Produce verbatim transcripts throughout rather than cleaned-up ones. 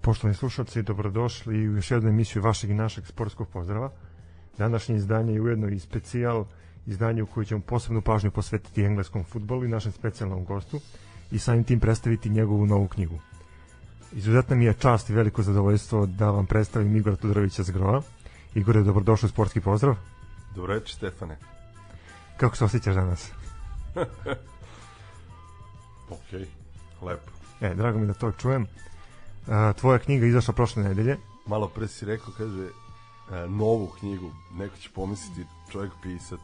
Poštovani slušalci, dobrodošli u još jednu emisiju vašeg i našeg sportskog pozdrava. Današnje izdanje je ujedno i specijal, izdanje u koju ćemo posebnu pažnju posvetiti engleskom fudbalu i našem specijalnom gostu i samim tim predstaviti njegovu novu knjigu. Izuzetna mi je čast i veliko zadovoljstvo da vam predstavim Igora Todorovića Zgrova. Igore, dobrodošli u sportski pozdrav. Dobro reći, Stefane. Kako se osjećaš danas? Ok, lepo. E, drago mi da to čujem. A, tvoja knjiga je izašla prošle nedelje. Malo pre si rekao, kaže, a, novu knjigu. Neko će pomisliti čovjek pisac.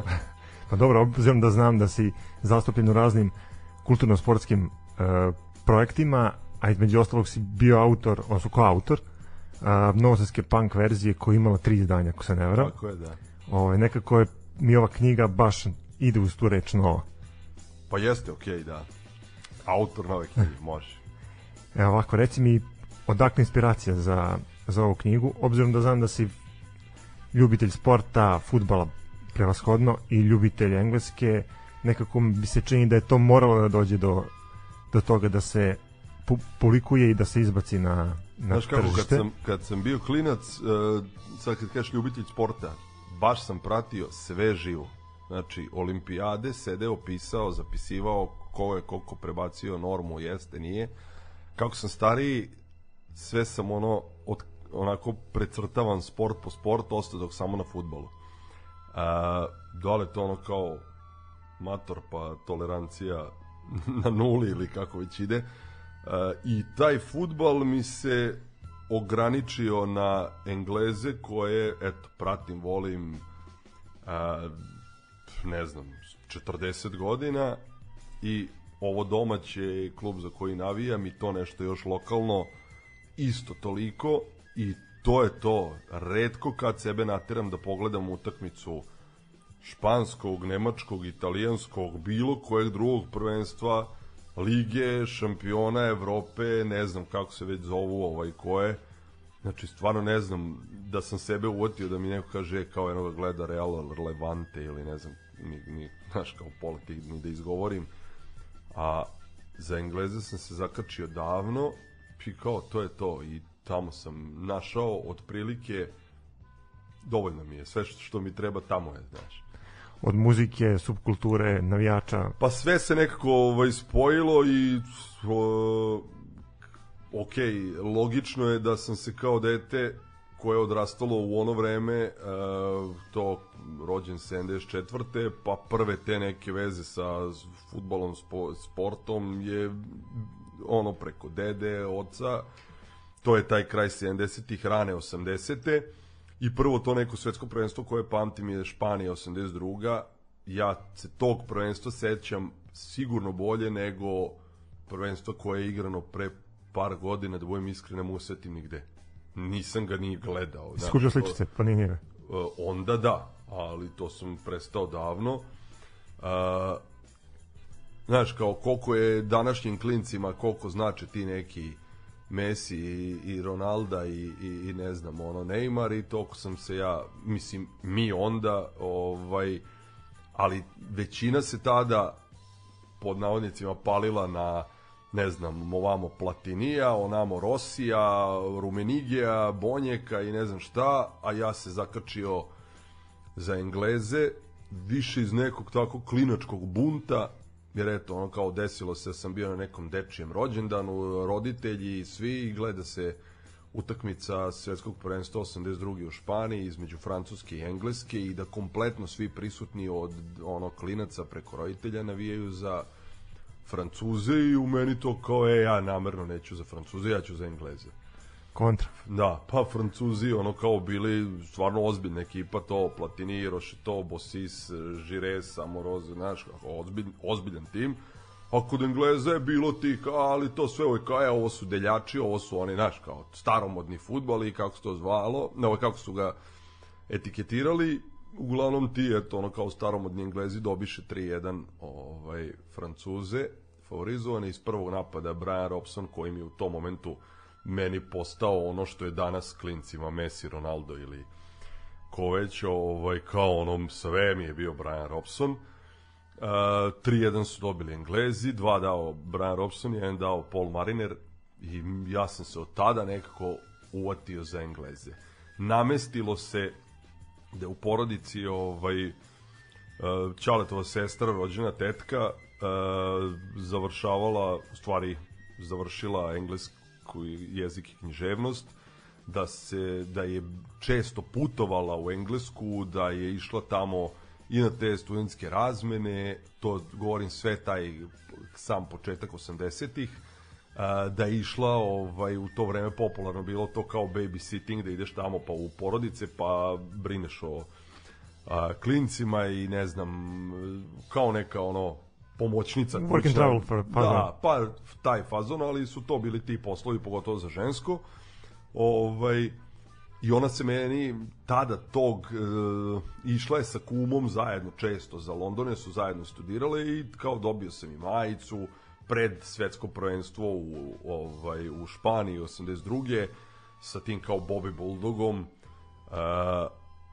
Pa dobro, obzirom da znam da si zastupljen u raznim kulturno-sportskim uh, projektima, a između ostalog si bio autor, odnosno koautor uh, novosadske punk verzije koja je imala tri izdanja, ako se ne varam. Tako je, da. Ove, nekako je mi ova knjiga baš ide uz tu reč nova. Pa jeste, okej, okay, da. Autor nove knjige, može. Evo ovako, reci mi odakle inspiracija za, za ovu knjigu, obzirom da znam da si ljubitelj sporta, fudbala prevashodno i ljubitelj engleske, nekako bi se čini da je to moralo da dođe do, do toga da se pu, publikuje i da se izbaci na, na Znaš kako, tržište. kad sam, kad sam bio klinac, uh, sad kad kažeš ljubitelj sporta, baš sam pratio sve živo. Znači, olimpijade, sedeo, pisao, zapisivao ko je koliko prebacio normu, jeste, nije. Kako sam stariji, sve sam ono, od, onako precrtavan sport po sport, ostao dok samo na fudbalu. A, dole to ono kao mator pa tolerancija na nuli ili kako već ide. A, i taj fudbal mi se ograničio na Engleze koje, eto, pratim, volim, a, ne znam, četrdeset godina i ovo domaće klub za koji navijam i to nešto još lokalno isto toliko i to je to. Retko kad sebe nateram da pogledam utakmicu španskog, nemačkog, italijanskog, bilo kojeg drugog prvenstva, lige, šampiona Evrope, ne znam kako se već zovu ovaj koje. Znači, stvarno ne znam da sam sebe uvatio da mi neko kaže kao jednoga gleda Real Levante ili ne znam, ni, ni, znaš, kao politik, ni da izgovorim. A za Engleze sam se zakačio davno i kao to je to i tamo sam našao otprilike dovoljno mi je, sve što, što mi treba tamo je, znaš. Od muzike, subkulture, navijača. Pa sve se nekako ovaj, spojilo i o, ok, logično je da sam se kao dete koje je odrastalo u ono vreme, uh, to rođen sedamdeset četvrte pa prve te neke veze sa fudbalom, spo, sportom je ono preko dede, oca, to je taj kraj sedamdesetih, rane osamdesete i prvo to neko svetsko prvenstvo koje pamtim je Španija osamdeset druga. Ja se tog prvenstva sećam sigurno bolje nego prvenstvo koje je igrano pre par godina, da budem iskren, ne mogu setim nigde. Nisam ga ni gledao. Skužio sličice, pa nije njega. Onda da, ali to sam prestao davno. Uh, znaš, kao koliko je današnjim klincima, koliko znače ti neki Messi i, i Ronalda i, i, i ne znam, ono, Neymar i toliko sam se ja, mislim, mi onda, ovaj, ali većina se tada pod navodnicima palila na ne znam, ovamo Platinija, onamo Rosija, Rumenigija, Bonjeka i ne znam šta, a ja se zakačio za Engleze, više iz nekog tako klinačkog bunta, jer eto, ono kao desilo se, sam bio na nekom dečijem rođendanu, roditelji i svi, gleda se utakmica svjetskog prvenstva osamdeset druge u Španiji između Francuske i Engleske i da kompletno svi prisutni od ono klinaca preko roditelja navijaju za Francuze i u meni to kao, e, ja namerno neću za Francuze, ja ću za Engleze. Kontra. Da, pa Francuzi ono kao bili stvarno ozbiljna ekipa, to Platini, Rocheteau, Bossis, Gires, Amoroze, znaš, ozbilj, ozbiljan tim. A kod Engleza je bilo ti, kao, ali to sve ovo je kao, e, ovo su deljači, ovo su oni, znaš, kao staromodni fudbal i kako se to zvalo, ne, kako su ga etiketirali. Uglavnom ti, eto, ono kao staromodni Englezi dobiše tri jedan ovaj, Francuze, favorizovane iz prvog napada Brian Robson, koji mi je u tom momentu meni postao ono što je danas klincima Messi, Ronaldo ili ko već, ovaj, kao onom sve mi je bio Brian Robson. Uh, tri jedan su dobili Englezi, dva dao Brian Robson, jedan dao Paul Mariner, i ja sam se od tada nekako uvatio za Engleze. Namestilo se da u porodici ovaj, Ćaletova sestra, rođena tetka, završavala, u stvari završila engleski jezik i književnost, da se da je često putovala u Englesku, da je išla tamo i na te studentske razmene, to govorim sve taj sam početak osamdesetih, da je išla ovaj, u to vreme popularno bilo to kao babysitting, da ideš tamo pa u porodice pa brineš o a, klincima i ne znam, kao neka ono pomoćnica work and travel for fazon. Da, pa taj fazon, ali su to bili ti poslovi, pogotovo za žensko. Ovaj, i ona se meni tada tog e, išla je sa kumom zajedno često za Londone, su zajedno studirale i kao dobio sam i majicu pred svetsko prvenstvo u, ovaj, u Španiji osamdeset druge sa tim kao Bobby Bulldogom. E,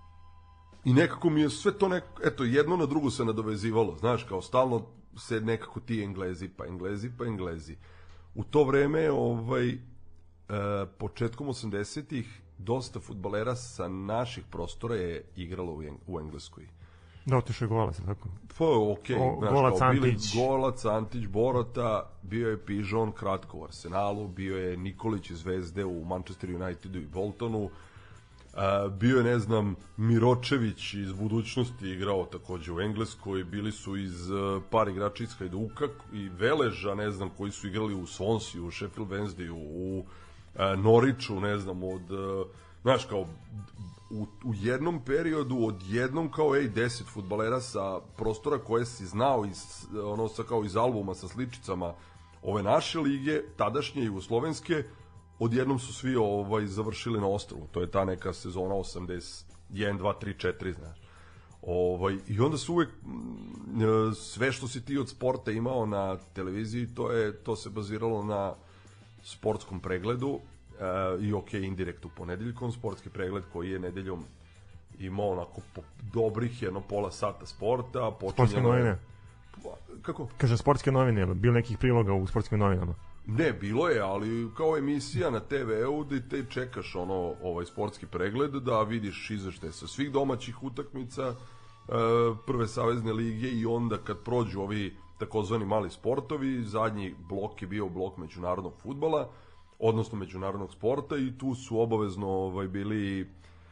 i nekako mi je sve to nekako, eto, jedno na drugo se nadovezivalo, znaš, kao stalno se nekako ti Englezi, pa Englezi, pa Englezi. U to vreme, ovaj, e, početkom osamdesetih, dosta fudbalera sa naših prostora je igralo u, u Engleskoj. Da, otišao je Golac, tako? Pa, okej. Okay. Golac, Antić. Golac, Antić, Borota, bio je Pižon kratko u Arsenalu, bio je Nikolić iz Zvezde u Manchester Unitedu i Boltonu, Uh, bio je, ne znam, Miročević iz budućnosti igrao takođe u Engleskoj, bili su iz uh, par igrača iz Hajduka i Veleža, ne znam, koji su igrali u Swansea, u Sheffield Wednesdayu, u uh, Norwichu, ne znam, od, uh, znaš, kao u, u jednom periodu, od jednom kao, ej, deset fudbalera sa prostora koje si znao iz, ono, sa, kao iz albuma sa sličicama ove naše lige, tadašnje jugoslovenske, odjednom su svi ovaj završili na Ostrvu. To je ta neka sezona osamdeset jedan, dva, tri, četiri, znaš. Ovaj, i onda su uvek sve što si ti od sporta imao na televiziji, to je to se baziralo na sportskom pregledu e, i ok, indirekt u ponedeljkom, sportski pregled koji je nedeljom imao onako po dobrih jedno pola sata sporta. Sportske novine? Kako? Kaže sportske novine, bilo nekih priloga u sportskim novinama? Ne, bilo je, ali kao emisija na te ve u da te čekaš ono, ovaj sportski pregled, da vidiš izveštaje sa svih domaćih utakmica prve savezne lige i onda kad prođu ovi takozvani mali sportovi, zadnji blok je bio blok međunarodnog fudbala, odnosno međunarodnog sporta i tu su obavezno ovaj, bili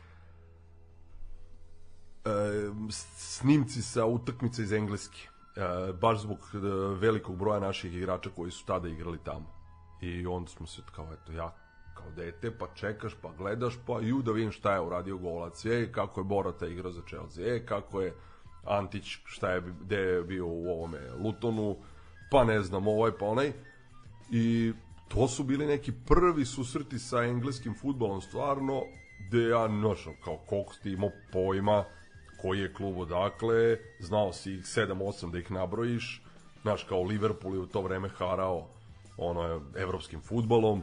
e, snimci sa utakmica iz Engleske. E, baš zbog e, velikog broja naših igrača koji su tada igrali tamo. I onda smo se kao, eto, ja kao dete, pa čekaš, pa gledaš, pa ju da vidim šta je uradio Golac, e, kako je Borata igrao za Chelsea, e, kako je Antić, šta je, gde je bio u ovome Lutonu, pa ne znam, ovaj, pa onaj. I to su bili neki prvi susreti sa engleskim fudbalom, stvarno, gde ja, noćno, kao, koliko ti imao pojma, koji je klub odakle, znao si ih sedam osam da ih nabrojiš, znaš, kao Liverpool je u to vreme harao ono, evropskim fudbalom,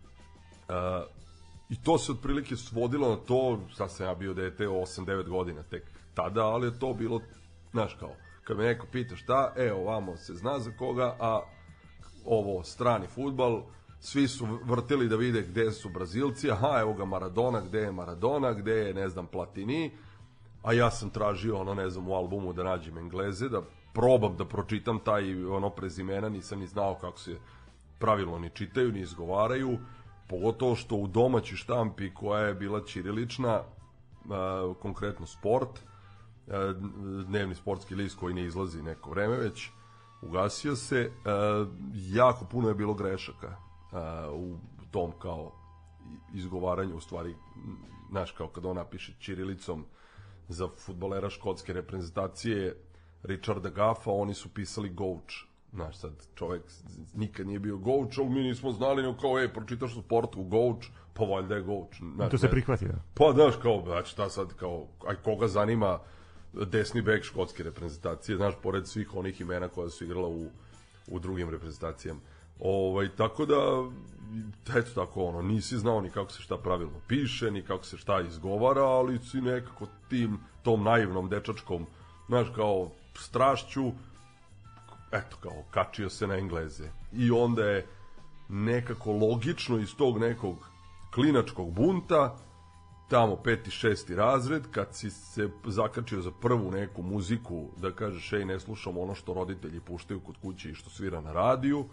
e, i to se otprilike svodilo na to, sad sam ja bio dete osam devet godina tek tada, ali je to bilo, znaš, kao, kad me neko pita šta, e, ovamo se zna za koga, a ovo strani fudbal, svi su vrtili da vide gde su Brazilci, aha, evo ga Maradona, gde je Maradona, gde je, ne znam, Platini, a ja sam tražio, ono, ne znam, u albumu da nađem Engleze, da probam da pročitam taj, ono, prezimena, nisam ni znao kako se pravilno ni čitaju, ni izgovaraju, pogotovo što u domaći štampi koja je bila ćirilična, uh, konkretno Sport, uh, dnevni sportski list koji ne izlazi neko vreme već, ugasio se, uh, jako puno je bilo grešaka uh, u tom kao izgovaranju, u stvari, znaš, kao kad on napiše ćirilicom za fudbalera škotske reprezentacije Richarda Gaffa, oni su pisali Gouch. Znaš, sad čovek nikad nije bio Gouch, ali mi nismo znali, no kao, ej, pročitaš u Sportu Gouch, pa valjda je Gouch. Znaš, to se prihvati, da. Pa, znaš, kao, znači, šta sad, kao, aj koga zanima desni bek škotske reprezentacije, znaš, pored svih onih imena koja su igrala u, u drugim reprezentacijama. Ovaj, tako da, eto tako, ono, nisi znao ni kako se šta pravilno piše, ni kako se šta izgovara, ali si nekako tim, tom naivnom dečačkom, znaš, kao, strašću, eto, kao, kačio se na Engleze. I onda je nekako logično iz tog nekog klinačkog bunta, tamo peti, šesti razred, kad si se zakačio za prvu neku muziku, da kažeš, ej, ne slušam ono što roditelji puštaju kod kuće i što svira na radiju,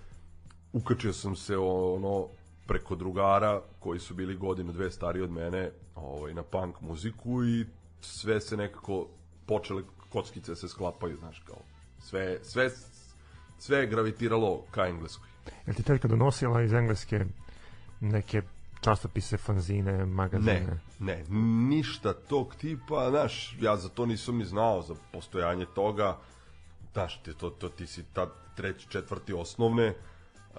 ukačio sam se ono preko drugara koji su bili godinu, dve stariji od mene, ovaj, na punk muziku i sve se nekako počele kockice se sklapaju, znaš, kao sve, sve, sve je gravitiralo ka engleskoj. Je ti teljka donosila iz engleske neke časopise, fanzine, magazine? Ne, ne, ništa tog tipa, znaš, ja za to nisam ni znao, za postojanje toga, znaš, ti, to, to, ti si tad treći, četvrti osnovne, uh,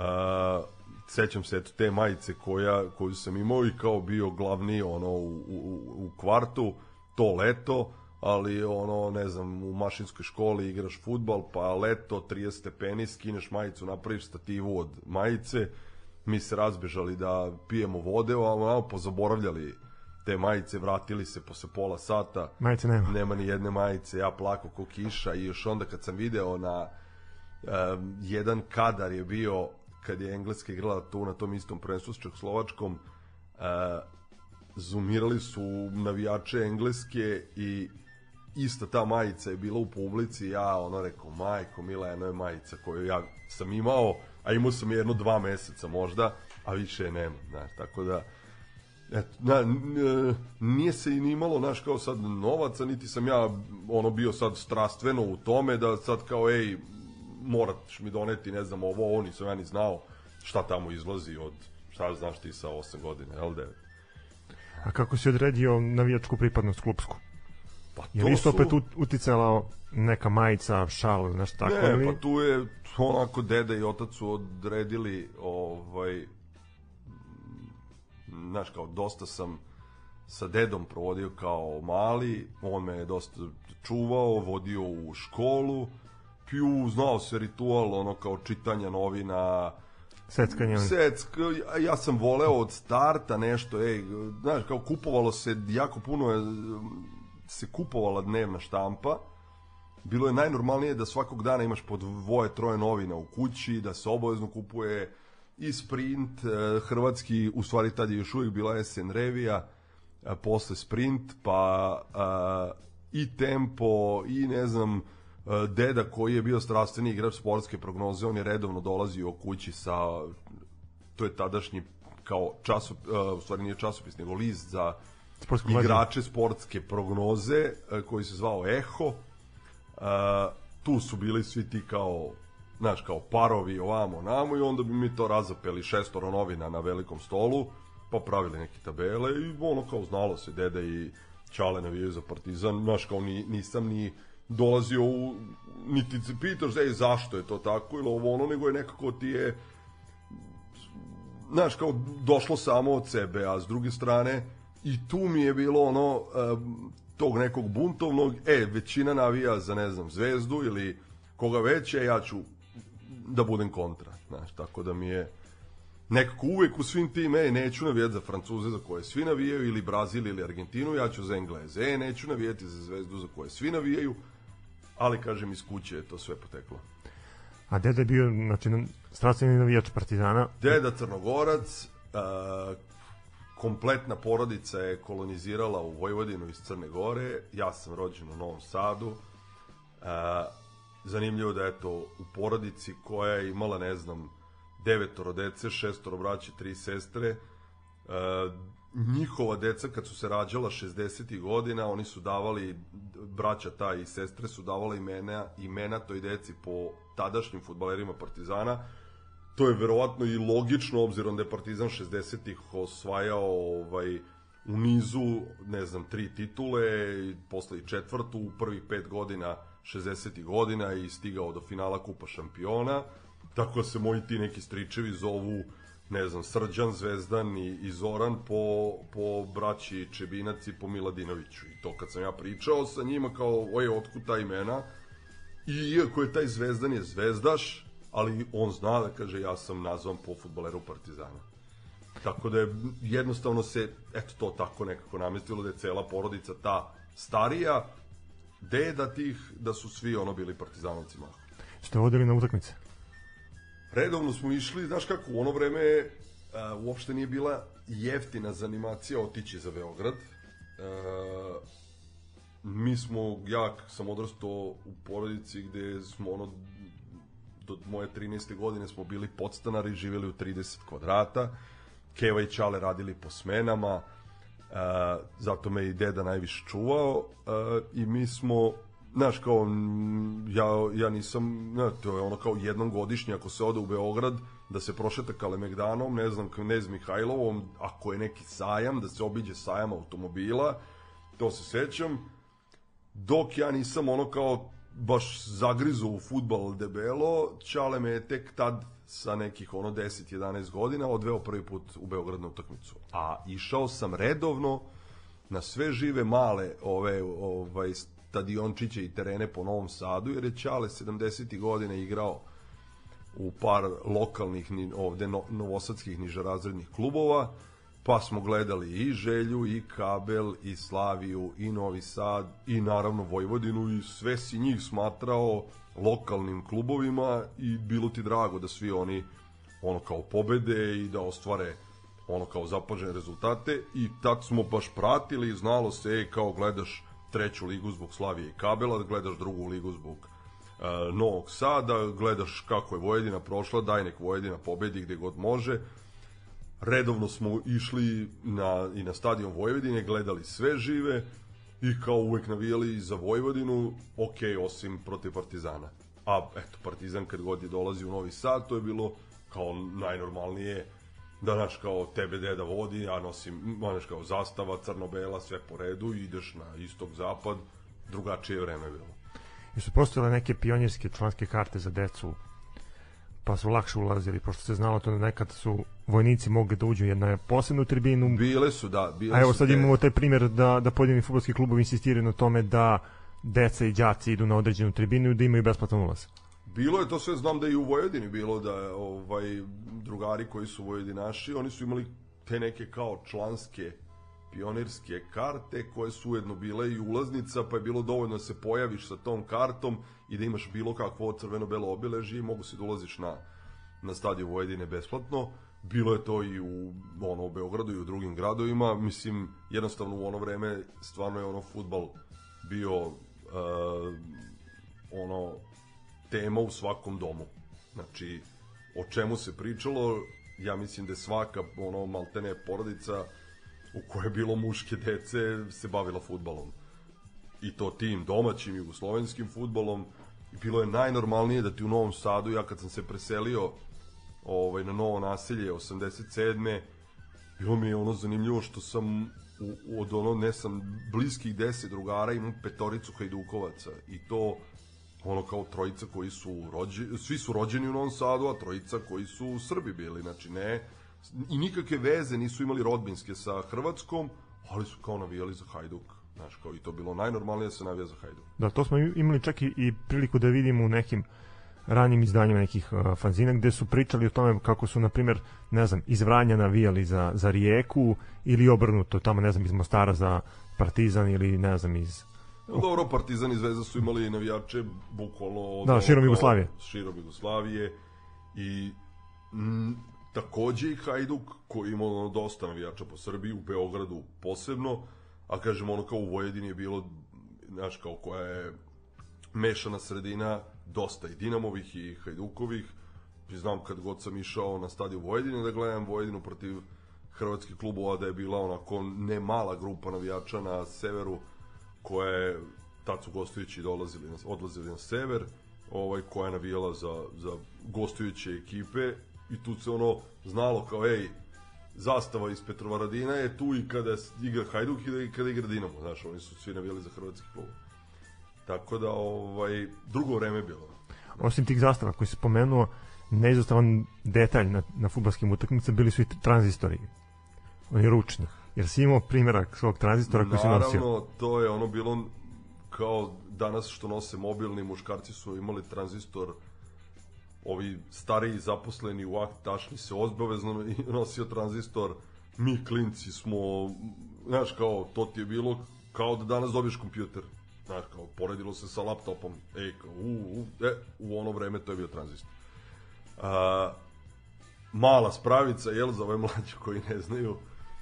sećam se eto te majice koja, koju sam imao i kao bio glavni ono u, u, u kvartu, to leto, ali ono, ne znam, u mašinskoj školi igraš fudbal, pa leto, trideset stepeni, skineš majicu, napraviš stativu od majice, mi se razbežali da pijemo vode, a malo pozaboravljali te majice, vratili se posle pola sata, majice nema, nema ni jedne majice, ja plako ko kiša i još onda kad sam video na um, jedan kadar je bio kad je Engleska igrala tu na tom istom prvenstvu s Čehoslovačkom, uh, zoomirali su navijače Engleske i ista ta majica je bila u publici, ja ono rekao, majko mila, jedno je majica koju ja sam imao, a imao sam jedno dva meseca možda, a više je nema, znaš, tako da eto, na, nije se i nimalo, znaš, kao sad novaca, niti sam ja ono bio sad strastveno u tome da sad kao, ej, moraš mi doneti, ne znam, ovo, ovo, nisam ja ni znao šta tamo izlazi od, šta znaš ti sa osam godina, jel devet? A kako si odredio navijačku pripadnost klupsku? Pa je li isto su... opet uticala neka majica, šal, nešto tako? Ne, ili? pa tu je onako deda i otac su odredili, ovaj, znaš, kao dosta sam sa dedom provodio kao mali, on me je dosta čuvao, vodio u školu, piju, znao se ritual, ono kao čitanja novina, seckanje. Secka, ja sam voleo od starta nešto, ej, znaš, kao kupovalo se, jako puno je, se kupovala dnevna štampa, bilo je najnormalnije da svakog dana imaš po dvoje, troje novina u kući, da se obavezno kupuje i Sprint, hrvatski, u stvari tad je još uvijek bila S N revija, posle Sprint, pa a, i Tempo, i ne znam, deda koji je bio strastveni igrač sportske prognoze, on je redovno dolazio kući sa, to je tadašnji kao časop, u stvari nije časopis, nego list za sportsko igrače sportske prognoze, koji se zvao Eho. Tu su bili svi ti kao, znaš, kao parovi ovamo namo i onda bi mi to razapeli šestoro novina na velikom stolu, pa pravili neke tabele i ono kao znalo se, deda i Čale navijaju za Partizan, znaš, kao ni, nisam ni dolazio u, niti se pitaš, ej, zašto je to tako ili ovo ono, nego je nekako ti je, znaš, kao došlo samo od sebe, a s druge strane i tu mi je bilo ono um, tog nekog buntovnog, e, većina navija za, ne znam, Zvezdu ili koga već, e, ja ću da budem kontra, znaš, tako da mi je nekako uvek u svim tim, e, neću navijati za Francuze za koje svi navijaju, ili Brazil ili Argentinu, ja ću za Engleze, e, neću navijati za Zvezdu za koje svi navijaju, ali kažem, iz kuće je to sve poteklo. A deda je bio, znači, strastveni navijač Partizana? Deda Crnogorac, uh, kompletna porodica je kolonizirala u Vojvodinu iz Crne Gore, ja sam rođen u Novom Sadu, uh, zanimljivo da eto u porodici koja je imala, ne znam, devetoro dece, šestoro braće, tri sestre, uh, njihova deca kad su se rađala šezdesetih godina, oni su davali, braća ta i sestre su davali imena, imena toj deci po tadašnjim fudbalerima Partizana. To je verovatno i logično, obzirom da je Partizan šezdesetih osvajao ovaj, u nizu, ne znam, tri titule, posle i četvrtu, u prvih pet godina šezdesetih godina i stigao do finala Kupa šampiona, tako da se moji ti neki stričevi zovu, ne znam, Srđan, Zvezdan i, i Zoran po, po braći Čebinac i po Miladinoviću. I to kad sam ja pričao sa njima kao, oj, otkud ta imena, i iako je taj Zvezdan je zvezdaš, ali on zna da kaže ja sam nazvan po fudbaleru Partizana. Tako da je jednostavno se, eto to tako nekako namestilo da je cela porodica ta starija, deda tih, da su svi ono bili partizanovci mahom. Ste vodili na utakmice? redovno smo išli, znaš kako, u ono vreme a, uopšte nije bila jeftina zanimacija otići za Beograd. A, mi smo, ja sam odrastao u porodici gde smo ono, do moje trinaeste godine smo bili podstanari, živjeli u trideset kvadrata, Keva i Čale radili po smenama, Uh, zato me i deda najviše čuvao uh, i mi smo, znaš, kao ja, ja nisam, ne, to je ono kao jednom godišnje ako se ode u Beograd da se prošeta Kalemegdanom, ne znam, Knez Mihajlovom, ako je neki sajam, da se obiđe sajam automobila, to se sećam, dok ja nisam ono kao baš zagrizo u fudbal debelo, Čale me je tek tad sa nekih ono deset jedanaest godina odveo prvi put u Beograd na utakmicu. A išao sam redovno na sve žive male ove ovaj stadiončiće i terene po Novom Sadu, jer je Čale sedamdesetih godina igrao u par lokalnih ovde no, novosadskih nižerazrednih klubova, pa smo gledali i Želju, i Kabel, i Slaviju, i Novi Sad, i naravno Vojvodinu, i sve si njih smatrao lokalnim klubovima i bilo ti drago da svi oni ono kao pobede i da ostvare ono kao zapažene rezultate i tad smo baš pratili i znalo se, ej, kao gledaš treću ligu zbog Slavije i Kabela, gledaš drugu ligu zbog uh, Novog Sada, gledaš kako je Vojvodina prošla, daj nek Vojvodina pobedi gde god može. Redovno smo išli na, i na stadion Vojvodine, gledali sve žive i kao uvek navijali za Vojvodinu, ok, osim protiv Partizana. A eto, Partizan kad god je dolazi u Novi Sad, to je bilo kao najnormalnije da, znaš, kao tebe deda vodi, ja nosim, znaš, kao zastava, crno-bela, sve po redu, ideš na istok-zapad, drugačije vreme bilo. I su postojale neke pionirske članske karte za decu, pa su lakše ulazili, pošto se znalo to da nekad su vojnici mogli da uđu na posebnu tribinu. Bile su, da. Bile a evo su sad te... imamo taj primjer da, da pojedini fudbalski klubovi insistiraju na tome da deca i đaci idu na određenu tribinu i da imaju besplatan ulaz. Bilo je to sve, znam da i u Vojvodini bilo da ovaj drugari koji su vojvodinaši, oni su imali te neke kao članske pionirske karte koje su ujedno bile i ulaznica, pa je bilo dovoljno da se pojaviš sa tom kartom i da imaš bilo kakvo crveno-belo obeležje i mogu se da ulaziš na, na stadion Vojvodine besplatno. Bilo je to i u, ono, u Beogradu i u drugim gradovima. Mislim, jednostavno u ono vreme stvarno je ono fudbal bio uh, ono tema u svakom domu. Znači, o čemu se pričalo, ja mislim da je svaka ono maltene porodica u kojoj je bilo muške dece se bavila fudbalom. I to tim domaćim jugoslovenskim fudbalom. I bilo je najnormalnije da ti u Novom Sadu, ja kad sam se preselio ovaj, na novo naselje osamdeset sedme bilo mi je ono zanimljivo što sam u, od ono, ne sam bliskih deset drugara, imam petoricu Hajdukovaca i to ono kao trojica koji su rođeni, svi su rođeni u Novom Sadu, a trojica koji su Srbi bili, znači ne, i nikakve veze nisu imali rodbinske sa Hrvatskom, ali su kao navijali za Hajduk, znaš, kao i to bilo najnormalnije da se navija za Hajduk. Da, to smo imali čak i, i priliku da vidimo u nekim ranim izdanjima nekih uh, fanzina gde su pričali o tome kako su, na primjer, ne znam, iz Vranja navijali za, za Rijeku ili obrnuto, tamo, ne znam, iz Mostara za Partizan ili, ne znam, iz... No, dobro, Partizan i Zvezda su imali navijače bukvalno... Da, širom Jugoslavije. Širom Jugoslavije i m, takođe i Hajduk koji ima ono, dosta navijača po Srbiji, u Beogradu posebno, a kažem ono kao u Vojvodini je bilo, znaš, kao koja je mešana sredina, dosta i Dinamovih i Hajdukovih. I znam kad god sam išao na stadion Vojvodine da gledam Vojvodinu protiv hrvatskih klubova, da je bila onako ne mala grupa navijača na severu koja je, tad su gostujući dolazili, odlazili na sever, ovaj, koja je navijala za, za gostujuće ekipe i tu se ono znalo kao, ej, zastava iz Petrovaradina je tu i kada igra Hajduk i kada igra Dinamo, znaš, oni su svi navijali za hrvatski klub. Tako da, ovaj, drugo vreme je bilo. Osim tih zastava koji se spomenuo, neizostavan detalj na, na fudbalskim utakmicama bili su i tranzistori, oni ručni. Jer si imao primjerak svog tranzistora koji si nosio? Naravno, to je ono bilo kao danas što nose mobilni, muškarci su imali tranzistor, ovi stariji zaposleni u akt tašni se obavezno nosio tranzistor, mi klinci smo, znaš, kao, to ti je bilo kao da danas dobiješ kompjuter, znaš, kao, poredilo se sa laptopom, ej, kao, u, u, e, u ono vreme to je bio tranzistor. A, mala spravica, jel, za ove mlađe koji ne znaju,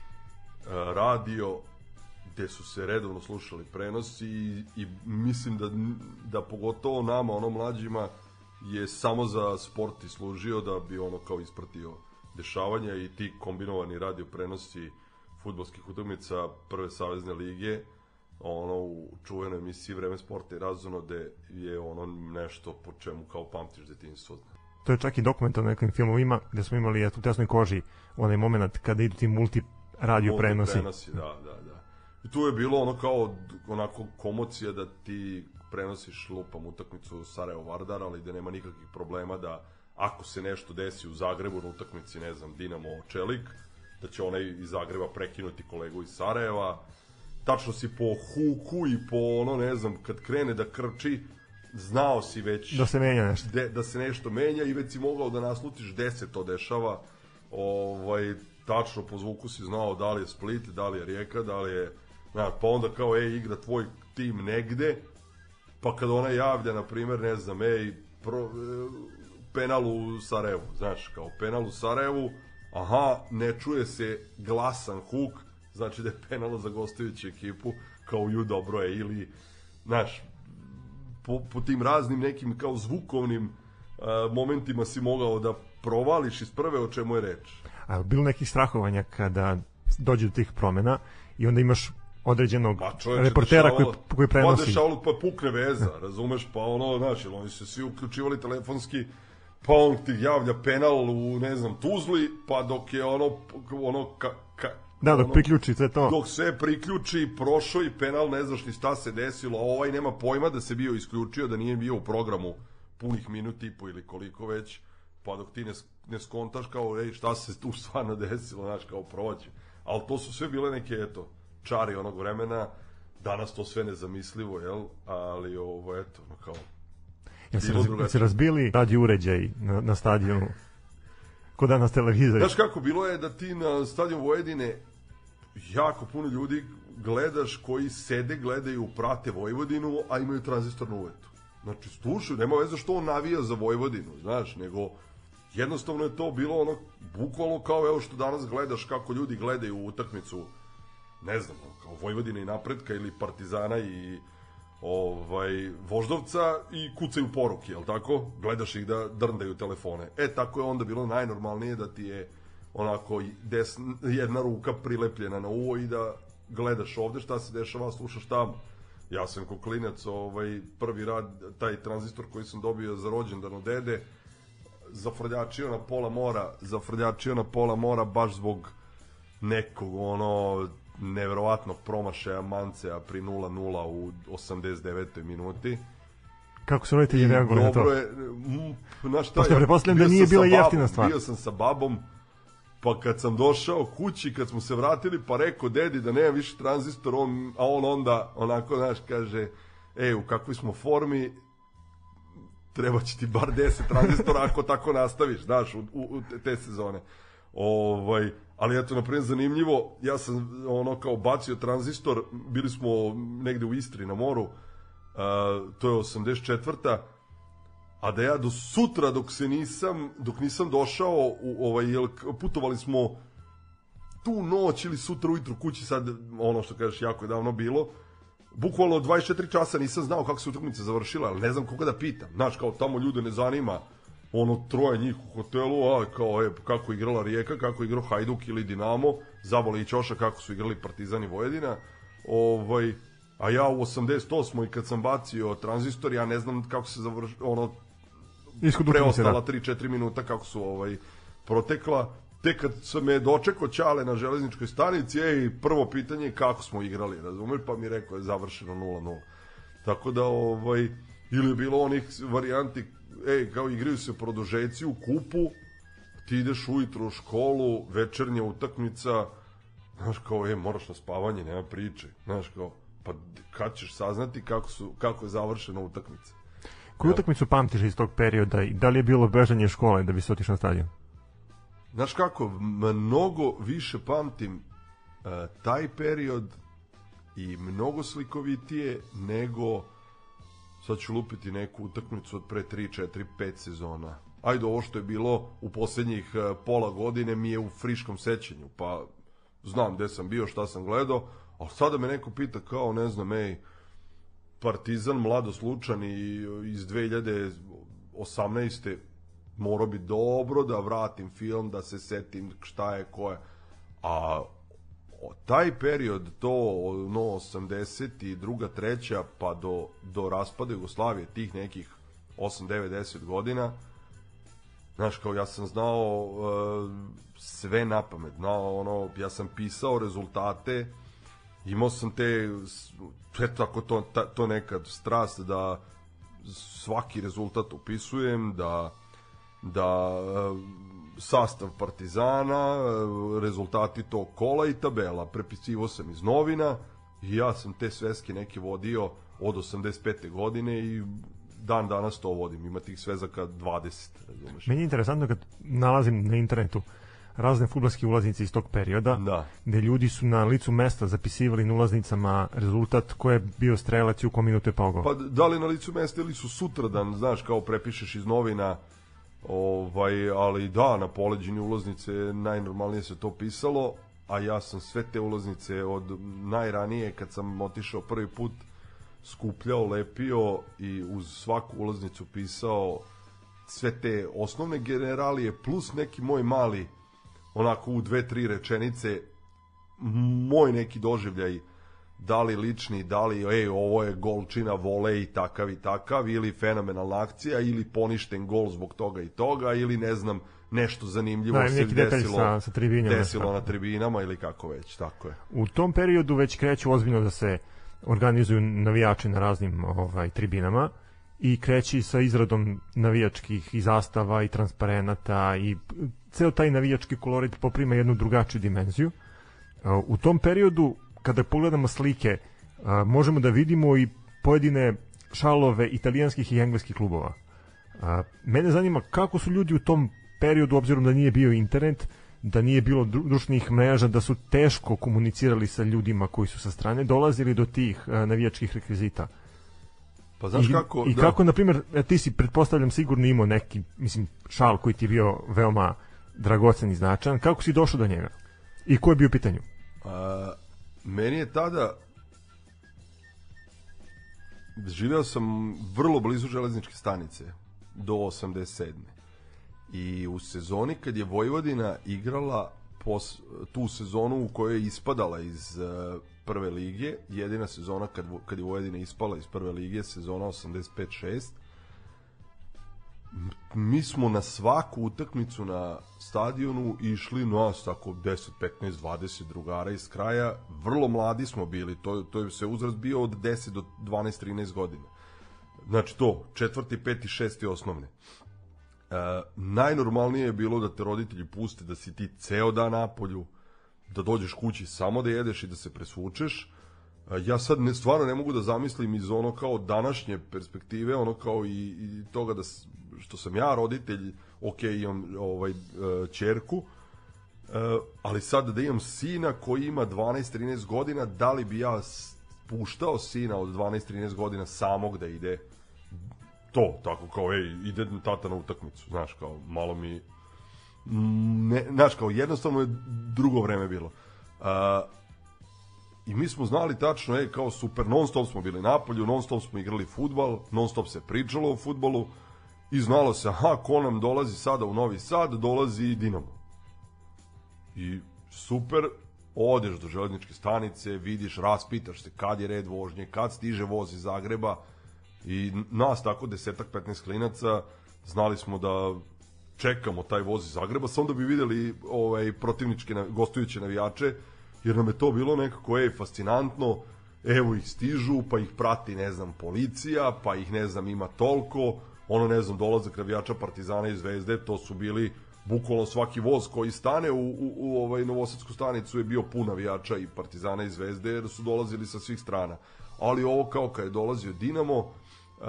a, radio gde su se redovno slušali prenosi i, i mislim da, da pogotovo nama, ono mlađima, je samo za sport i služio da bi ono kao ispratio dešavanja i ti kombinovani radio prenosi fudbalskih utakmica Prve savezne lige, ono u čuvenoj emisiji Vreme sporta i razonode je ono nešto po čemu kao pamtiš detinjstvo. To je čak i dokumentarno nekim filmovima gde smo imali eto, u tesnoj koži onaj moment kada idu ti multi radio prenosi. prenosi. Da, da, da. I tu je bilo ono kao onako komocija da ti prenosiš lupam utakmicu Sarajevo-Vardar, ali da nema nikakvih problema da ako se nešto desi u Zagrebu na utakmici, ne znam, Dinamo-Čelik, da će onaj iz Zagreba prekinuti kolegu iz Sarajeva. Tačno si po huku i po ono, ne znam, kad krene da krči, znao si već da se menja nešto. De, da se nešto menja i već si mogao da naslutiš gde se to dešava. Ovaj, tačno po zvuku si znao da li je Split, da li je Rijeka, da li je... Na, pa onda kao, ej, igra tvoj tim negde, pa kad ona javlja, na primer, ne znam, ej, pro, penal u Sarajevu, znaš, kao penal u Sarajevu, aha, ne čuje se glasan huk, znači da je penal za gostujuću ekipu, kao ju dobro je, ili, znaš, po, po tim raznim nekim kao zvukovnim uh, momentima si mogao da provališ iz prve o čemu je reč. A bilo nekih strahovanja kada dođe do tih promena i onda imaš određenog pa čovječe, reportera dešavalo, koji, koji prenosi. Pa dešavalo, pa pukne veza, razumeš, pa ono, znaš, oni se svi uključivali telefonski, pa on ti javlja penal u, ne znam, Tuzli, pa dok je ono, ono, ka, ka, da, dok ono, priključi sve to. Dok sve priključi, prošao i penal, ne znaš ni šta se desilo, a ovaj nema pojma da se bio isključio, da nije bio u programu punih minut i po ili koliko već, pa dok ti ne, ne skontaš kao, ej, šta se tu stvarno desilo, znaš, kao prođe. Ali to su sve bile neke, eto, čari onog vremena, danas to sve nezamislivo, jel? Ali ovo, eto, no kao... Jel se, raz, se razbili radio uređaj na, na stadionu? Ko danas televizor? Znaš kako, bilo je da ti na stadionu Vojvodine jako puno ljudi gledaš koji sede, gledaju, prate Vojvodinu, a imaju tranzistornu uvetu. Znači, slušaju, nema veze što on navija za Vojvodinu, znaš, nego jednostavno je to bilo ono, bukvalno kao evo što danas gledaš kako ljudi gledaju utakmicu, ne znam, kao Vojvodina i Napretka ili Partizana i ovaj Voždovca i kucaju poruke, jel tako? Gledaš ih da drndaju telefone. E, tako je onda bilo najnormalnije da ti je onako desna, jedna ruka prilepljena na uvo i da gledaš ovde šta se dešava, slušaš tamo. Ja sam ko klinac, ovaj, prvi rad, taj tranzistor koji sam dobio za rođendan od dede, zafrljačio na pola mora, zafrljačio na pola mora baš zbog nekog ono neverovatnog promašaja Mancea pri nula nula u osamdeset devetoj minuti. Kako su roditelji reagovali na to? Dobro je, znaš šta, ja pretpostavljam da nije bila jeftina stvar. Bio sam sa babom, pa kad sam došao kući, kad smo se vratili, pa rekao dedi da nema više tranzistor, on, a on onda onako, znaš, kaže, ej, u kakvoj smo formi, treba će ti bar deset tranzistora ako tako nastaviš, znaš, u, u, u te sezone. Ovaj, ali eto, naprimjer, zanimljivo, ja sam ono kao bacio tranzistor, bili smo negde u Istri na moru, uh, to je osamdeset četvrta a da ja do sutra dok se nisam, dok nisam došao, u, ovaj, jel, putovali smo tu noć ili sutra ujutru kući, sad ono što kažeš jako je davno bilo, bukvalno dvadeset četiri časa nisam znao kako se utakmica završila, ali ne znam koga da pitam, znaš, kao tamo ljude ne zanima, ono troje njih u hotelu, a kao je kako je igrala Rijeka, kako je igrao Hajduk ili Dinamo, Zabole i Ćoša kako su igrali Partizan i Vojvodina, ovaj, a ja u osamdeset osmoj kad sam bacio tranzistor, ja ne znam kako se završilo, ono, preostala tri četiri minuta kako su ovaj protekla, tek kad sam me dočekao Ćale na železničkoj stanici, ej, prvo pitanje je kako smo igrali, razumeš, pa mi rekao je završeno nula nula. Tako da, ovaj, ili je bilo onih varijanti, ej, kao igraju se produžeci u kupu, ti ideš ujutro u školu, večernja utakmica, znaš, kao, ej, moraš na spavanje, nema priče, znaš, kao, pa kad ćeš saznati kako, su, kako je završena utakmica. Koju ja. utakmicu pamtiš iz tog perioda i da li je bilo bežanje škole da bi se otišao na stadion? Znaš kako, mnogo više pamtim uh, taj period i mnogo slikovitije nego, sad ću lupiti neku utakmicu od pre tri, četiri, pet sezona. ajde ovo što je bilo u posljednjih pola godine mi je u friškom sećanju, pa znam gde sam bio, šta sam gledao, ali sada me neko pita kao, ne znam, ej, Partizan, Mladoslučan i iz dve hiljade osamnaeste morao bi dobro da vratim film, da se setim šta je, ko je, a taj period, to no osamdeset i druga, treća pa do, do raspada Jugoslavije, tih nekih osam, devet, deset godina, znaš, kao ja sam znao uh, sve napamet, znao, ono, ja sam pisao rezultate, imao sam te, eto tako to, ta, to nekad strast da svaki rezultat upisujem, da, da uh, sastav Partizana, rezultati tog kola i tabela, prepisivo sam iz novina i ja sam te sveske neke vodio od osamdeset pete godine i dan danas to vodim, ima tih svezaka dvadeset, razumeš. Meni je interesantno kad nalazim na internetu razne fudbalske ulaznice iz tog perioda, da. Gde ljudi su na licu mesta zapisivali na ulaznicama rezultat ko je bio strelac i u kom minutu je pao gol. Pa da li na licu mesta ili su sutradan, znaš, kao prepišeš iz novina, ovaj, ali da, na poleđini ulaznice najnormalnije se to pisalo, a ja sam sve te ulaznice od najranije kad sam otišao prvi put skupljao, lepio i uz svaku ulaznicu pisao sve te osnovne generalije plus neki moj mali, onako u dve, tri rečenice, moj neki doživljaj, da li lični, da li ej, ovo je golčina, volej, takav i takav, ili fenomenalna akcija, ili poništen gol zbog toga i toga, ili ne znam, nešto zanimljivo da, se desilo, sa, sa desilo na tribinama ili kako već, tako je. U tom periodu već kreću ozbiljno da se organizuju navijači na raznim ovaj, tribinama i kreći sa izradom navijačkih i zastava i transparenata i ceo taj navijački kolorit poprima jednu drugačiju dimenziju. U tom periodu, kada pogledamo slike, možemo da vidimo i pojedine šalove italijanskih i engleskih klubova. Mene zanima kako su ljudi u tom periodu, obzirom da nije bio internet, da nije bilo društvenih mreža, da su teško komunicirali sa ljudima koji su sa strane, dolazili do tih navijačkih rekvizita. Pa znaš I, kako... I da. kako, na primjer, ti si, pretpostavljam, sigurno imao neki, mislim, šal koji ti je bio veoma dragocen i značajan. Kako si došao do njega? I ko je bio u pitanju? A, meni je tada... Živeo sam vrlo blizu železničke stanice do osamdeset sedme I u sezoni kad je Vojvodina igrala pos, tu sezonu u kojoj je ispadala iz uh, prve lige, jedina sezona kad, kad je Vojvodina ispala iz prve lige, sezona osamdeset pet šest, mi smo na svaku utakmicu na stadionu išli nas tako deset, petnaest, dvadeset drugara iz kraja, vrlo mladi smo bili, to, to je se uzrast bio od deset do dvanaest, trinaest godina. Znači to, četvrti, peti, šesti osnovne. E, najnormalnije je bilo da te roditelji puste da si ti ceo dan napolju, da dođeš kući samo da jedeš i da se presvučeš. E, ja sad ne, stvarno ne mogu da zamislim iz ono kao današnje perspektive, ono kao i, i toga da što sam ja roditelj, ok, imam ovaj, e, ćerku, e, ali sad da imam sina koji ima dvanaest, trinaest godina, da li bi ja puštao sina od dvanaest, trinaest godina samog da ide to, tako kao, ej, ide tata na utakmicu, znaš, kao, malo mi, ne, znaš, kao, jednostavno je drugo vreme bilo. Uh, I mi smo znali tačno, ej, kao, super, non stop smo bili napolju, non stop smo igrali fudbal, non stop se pričalo o fudbalu i znalo se, aha, ko nam dolazi sada u Novi Sad, dolazi i Dinamo. I super, odeš do železničke stanice, vidiš, raspitaš se kad je red vožnje, kad stiže voz iz Zagreba, i nas tako desetak, petnaest klinaca znali smo da čekamo taj voz iz Zagreba, samo da bi videli ovaj, protivničke, gostujuće navijače, jer nam je to bilo nekako, ej, fascinantno, evo ih stižu, pa ih prati, ne znam, policija, pa ih, ne znam, ima toliko, ono, ne znam, dolazak navijača Partizana i Zvezde, to su bili bukvalno svaki voz koji stane u, u, u ovaj, Novosadsku stanicu je bio pun navijača i Partizana i Zvezde, jer su dolazili sa svih strana. Ali ovo kao kad je dolazio Dinamo, Uh,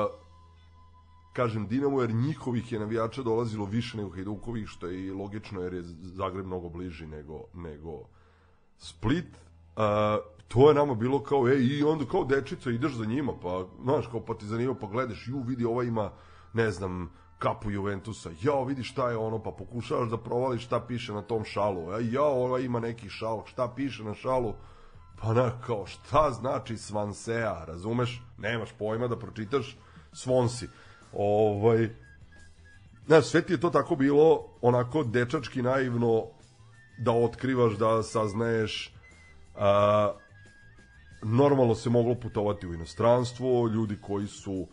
kažem Dinamo jer njihovih je navijača dolazilo više nego Hajdukovih, što je i logično jer je Zagreb mnogo bliži nego, nego Split. Uh, to je nama bilo kao, ej, i onda kao dečica ideš za njima, pa znaš, kao pa ti zanima, pa gledaš, ju vidi, ova ima, ne znam, kapu Juventusa, jao vidi šta je ono, pa pokušavaš da provališ šta piše na tom šalu, a jao ova ima neki šal, šta piše na šalu, pa na, kao šta znači Swansea, razumeš, nemaš pojma da pročitaš Swansea, ovaj, znaš, sve ti je to tako bilo onako dečački naivno da otkrivaš, da saznaješ, a, normalno se moglo putovati u inostranstvo, ljudi koji su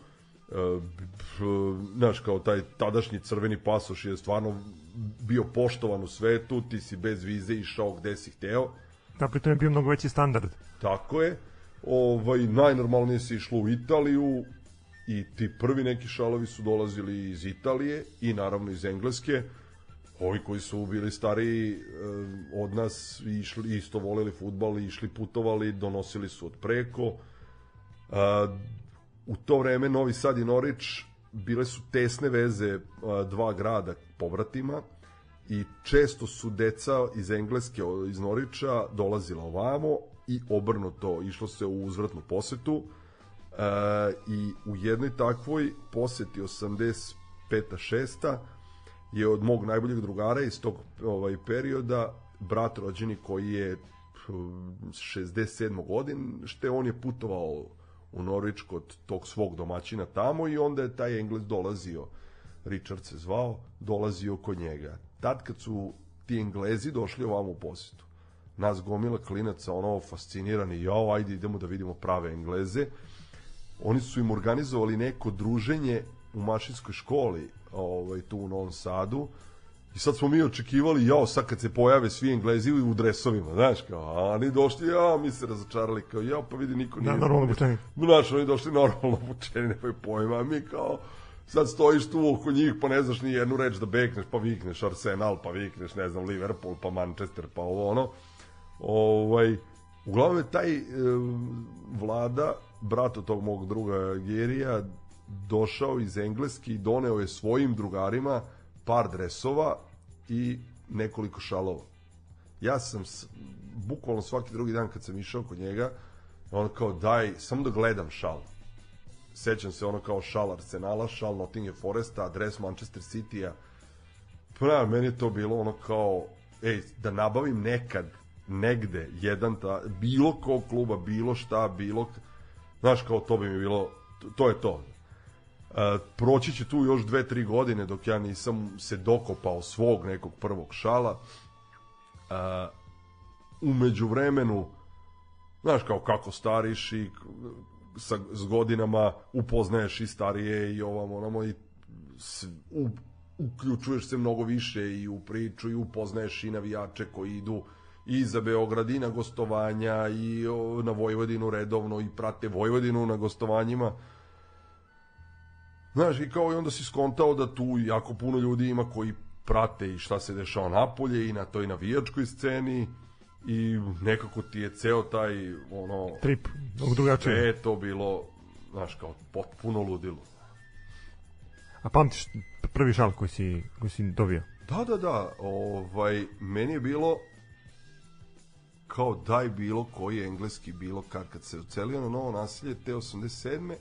znaš, kao taj tadašnji crveni pasoš je stvarno bio poštovan u svetu, ti si bez vize išao gde si hteo. Da, pritom je bio mnogo veći standard. Tako je. Ovaj, najnormalnije si išlo u Italiju i ti prvi neki šalovi su dolazili iz Italije i naravno iz Engleske. Ovi koji su bili stariji od nas išli, isto voleli fudbal, išli putovali, donosili su od preko. U to vreme Novi Sad i Norwich bile su tesne veze dva grada pobratima i često su deca iz Engleske, iz Norwicha dolazila ovamo i obrnuto, išlo se u uzvratnu posetu e, i u jednoj takvoj poseti osamdeset peta šesta je od mog najboljeg drugara iz tog ovaj, perioda brat rođeni koji je šezdeset sedme godine, što on je putovao u Norwich kod tog svog domaćina tamo i onda je taj Englez dolazio, Richard se zvao, dolazio kod njega. Tad kad su ti Englezi došli ovamo u posetu, nas gomila klinaca, ono, fascinirani, jao, ajde idemo da vidimo prave Engleze, oni su im organizovali neko druženje u mašinskoj školi ovaj, tu u Novom Sadu i sad smo mi očekivali, jao, sad kad se pojave svi Englezi u dresovima, znaš, kao, a oni došli, ja, mi se razočarali, kao, jao, pa vidi, niko nije... Da, normalno obučeni. Znaš, oni došli normalno obučeni, nemoj pojma, a mi kao, sad stojiš tu oko njih, pa ne znaš ni jednu reč da bekneš, pa vikneš Arsenal, pa vikneš, ne znam, Liverpool, pa Manchester, pa ovo, ono. Ovaj, uglavnom je taj e, Vlada, brat od tog mog druga Gerija, došao iz Engleske i doneo je svojim drugarima par dresova i nekoliko šalova. Ja sam s, bukvalno svaki drugi dan kad sam išao kod njega, on kao daj, samo da gledam šal. Sećam se ono kao šal Arsenala, šal Nottingham Foresta, dres Manchester City-a. Pa meni je to bilo ono kao, ej, da nabavim nekad, negde, jedan ta, bilo kog kluba, bilo šta, bilo, znaš, kao to bi mi bilo, to, to je to. Uh, proći će tu još dve, tri godine dok ja nisam se dokopao svog nekog prvog šala. Uh, umeđu vremenu, znaš, kao kako stariš i sa, s godinama upoznaješ i starije i ovamo, onamo i s, u, uključuješ se mnogo više i u priču i upoznaješ i navijače koji idu i za Beograd i na gostovanja i o, na Vojvodinu redovno i prate Vojvodinu na gostovanjima. Znaš, i kao i onda si skontao da tu jako puno ljudi ima koji prate i šta se dešava napolje i na toj navijačkoj sceni i nekako ti je ceo taj ono trip, mnogo drugačije. Sve je to bilo, znaš, kao potpuno ludilo. A pamtiš prvi šal koji si, koji si dobio? Da, da, da, ovaj, meni je bilo kao daj bilo koji engleski bilo kad, kad se ucelio na novo naselje te osamdeset sedme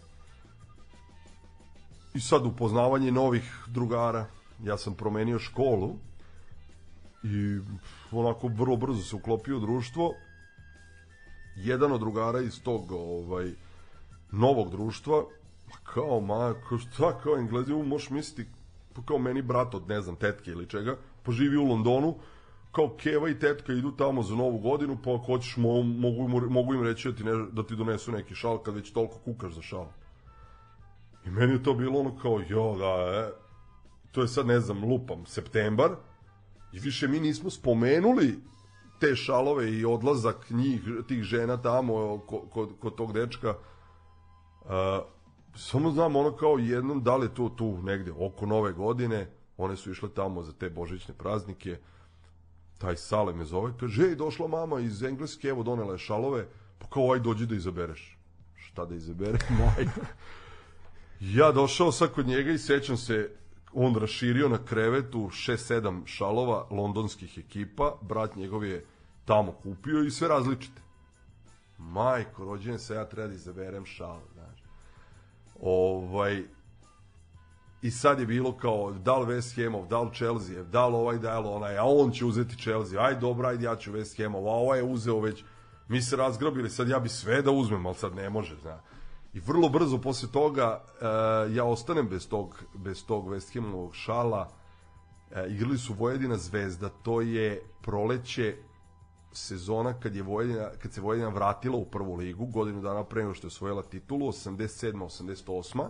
i sad upoznavanje novih drugara. Ja sam promenio školu i onako vrlo brzo se uklopio u društvo. Jedan od drugara iz tog ovaj, novog društva, kao ma, kao šta, kao Englezi, možeš misliti, pa kao meni brat od, ne znam, tetke ili čega, pa živi u Londonu, kao Keva i tetka idu tamo za novu godinu, pa ako hoćeš mo, mogu, mogu im reći da ti, ne, da ti donesu neki šal kad već toliko kukaš za šal. I meni je to bilo ono kao, jo, da, e, to je sad, ne znam, lupam, septembar, i više mi nismo spomenuli te šalove i odlazak njih, tih žena tamo kod, kod, kod tog dečka. Uh, samo znam ono kao jednom, da li je to tu negde oko nove godine, one su išle tamo za te božićne praznike, taj Sale me zove, kaže, ej, došla mama iz Engleske, evo donela je šalove, pa kao, aj dođi da izabereš. Šta da izaberem, majka? Ja došao sad kod njega i sećam se, on raširio na krevetu šest sedam šalova londonskih ekipa, brat njegov je tamo kupio i sve različite. Majko, rođen se, ja treba da izaberem šal, znaš. Ovaj, i sad je bilo kao da li West Hamov, da li Chelsea, da li ovaj, da li onaj, a on će uzeti Chelsea, aj dobro, ajde ja ću West Hamov, a ovaj je uzeo već, mi se razgrabili, sad ja bi sve da uzmem, ali sad ne može, zna. I vrlo brzo posle toga uh, ja ostanem bez tog, bez tog West Hamovog šala. Uh, igrali su Vojvodina Zvezda, to je proleće sezona kad je Vojvodina, kad se Vojvodina vratila u prvu ligu, godinu dana pre nego što je osvojila titulu, osamdeset sedma osamdeset osma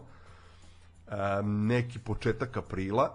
Um, neki početak aprila.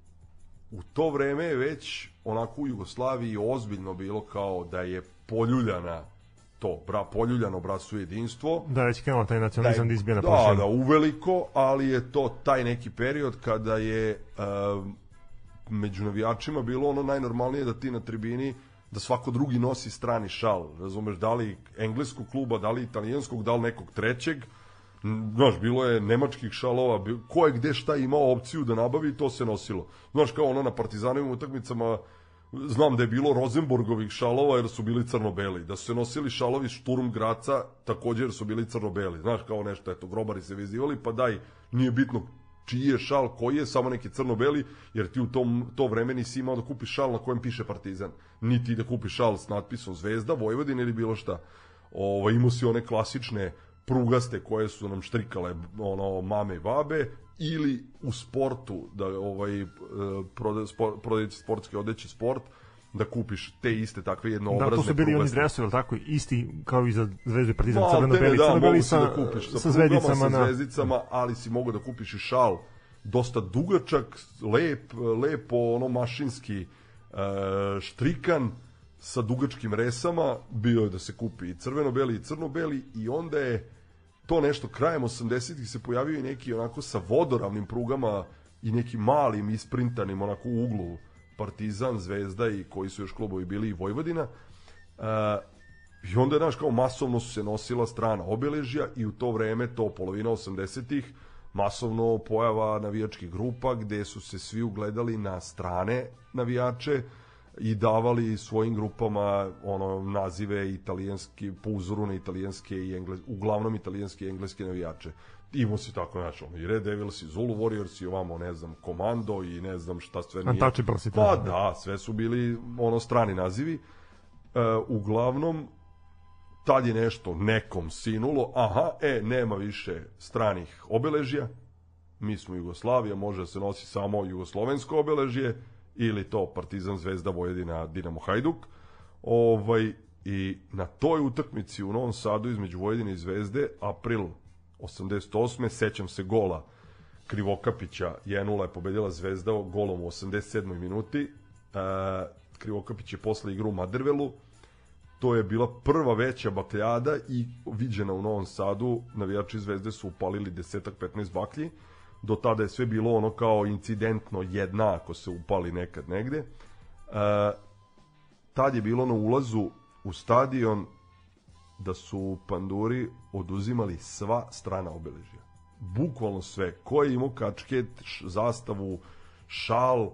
U to vreme je već onako u Jugoslaviji ozbiljno bilo kao da je poljuljana to, bra, poljuljano bratstvo jedinstvo. Da, već krenuo taj nacionalizam da izbija na poštenju. Da, da, uveliko, ali je to taj neki period kada je uh, među navijačima bilo ono najnormalnije da ti na tribini, da svako drugi nosi strani šal, razumeš, da li engleskog kluba, da li italijanskog, da li nekog trećeg. Znaš, bilo je nemačkih šalova, ko je gde šta imao opciju da nabavi, to se nosilo. Znaš, kao ono na Partizanovim utakmicama, znam da je bilo Rosenborgovih šalova jer su bili crno-beli. Da su se nosili šalovi Šturm Graca, također jer su bili crno-beli. Znaš, kao nešto, eto, grobari se vezivali, pa daj, nije bitno čiji je šal, koji je, samo neki crno-beli, jer ti u tom, to vreme nisi imao da kupiš šal na kojem piše Partizan. Niti da kupiš šal s natpisom Zvezda, Vojvodina ili bilo šta. Ovo, imao si one klasične prugaste koje su nam štrikale ono mame i babe, ili u sportu da ovaj prodaje prodaje sportske odeće sport da kupiš te iste takve jednoobrazne prugaste. Da, to su bili prugaste. Oni dresovi, tako isti kao i za Zvezdu i Partizan, crveno-beli, da, crveno-beli sa, da kupiš, sa, sa zvezdicama, sa zvezdicama, ali si mogao da kupiš i šal dosta dugačak, lep, lepo ono mašinski uh, štrikan sa dugačkim resama, bio je da se kupi i crveno-beli i crno-beli, i onda je to nešto krajem osamdesetih se pojavio i neki onako sa vodoravnim prugama i nekim malim isprintanim onako u uglu Partizan, Zvezda i koji su još klubovi bili i Vojvodina. Uh, I onda je, znaš, kao masovno su se nosila strana obeležja i u to vreme, to polovina osamdesetih, masovno pojava navijačkih grupa gde su se svi ugledali na strane navijače i davali svojim grupama ono nazive italijanski, po uzoru na italijanske i engleske, uglavnom italijanske i engleske navijače. Imao si tako, znači, ono, i Red Devils i Zulu Warriors i ovamo, ne znam, Komando i ne znam šta sve nije. Untouchables i pa da, sve su bili ono strani nazivi. E, uglavnom, tad je nešto nekom sinulo, aha, e, nema više stranih obeležja, mi smo Jugoslavija, može da se nosi samo jugoslovensko obeležje, ili to Partizan, Zvezda, Vojvodina, Dinamo, Hajduk. Ovaj, i na toj utakmici u Novom Sadu između Vojvodine i Zvezde, april osamdeset osme sećam se gola Krivokapića, jedan nula je pobedila Zvezda golom u osamdeset sedmoj minuti. E, Krivokapić je posle igrao u Madervelu. To je bila prva veća bakljada i viđena u Novom Sadu. Navijači Zvezde su upalili desetak petnaest baklji. Do tada je sve bilo ono kao incidentno, jedna ako se upali nekad negde. E, tad je bilo na ulazu u stadion da su panduri oduzimali sva strana obeležja. Bukvalno sve. Ko je imao kačket, zastavu, šal, e,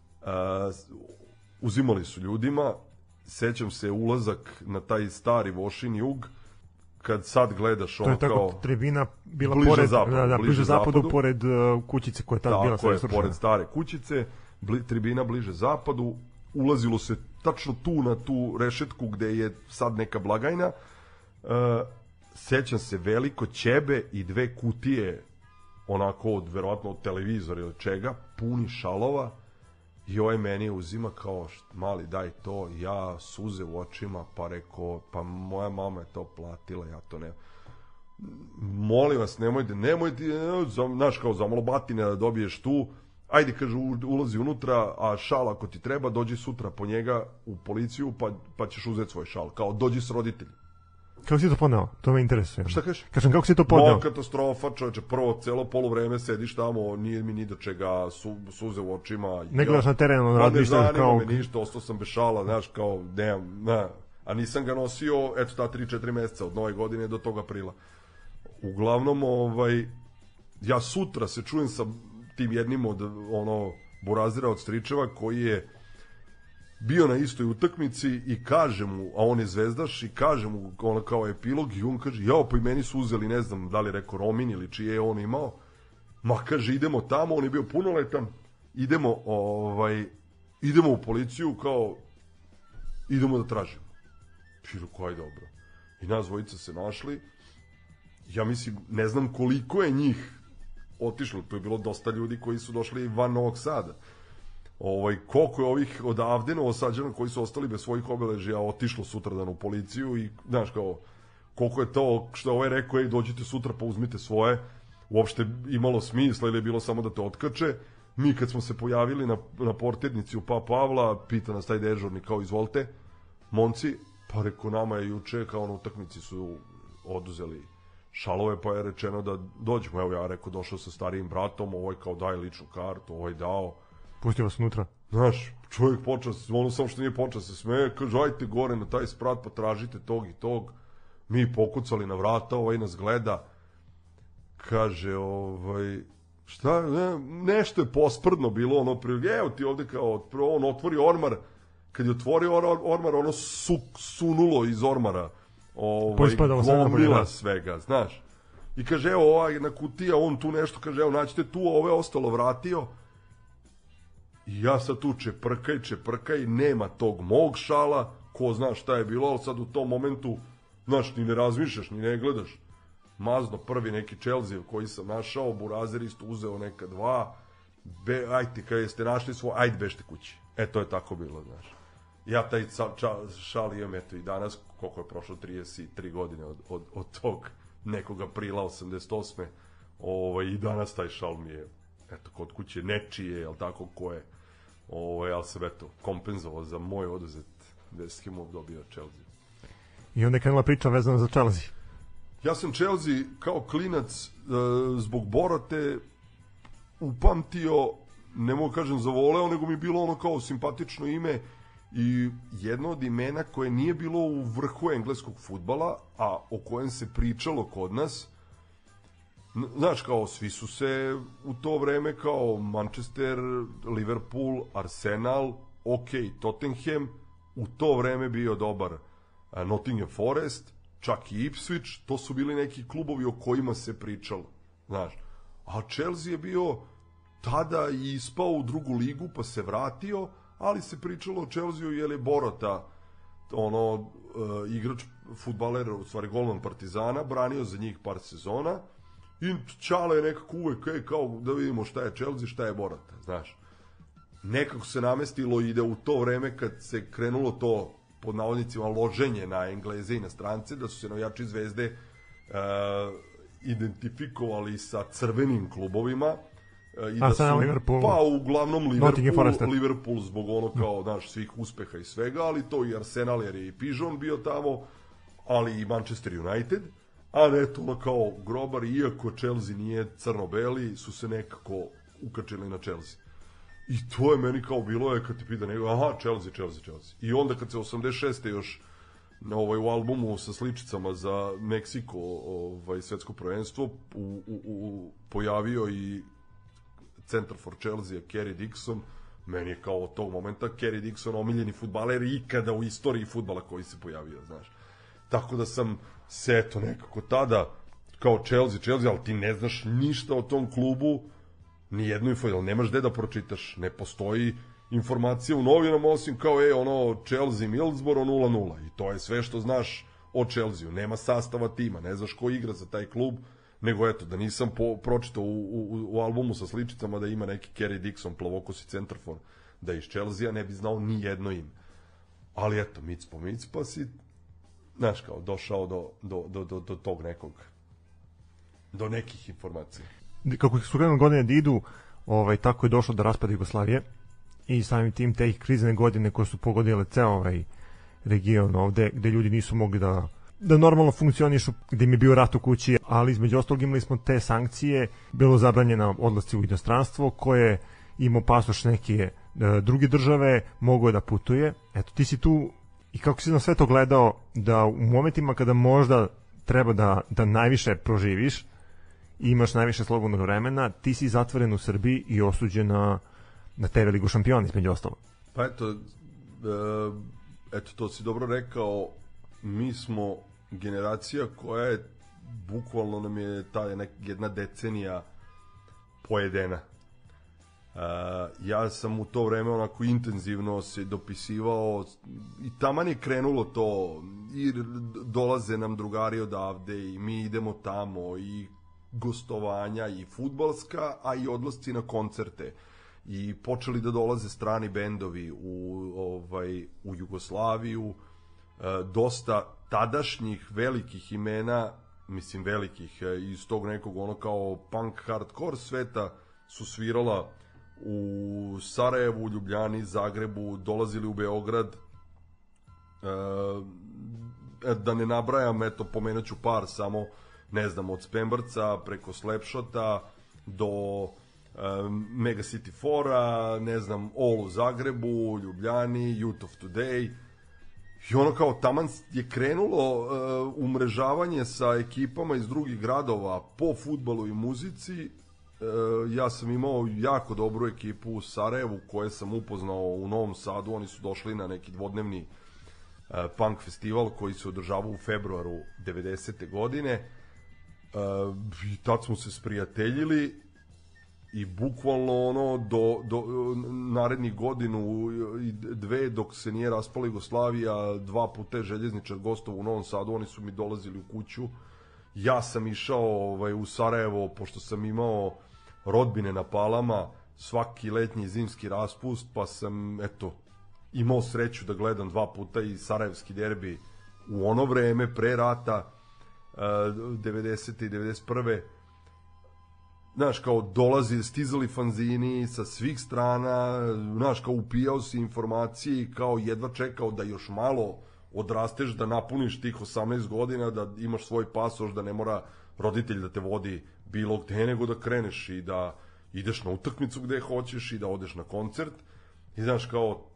uzimali su ljudima. Sećam se ulazak na taj stari Vošin jug, kad sad gledaš ono kao... To je tako tribina bila pored, zapadu, da, da, bliže, bliže zapadu, zapadu, pored uh, kućice koja je tad bila sve srušena. Pored stare kućice, bli, tribina bliže zapadu, ulazilo se tačno tu na tu rešetku gde je sad neka blagajna. Uh, sećam se veliko ćebe i dve kutije, onako od, verovatno od televizora ili čega, puni šalova. I ovaj meni uzima kao, mali daj to, ja suze u očima, pa rekao, pa moja mama je to platila, ja to ne... Molim vas, nemojte, nemojte, znaš, kao za malo batine da dobiješ tu, ajde, kaže, ulazi unutra, a šal ako ti treba, dođi sutra po njega u policiju, pa, pa ćeš uzeti svoj šal, kao dođi s roditelji. Kako si to podneo? To me interesuje. Šta kažeš? Kažem, kako si to podneo? No, katastrofa, čoveče, prvo celo polovreme sediš tamo, nije mi ni do čega, su, suze u očima. Ne gledaš na terenu, pa ne zanima kao... me ništa, ostao sam bez šala, znaš, kao, nemam, ne, a nisam ga nosio, eto, ta tri četiri meseca, od nove godine do tog aprila. Uglavnom, ovaj, ja sutra se čujem sa tim jednim od, ono, burazira od stričeva, koji je bio na istoj utakmici i kaže mu, a on je zvezdaš, i kaže mu ono kao epilog, i on kaže, jao, pa i meni su uzeli, ne znam da li je rekao Romin ili čije je on imao, Ma kaže, idemo tamo, on je bio punoletan, idemo, ovaj, idemo u policiju, kao, idemo da tražimo. I rekao, aj dobro. I nas dvojica se našli. Ja mislim, ne znam koliko je njih otišlo, to je bilo dosta ljudi koji su došli van Novog Sada. Ovaj, koliko je ovih odavde Novosađana koji su ostali bez svojih obeležija otišlo sutradan u policiju i, znaš, kao, koliko je to što je ovaj rekao, ej, dođite sutra pa uzmite svoje, uopšte imalo smisla ili je bilo samo da te otkače. Mi kad smo se pojavili na, na portirnici u Pa Pavla, pita nas taj dežurni, kao, izvolite, momci, pa reko, nama je juče, kao na utakmici su oduzeli šalove, pa je rečeno da dođemo. Evo, ja rekao, došao sa starijim bratom, ovaj kao daj ličnu kartu, ovaj dao. Pustio vas unutra. Znaš, čovjek počeo, ono samo što nije počeo se smeje, kaže, ajte gore na taj sprat, pa tražite tog i tog. Mi pokucali na vrata, ovaj nas gleda, kaže, ovaj, šta, ne, nešto je posprdno bilo, ono, prije, evo ti ovde kao, on otvori ormar, kad je otvorio or, ormar, ono su, sunulo iz ormara, ovaj, gomila svega, znaš. I kaže, evo, ova jedna kutija, on tu nešto, kaže, evo, naćete tu, ove ostalo vratio. I ja sad tu čeprkaj, čeprkaj, nema tog mog šala, ko zna šta je bilo, ali sad u tom momentu, znaš, ni ne razmišljaš, ni ne gledaš. Mazno prvi neki Chelsea koji sam našao, Burazer isto uzeo neka dva, be, ajte, kada jeste našli svoj, ajde bešte kući. E, to je tako bilo, znaš. Ja taj šal imam, eto, i danas, koliko je prošlo, trideset tri godine od, od, od tog nekog aprila osamdeset osme Ovaj, i danas taj šal mi je, eto, kod kuće nečije, jel tako, ko je, ovaj, ali sam, eto, kompenzovao za moj oduzet deset kimov dobio Chelsea. I onda je krenula priča vezana za Chelsea. Ja sam Chelsea kao klinac e, zbog Borote upamtio, ne mogu kažem zavoleo, nego mi je bilo ono kao simpatično ime i jedno od imena koje nije bilo u vrhu engleskog fudbala, a o kojem se pričalo kod nas. Znaš, kao, svi su se u to vreme kao Manchester, Liverpool, Arsenal, ok, Tottenham, u to vreme bio dobar Nottingham Forest, čak i Ipswich, to su bili neki klubovi o kojima se pričalo, znaš. A Chelsea je bio tada i ispao u drugu ligu, pa se vratio, ali se pričalo o Chelsea jer je Borota, ono, uh, igrač, fudbaler, u stvari golman Partizana, branio za njih par sezona i Čale je nekako uvek, ej, kao da vidimo šta je Chelsea, šta je Borota, znaš. Nekako se namestilo i da u to vreme kad se krenulo to pod navodnicima loženje na Engleze i na strance, da su se navijači Zvezde uh, identifikovali sa crvenim klubovima uh, i da su, Liverpool, pa uglavnom Liverpool, Liverpool zbog ono kao, znaš, svih uspeha i svega, ali to i Arsenal jer je i Pigeon bio tamo, ali i Manchester United, a ne to ono kao grobar, iako Chelsea nije crno-beli, su se nekako ukačili na Chelsea. I to je meni kao bilo je kad ti pita nego, aha, Chelsea, Chelsea, Chelsea. I onda kad se osamdeset šeste još na ovaj, u albumu sa sličicama za Meksiko, ovaj, svetsko prvenstvo, u, u, u, pojavio i centar for Chelsea, Kerry Dixon, meni je kao od tog momenta Kerry Dixon omiljeni fudbaler ikada u istoriji fudbala koji se pojavio, znaš. Tako da sam se, eto, nekako tada, kao Chelsea, Chelsea, ali ti ne znaš ništa o tom klubu, ni jednu info, jel nemaš gde da pročitaš, ne postoji informacija u novinama osim kao, e, ono, Chelsea Middlesbrough nula nula i to je sve što znaš o Chelsea, nema sastava tima, ne znaš ko igra za taj klub, nego eto, da nisam po, pročitao u, u, u albumu sa sličicama da ima neki Kerry Dixon, plavokosi centarfor, da je iz Chelsea, ne bi znao ni jedno ime. Ali eto, mic po mic, pa si, znaš, kao, došao do, do, do, do, do tog nekog, do nekih informacija. Kako su krenuli godine da idu, ovaj, tako je došlo do raspada Jugoslavije i samim tim te krizne godine koje su pogodile ceo ovaj region ovde, gde ljudi nisu mogli da, da normalno funkcionišu, gde im je bio rat u kući, ali između ostalog imali smo te sankcije, bilo zabranjeno odlasci u inostranstvo, koje imao pasoš neke e, druge države, mogao je da putuje. Eto, ti si tu i kako si na sve to gledao, da u momentima kada možda treba da, da najviše proživiš, imaš najviše slobodnog vremena, ti si zatvoren u Srbiji i osuđen na, na te Ligu šampiona, između ostalo. Pa eto, e, eto, to si dobro rekao, mi smo generacija koja je, bukvalno nam je ta nek, jedna decenija pojedena. Uh, ja sam u to vreme onako intenzivno se dopisivao i taman je krenulo to i dolaze nam drugari odavde i mi idemo tamo i gostovanja i fudbalska, a i odlasci na koncerte i počeli da dolaze strani bendovi u, ovaj, u Jugoslaviju, uh, dosta tadašnjih velikih imena, mislim velikih iz tog nekog ono kao punk hardcore sveta su svirala u Sarajevu, Ljubljani, Zagrebu, dolazili u Beograd, e, da ne nabrajam, eto, pomenuću par samo, ne znam, od Spembrca preko Slapshota do e, Mega City Fora, ne znam, All u Zagrebu, Ljubljani, Youth of Today, i ono kao taman je krenulo e, umrežavanje sa ekipama iz drugih gradova po fudbalu i muzici. Ja sam imao jako dobru ekipu u Sarajevu koje sam upoznao u Novom Sadu. Oni su došli na neki dvodnevni punk festival koji se održavao u februaru devedesete godine i tad smo se sprijateljili i bukvalno ono do, do narednih godinu i dve dok se nije raspala Jugoslavija, dva puta je željezničar gostovao u Novom Sadu, oni su mi dolazili u kuću. Ja sam išao ovaj, u Sarajevo, pošto sam imao rodbine na Palama, svaki letnji i zimski raspust, pa sam, eto, imao sreću da gledam dva puta i sarajevski derbi u ono vreme, pre rata, devedesete i devedeset prve. Znaš, kao dolazi, stizali fanzini sa svih strana, znaš, kao upijao si informacije i kao jedva čekao da još malo odrasteš, da napuniš tih osamnaest godina, da imaš svoj pasoš, da ne mora roditelj da te vodi bilo gde, nego da kreneš i da ideš na utakmicu gde hoćeš i da odeš na koncert. I znaš, kao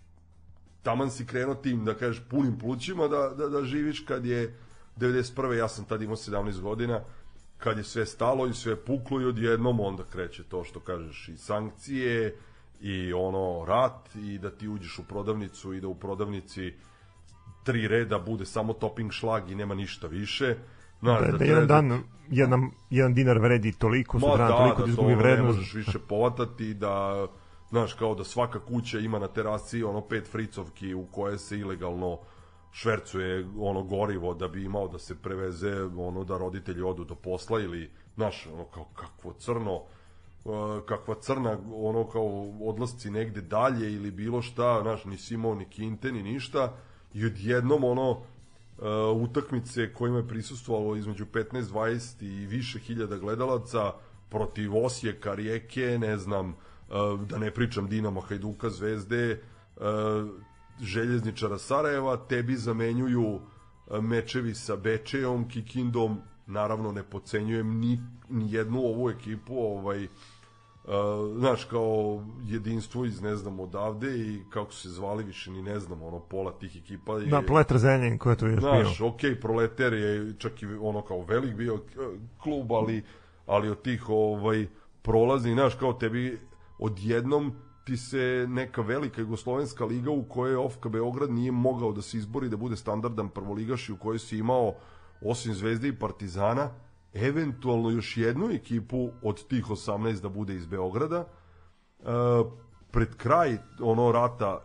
taman si krenuo tim, da kažeš, punim plućima da, da, da živiš kad je devedeset prve. Ja sam tad imao sedamnaest godina, kad je sve stalo i sve puklo i odjednom onda kreće to što kažeš i sankcije i ono rat i da ti uđeš u prodavnicu i da u prodavnici tri reda bude samo topping šlag i nema ništa više. Znaš, da, da, da jedan dan jedan, jedan dinar vredi toliko, sutra da, toliko da, da izgubi vrednost. Ne možeš više povatati, da, znaš, kao da svaka kuća ima na terasi ono pet fricovki u koje se ilegalno švercuje ono gorivo da bi imao da se preveze, ono da roditelji odu do posla ili, znaš, ono kao kakvo crno, kakva crna, ono kao odlasci negde dalje ili bilo šta, znaš, nisi imao ni kinte ni ništa. I odjednom ono uh, utakmice kojima je prisustvovalo između petnaest dvadeset i više hiljada gledalaca protiv Osijeka, Rijeke, ne znam, uh, da ne pričam Dinama, Hajduka, Zvezde, uh, Željezničara Sarajeva, tebi zamenjuju uh, mečevi sa Bečejom, Kikindom, naravno ne podcenjujem ni, ni jednu ovu ekipu, ovaj, Uh, znaš, kao jedinstvo iz, ne znam, odavde i kako se zvali više ni ne znam, ono, pola tih ekipa je, da, Proletar Zrenjanin koji je tu još bio. Znaš, ok, Proletar je čak i ono kao velik bio klub, ali, ali od tih ovaj, prolazni, znaš, kao tebi odjednom ti se neka velika jugoslovenska liga u kojoj O F K Beograd nije mogao da se izbori da bude standardan prvoligaš i u kojoj si imao osim Zvezde i Partizana eventualno još jednu ekipu od tih osamnaest da bude iz Beograda. E, pred kraj ono rata,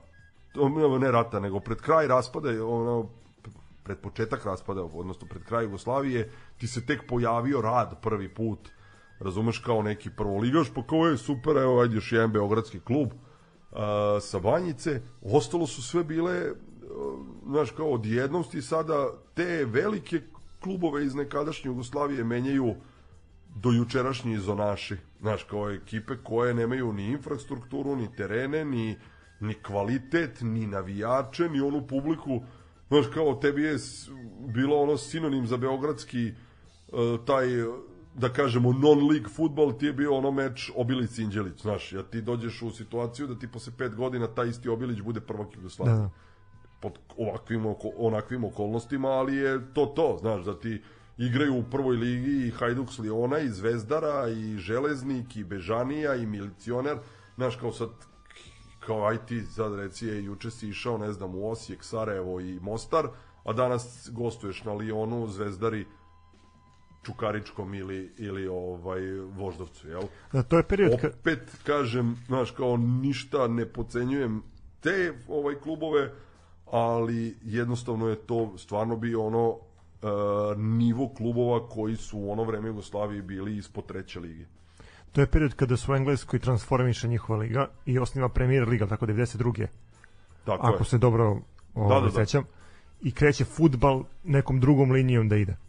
ne rata, nego pred kraj raspada, ono, pred početak raspada, odnosno pred kraj Jugoslavije, ti se tek pojavio Rad prvi put, razumeš, kao neki prvoligaš, pa kao je super, evo, ajde još jedan beogradski klub e, sa Banjice. Ostalo su sve bile, e, znaš, kao odjednom ti sada te velike klubove iz nekadašnje Jugoslavije menjaju do jučerašnji izonaši, znaš, kao ekipe koje nemaju ni infrastrukturu, ni terene, ni, ni kvalitet, ni navijače, ni onu publiku, znaš, kao tebi je bilo ono sinonim za beogradski uh, taj, da kažemo, non-league futbol, ti je bio ono meč Obilić-Inđelić, znaš, ja ti dođeš u situaciju da ti posle pet godina taj isti Obilić bude prvak Jugoslavije. Da, da. Pod ovakvim, onakvim okolnostima, ali je to to, znaš, da ti igraju u prvoj ligi i Hajduk s Liona i Zvezdara i Železnik i Bežanija i Milicioner, znaš, kao sad, kao aj ti sad reci je, juče si išao, ne znam, u Osijek, Sarajevo i Mostar, a danas gostuješ na Lionu, Zvezdari Čukaričkom ili, ili ovaj Voždovcu, jel? Da, to je period... Ka... Opet kažem, znaš, kao ništa ne podcenjujem te ovaj klubove, ali jednostavno je to stvarno bio ono uh, nivo klubova koji su u ono vreme Jugoslavije bili ispod treće lige. To je period kada su u Engleskoj transformiša njihova liga i osniva Premier Liga, tako devedeset druge. Tako ako je. Se dobro ovo, da, da, sećam. Da. I kreće fudbal nekom drugom linijom da ide.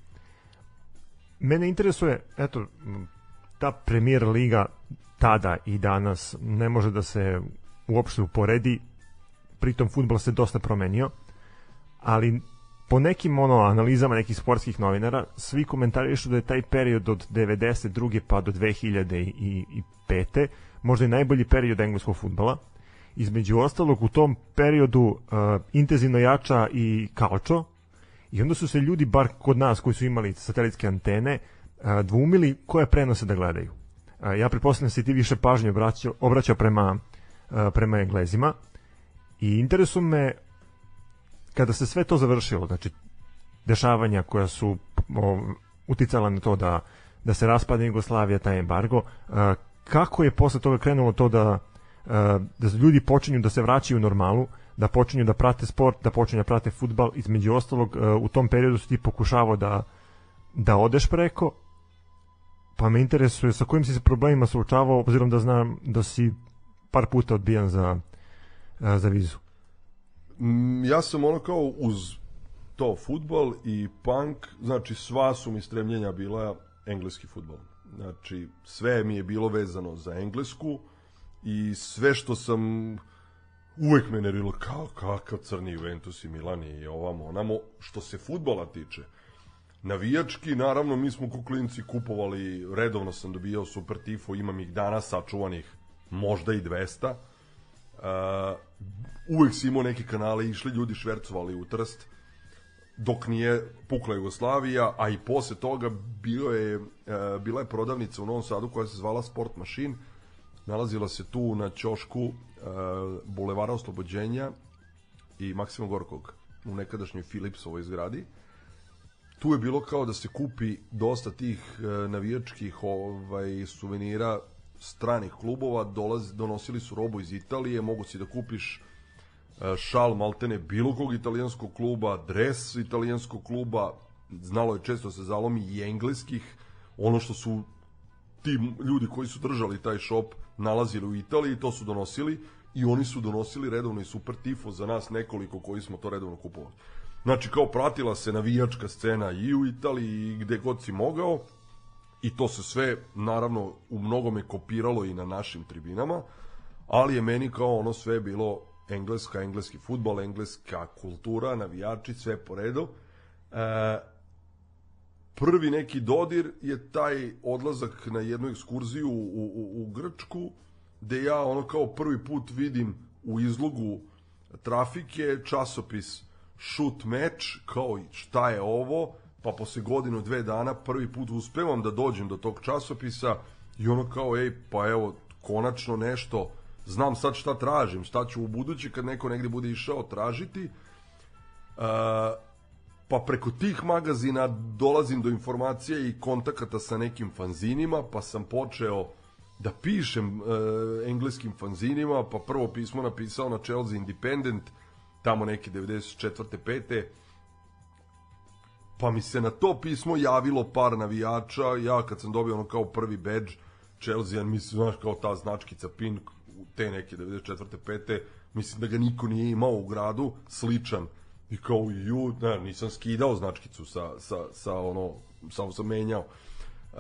Mene interesuje, eto, ta Premier Liga tada i danas ne može da se uopšte uporedi, pritom fudbal se dosta promenio, ali po nekim ono analizama nekih sportskih novinara svi komentarišu da je taj period od devedeset druge pa do dve hiljade pete možda i najbolji period engleskog fudbala. Između ostalog u tom periodu uh, intenzivno jača i kalčo i onda su se ljudi, bar kod nas koji su imali satelitske antene, uh, dvumili koje prenose da gledaju. Uh, ja pretpostavljam da se ti više pažnje obraćao, obraćao prema, uh, prema Englezima i interesuje me kada se sve to završilo, znači dešavanja koja su o, uticala na to da, da se raspada Jugoslavija, taj embargo, uh, kako je posle toga krenulo to da da ljudi počinju da se vraćaju u normalu, da počinju da prate sport, da počinju da prate fudbal, između ostalog u tom periodu si ti pokušavao da, da odeš preko, pa me interesuje sa kojim si se problemima suočavao, obzirom da znam da si par puta odbijan za, za vizu. Ja sam ono kao uz to fudbal i punk, znači sva su mi stremljenja bila engleski fudbal. Znači sve mi je bilo vezano za Englesku, i sve što sam uvek me nervilo kao kakav crni Juventus i Milan i ovamo onamo. Što se fudbala tiče, navijački, naravno mi smo ko klinci kupovali, redovno sam dobijao Super Tifo, imam ih danas sačuvanih možda i dvesta. Uh, uvek si imao neke kanale, išli ljudi švercovali u Trst dok nije pukla Jugoslavija, a i posle toga bio je, uh, bila je prodavnica u Novom Sadu koja se zvala Sport Machine. Nalazila se tu na ćošku uh, Bulevara Oslobođenja i Maksima Gorkog u nekadašnjoj Philipsovoj zgradi. Tu je bilo kao da se kupi dosta tih uh, navijačkih ovaj, suvenira stranih klubova, dolazi, donosili su robu iz Italije, mogu si da kupiš uh, šal maltene bilo kog italijanskog kluba, dres italijanskog kluba, znalo je često se zalomi i engleskih, ono što su ti ljudi koji su držali taj shop nalazili u Italiji, to su donosili i oni su donosili redovno i Super Tifo za nas nekoliko koji smo to redovno kupovali. Znači kao pratila se navijačka scena i u Italiji i gde god si mogao i to se sve naravno u mnogome kopiralo i na našim tribinama, ali je meni kao ono sve bilo engleska, engleski fudbal, engleska kultura, navijači, sve po redu. E, prvi neki dodir je taj odlazak na jednu ekskurziju u, u, u Grčku, gde ja ono kao prvi put vidim u izlogu trafike časopis Shoot Match, kao šta je ovo, pa posle godinu, dve dana prvi put uspevam da dođem do tog časopisa i ono kao, ej, pa evo, konačno nešto, znam sad šta tražim, šta ću u budući kad neko negde bude išao tražiti. Uh, pa preko tih magazina dolazim do informacije i kontakata sa nekim fanzinima, pa sam počeo da pišem uh, engleskim fanzinima, pa prvo pismo napisao na Chelsea Independent, tamo neke devedeset četvrte pete pa mi se na to pismo javilo par navijača, ja kad sam dobio ono kao prvi badge Chelsea, mislim, znaš, kao ta značkica pin, te neke devedeset četvrte pete mislim da ga niko nije imao u gradu, sličan, i kao ju, ne, nisam skidao značkicu sa, sa, sa ono, samo sam menjao. Uh,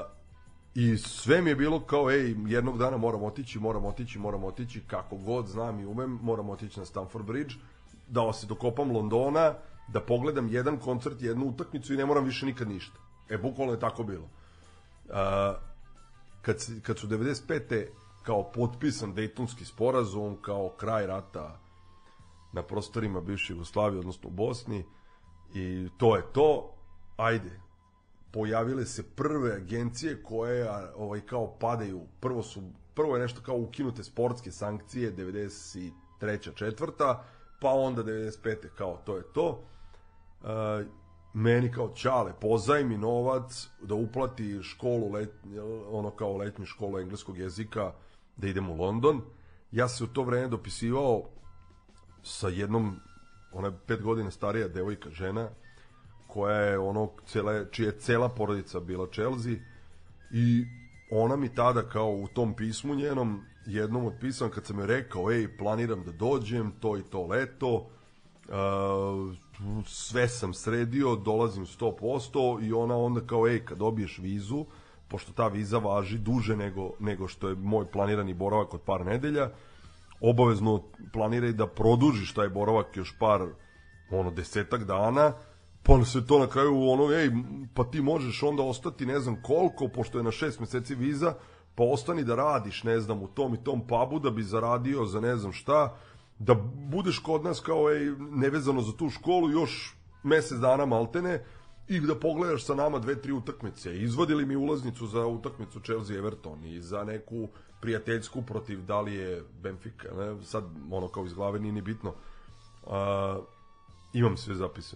I sve mi je bilo kao, ej, jednog dana moram otići, moram otići, moram otići, kako god znam i umem, moram otići na Stamford Bridge, da se dokopam Londona, da pogledam jedan koncert, jednu utakmicu i ne moram više nikad ništa. E, bukvalno je tako bilo. Uh, kad, kad su devedeset pete kao potpisan Dejtonski sporazum, kao kraj rata na prostorima bivše Jugoslavije, odnosno u Bosni, i to je to, ajde, pojavile se prve agencije koje ovaj kao padaju, prvo su prvo je nešto kao ukinute sportske sankcije devedeset treća četvrta, pa onda devedeset pete kao to je to. Uh, meni kao Ćale, pozajmi novac da uplati školu, let, ono kao letnju školu engleskog jezika, da idem u London. Ja se u to vreme dopisivao sa jednom, ona je pet godina starija devojka, žena, koja je ono, cele, čija je cela porodica bila Chelsea, i ona mi tada kao u tom pismu njenom jednom otpisam kad sam joj rekao, ej, planiram da dođem, to i to leto, uh, sve sam sredio, dolazim sto posto, i ona onda kao, ej, kad dobiješ vizu, pošto ta viza važi duže nego, nego što je moj planirani boravak od par nedelja, obavezno planiraj da produžiš taj boravak još par, ono, desetak dana, pa se to na kraju, ono, ej, pa ti možeš onda ostati ne znam koliko, pošto je na šest meseci viza, pa ostani da radiš, ne znam, u tom i tom pubu, da bi zaradio za ne znam šta, da budeš kod nas kao, ej, nevezano za tu školu, još mesec dana maltene, i da pogledaš sa nama dve, tri utakmice. Izvadili mi ulaznicu za utakmicu Chelsea-Everton i za neku prijateljsku protiv, da li je Benfica, ne, sad ono kao iz glave nije ni bitno. A, imam sve zapisano.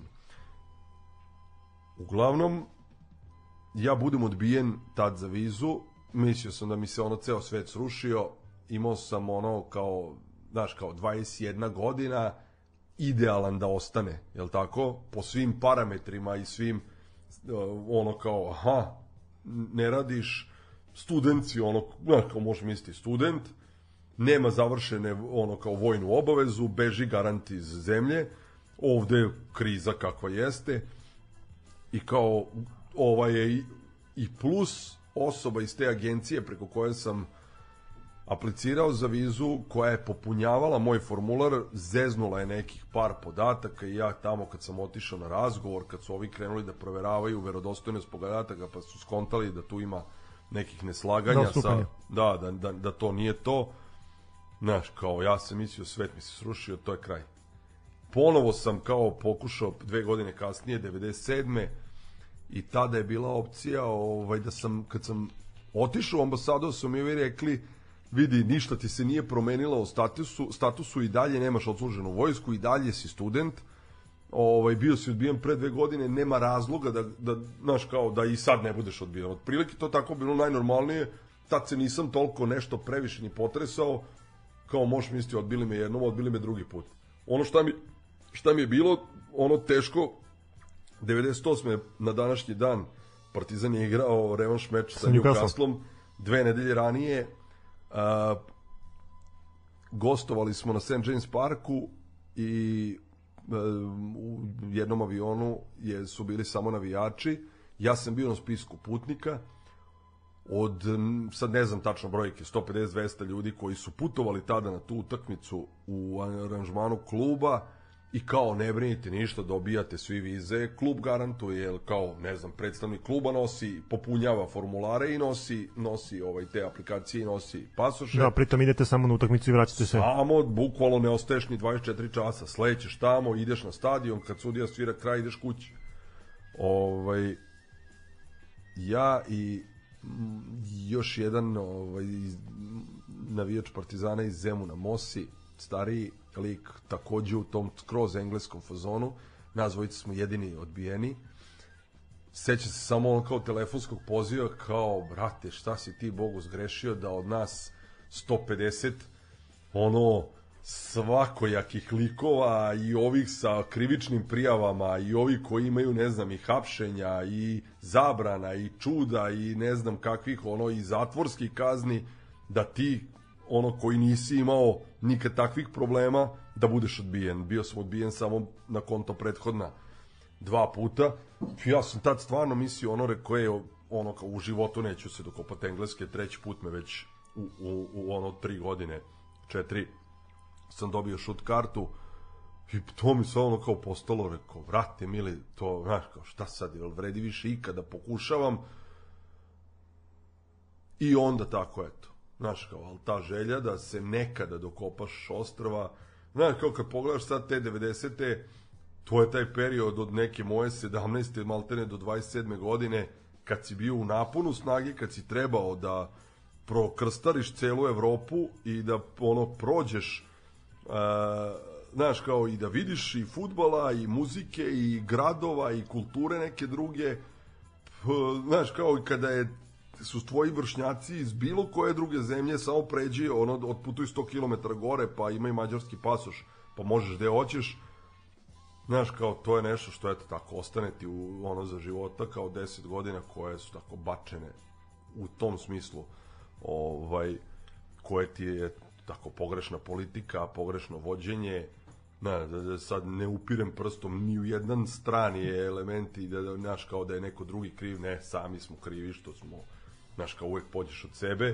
Uglavnom, ja budem odbijen tad za vizu, mislio sam da mi se ono ceo svet srušio, imao sam ono kao, znaš, kao dvadeset jedna godina, idealan da ostane, jel tako, po svim parametrima i svim, ono kao, aha, ne radiš, student si, ono, znaš, kao možeš misliti student, nema završene, ono, kao vojnu obavezu, beži garant iz zemlje, ovde je kriza kakva jeste, i kao, ova je i, i plus osoba iz te agencije preko koje sam aplicirao za vizu, koja je popunjavala moj formular, zeznula je nekih par podataka, i ja tamo kad sam otišao na razgovor, kad su ovi krenuli da proveravaju verodostojnost podataka, pa su skontali da tu ima nekih neslaganja da, sa, da, da, da, da to nije to, znaš, kao ja sam mislio, svet mi se srušio, to je kraj. Ponovo sam kao pokušao dve godine kasnije, devedeset sedme, i tada je bila opcija, ovaj, da sam, kad sam otišao u ambasadu, su mi rekli, vidi, ništa ti se nije promenilo u statusu, statusu, i dalje nemaš odsluženu vojsku, i dalje si student, ovaj, bio si odbijen pre dve godine, nema razloga da, da, znaš, kao, da i sad ne budeš odbijen. Otprilike to tako bilo najnormalnije, tad se nisam toliko nešto previše ni potresao, kao možeš misliti, odbili me jednom, odbili me drugi put. Ono šta mi, šta mi je bilo, ono teško, devedeset osme na današnji dan Partizan je igrao revanš meč sa Newcastlom, dve nedelje ranije, Uh, gostovali smo na Saint James Parku, i uh, u jednom avionu je, su bili samo navijači, ja sam bio na spisku putnika od, sad ne znam tačno brojke, sto pedeset do dvesta ljudi koji su putovali tada na tu utakmicu u aranžmanu kluba, i kao, ne brinite ništa, dobijate svi vize, klub garantuje, jer kao, ne znam, predstavnik kluba nosi, popunjava formulare i nosi, nosi ovaj, te aplikacije i nosi pasoše. Da, pritom idete samo na utakmicu i vraćate se. Samo, bukvalno ne ostaješ ni dvadeset četiri časa, sledećeš tamo, ideš na stadion, kad sudija svira kraj, ideš kući. Ovaj, ja i još jedan ovaj, navijač Partizana iz Zemuna, Mosi, stariji lik, takođe u tom skroz engleskom fazonu, nas dvojica smo jedini odbijeni. Seća se samo on kao telefonskog poziva, kao, brate, šta si ti Bogu zgrešio da od nas sto pedeset ono svakojakih likova, i ovih sa krivičnim prijavama, i ovih koji imaju, ne znam, i hapšenja, i zabrana, i čuda, i ne znam kakvih, ono, i zatvorskih kazni, da ti, ono, koji nisi imao nikad takvih problema, da budeš odbijen. Bio sam odbijen samo na konto prethodna dva puta. Ja sam tad stvarno mislio, ono, rekao je, ono, kao u životu neću se dokopati engleske, treći put me već u, u, u ono, tri godine, četiri, sam dobio šut kartu, i to mi se ono kao postalo, rekao, vrate mili, to, znaš, kao, šta sad, jel vredi više ikada, pokušavam, i onda tako, eto. Znaš, kao, ali ta želja da se nekada dokopaš ostrva, znaš, kao kad pogledaš sad te devedesete, to je taj period od neke moje sedamnaeste maltene do dvadeset sedme godine, kad si bio u naponu snage, kad si trebao da prokrstariš celu Evropu i da ono prođeš uh, znaš, kao i da vidiš i fudbala, i muzike, i gradova, i kulture neke druge, P, znaš, kao i kada je su tvoji vršnjaci iz bilo koje druge zemlje, samo pređi, ono, otputuj sto kilometara gore, pa imaj mađarski pasoš, pa možeš gde hoćeš. Znaš, kao, to je nešto što, eto, tako, ostane ti u, ono, za života, kao deset godina koje su tako bačene u tom smislu, ovaj, koje ti je tako pogrešna politika, pogrešno vođenje, ne, da, da sad ne upirem prstom ni u jedan strani je element i da, da, znaš, kao da je neko drugi kriv, ne, sami smo krivi što smo, znaš, kao uvek pođeš od sebe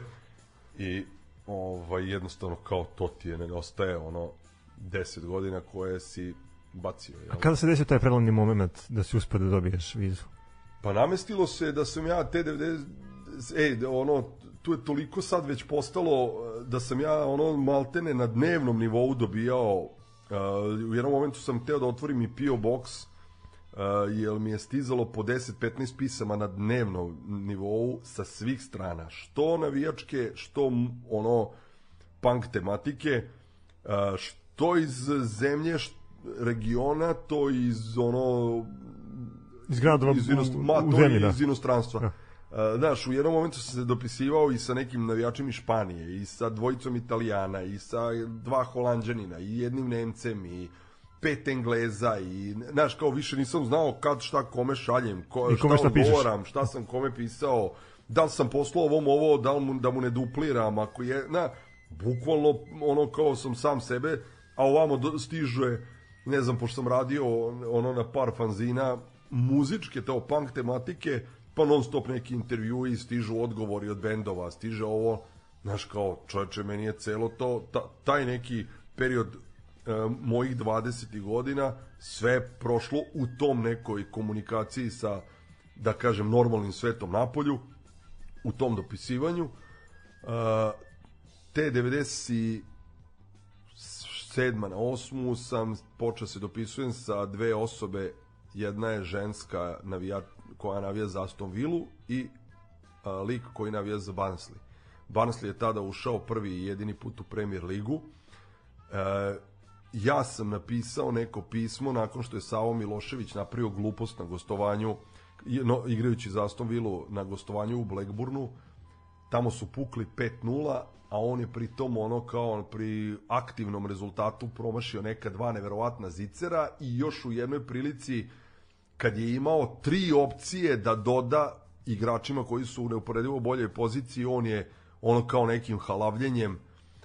i ovaj, jednostavno kao to ti je nedostaje, ono, deset godina koje si bacio. Jel? A kada se desio taj prelomni moment da si uspio da dobiješ vizu? Pa namestilo se da sam ja te devedeset ej, ono, tu je toliko sad već postalo da sam ja ono maltene na dnevnom nivou dobijao, uh, u jednom momentu sam teo da otvorim i P O Box, uh, jer mi je stizalo po deset petnaest pisama na dnevnom nivou sa svih strana, što navijačke, što ono punk tematike, uh, što iz zemlje, što regiona, to iz ono iz gradova iz, inost... Ma, u zemlji, da. iz inostranstva. Ja. Uh, znaš, u jednom momentu sam se dopisivao i sa nekim navijačima iz Španije, i sa dvojicom Italijana, i sa dva Holanđanina, i jednim Nemcem, i pet Engleza, i, znaš, kao više nisam znao kad šta kome šaljem, ko, I kome šta šta odgovaram, šta sam kome pisao, da li sam poslao ovom ovo, da, mu, da mu ne dupliram, ako je, na, bukvalno, ono, kao sam sam sebe, a ovamo stiže, ne znam, pošto sam radio ono na par fanzina, muzičke, teo punk tematike, pa non stop neki intervjui, stižu odgovori od bendova, stiže ovo, znaš, kao, čoveče, meni je celo to, ta, taj neki period e, mojih dvadesetih godina, sve prošlo u tom nekoj komunikaciji sa, da kažem, normalnim svetom napolju, u tom dopisivanju. E, te devedeset sedma na osmu sam počeo se dopisujem sa dve osobe, jedna je ženska navijač, koja navija za Aston Villu, i a, lik koji navija za Barnsley. Barnsley je tada ušao prvi i jedini put u Premier ligu. E, ja sam napisao neko pismo nakon što je Savo Milošević napravio glupost na gostovanju, no, igrajući za Aston Villu na gostovanju u Blackburnu. Tamo su pukli pet nula, a on je pri tom ono kao pri aktivnom rezultatu promašio neka dva neverovatna zicera i još u jednoj prilici kad je imao tri opcije da doda igračima koji su u neuporedivo boljoj poziciji, on je ono kao nekim halavljenjem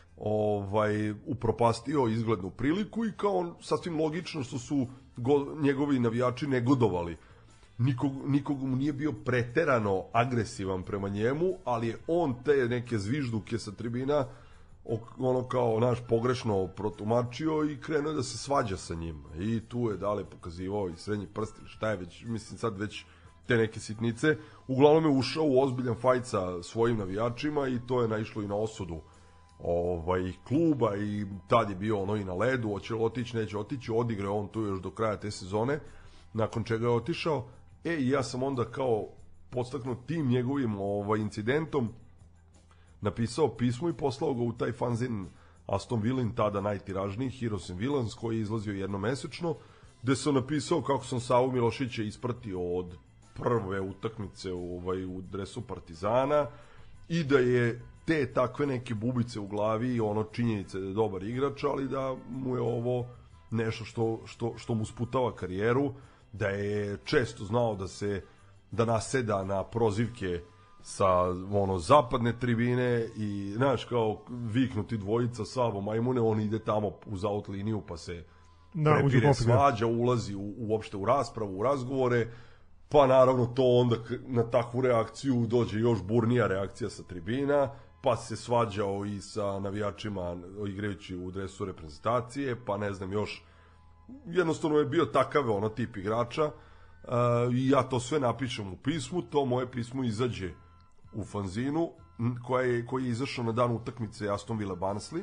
ovaj, upropastio izglednu priliku i kao sasvim logično što su go, njegovi navijači negodovali. Nikog, nikog mu nije bio preterano agresivan prema njemu, ali je on te neke zvižduke sa tribina ono kao naš pogrešno protumačio i krenuo da se svađa sa njim. I tu je dale pokazivao i srednji prst, šta je već, mislim sad već te neke sitnice. Uglavnom je ušao u ozbiljan fajt sa svojim navijačima i to je naišlo i na osudu ovaj, kluba i tad je bio ono i na ledu, hoće li otići, neće otići, odigrao on tu još do kraja te sezone, nakon čega je otišao. E, i ja sam onda kao podstaknut tim njegovim ovaj, incidentom napisao pismo i poslao ga u taj fanzin Aston Villin, tada najtiražniji, Heroes and Villains, koji je izlazio jednomesečno, gde sam napisao kako sam Savu Milošića ispratio od prve utakmice ovaj, u dresu Partizana i da je te takve neke bubice u glavi i ono činjenice da je dobar igrač, ali da mu je ovo nešto što, što, što mu sputava karijeru, da je često znao da se da naseda na prozivke sa ono zapadne tribine i znaš kao viknuti dvojica Savo Majmune, on ide tamo uz out liniju pa se da, prepire, svađa, ulazi u, uopšte u raspravu, u razgovore, pa naravno to onda na takvu reakciju dođe još burnija reakcija sa tribina, pa se svađao i sa navijačima igrajući u dresu reprezentacije, pa ne znam još, jednostavno je bio takav ono tip igrača. Uh, i ja to sve napišem u pismu, to moje pismo izađe u fanzinu koja je, koji je izašao na dan utakmice Aston Villa Barnsley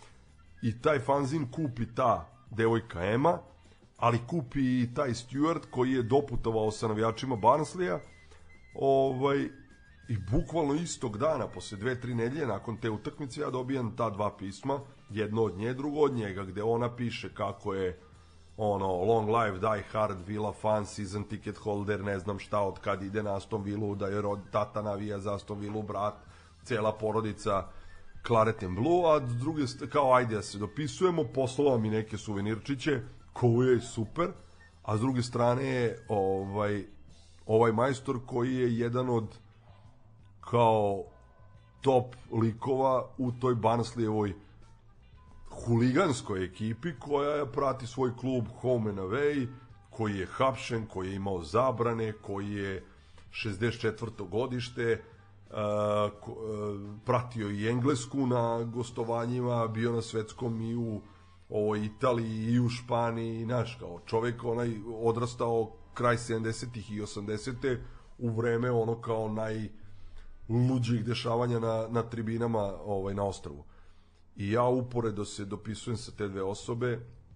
i taj fanzin kupi ta devojka Ema, ali kupi i taj Stuart koji je doputovao sa navijačima Barnsleya ovaj, I bukvalno istog dana, posle dve, tri nedelje, nakon te utakmice, ja dobijam ta dva pisma, jedno od nje, drugo od njega, gde ona piše kako je ono, long life, die hard, Villa fan, season ticket holder, ne znam šta, od kad ide na Aston Villu, da je rod, tata navija za Aston Villu, brat, cela porodica, Claret and Blue, a s druge, kao ajde da se dopisujemo, poslala mi neke suvenirčiće, koji je super, a s druge strane je ovaj, ovaj majstor koji je jedan od kao top likova u toj Barnsleyevoj huliganskoj ekipi koja prati svoj klub home and away, koji je hapšen, koji je imao zabrane, koji je šezdeset četvrto godište, uh, uh, pratio i Englesku na gostovanjima, bio na svetskom i u ovoj Italiji i u Španiji, znaš, kao čovek onaj odrastao kraj sedamdesetih i osamdesetih u vreme ono kao najluđih dešavanja na, na tribinama ovaj, na ostrvu. I ja uporedo se dopisujem sa te dve osobe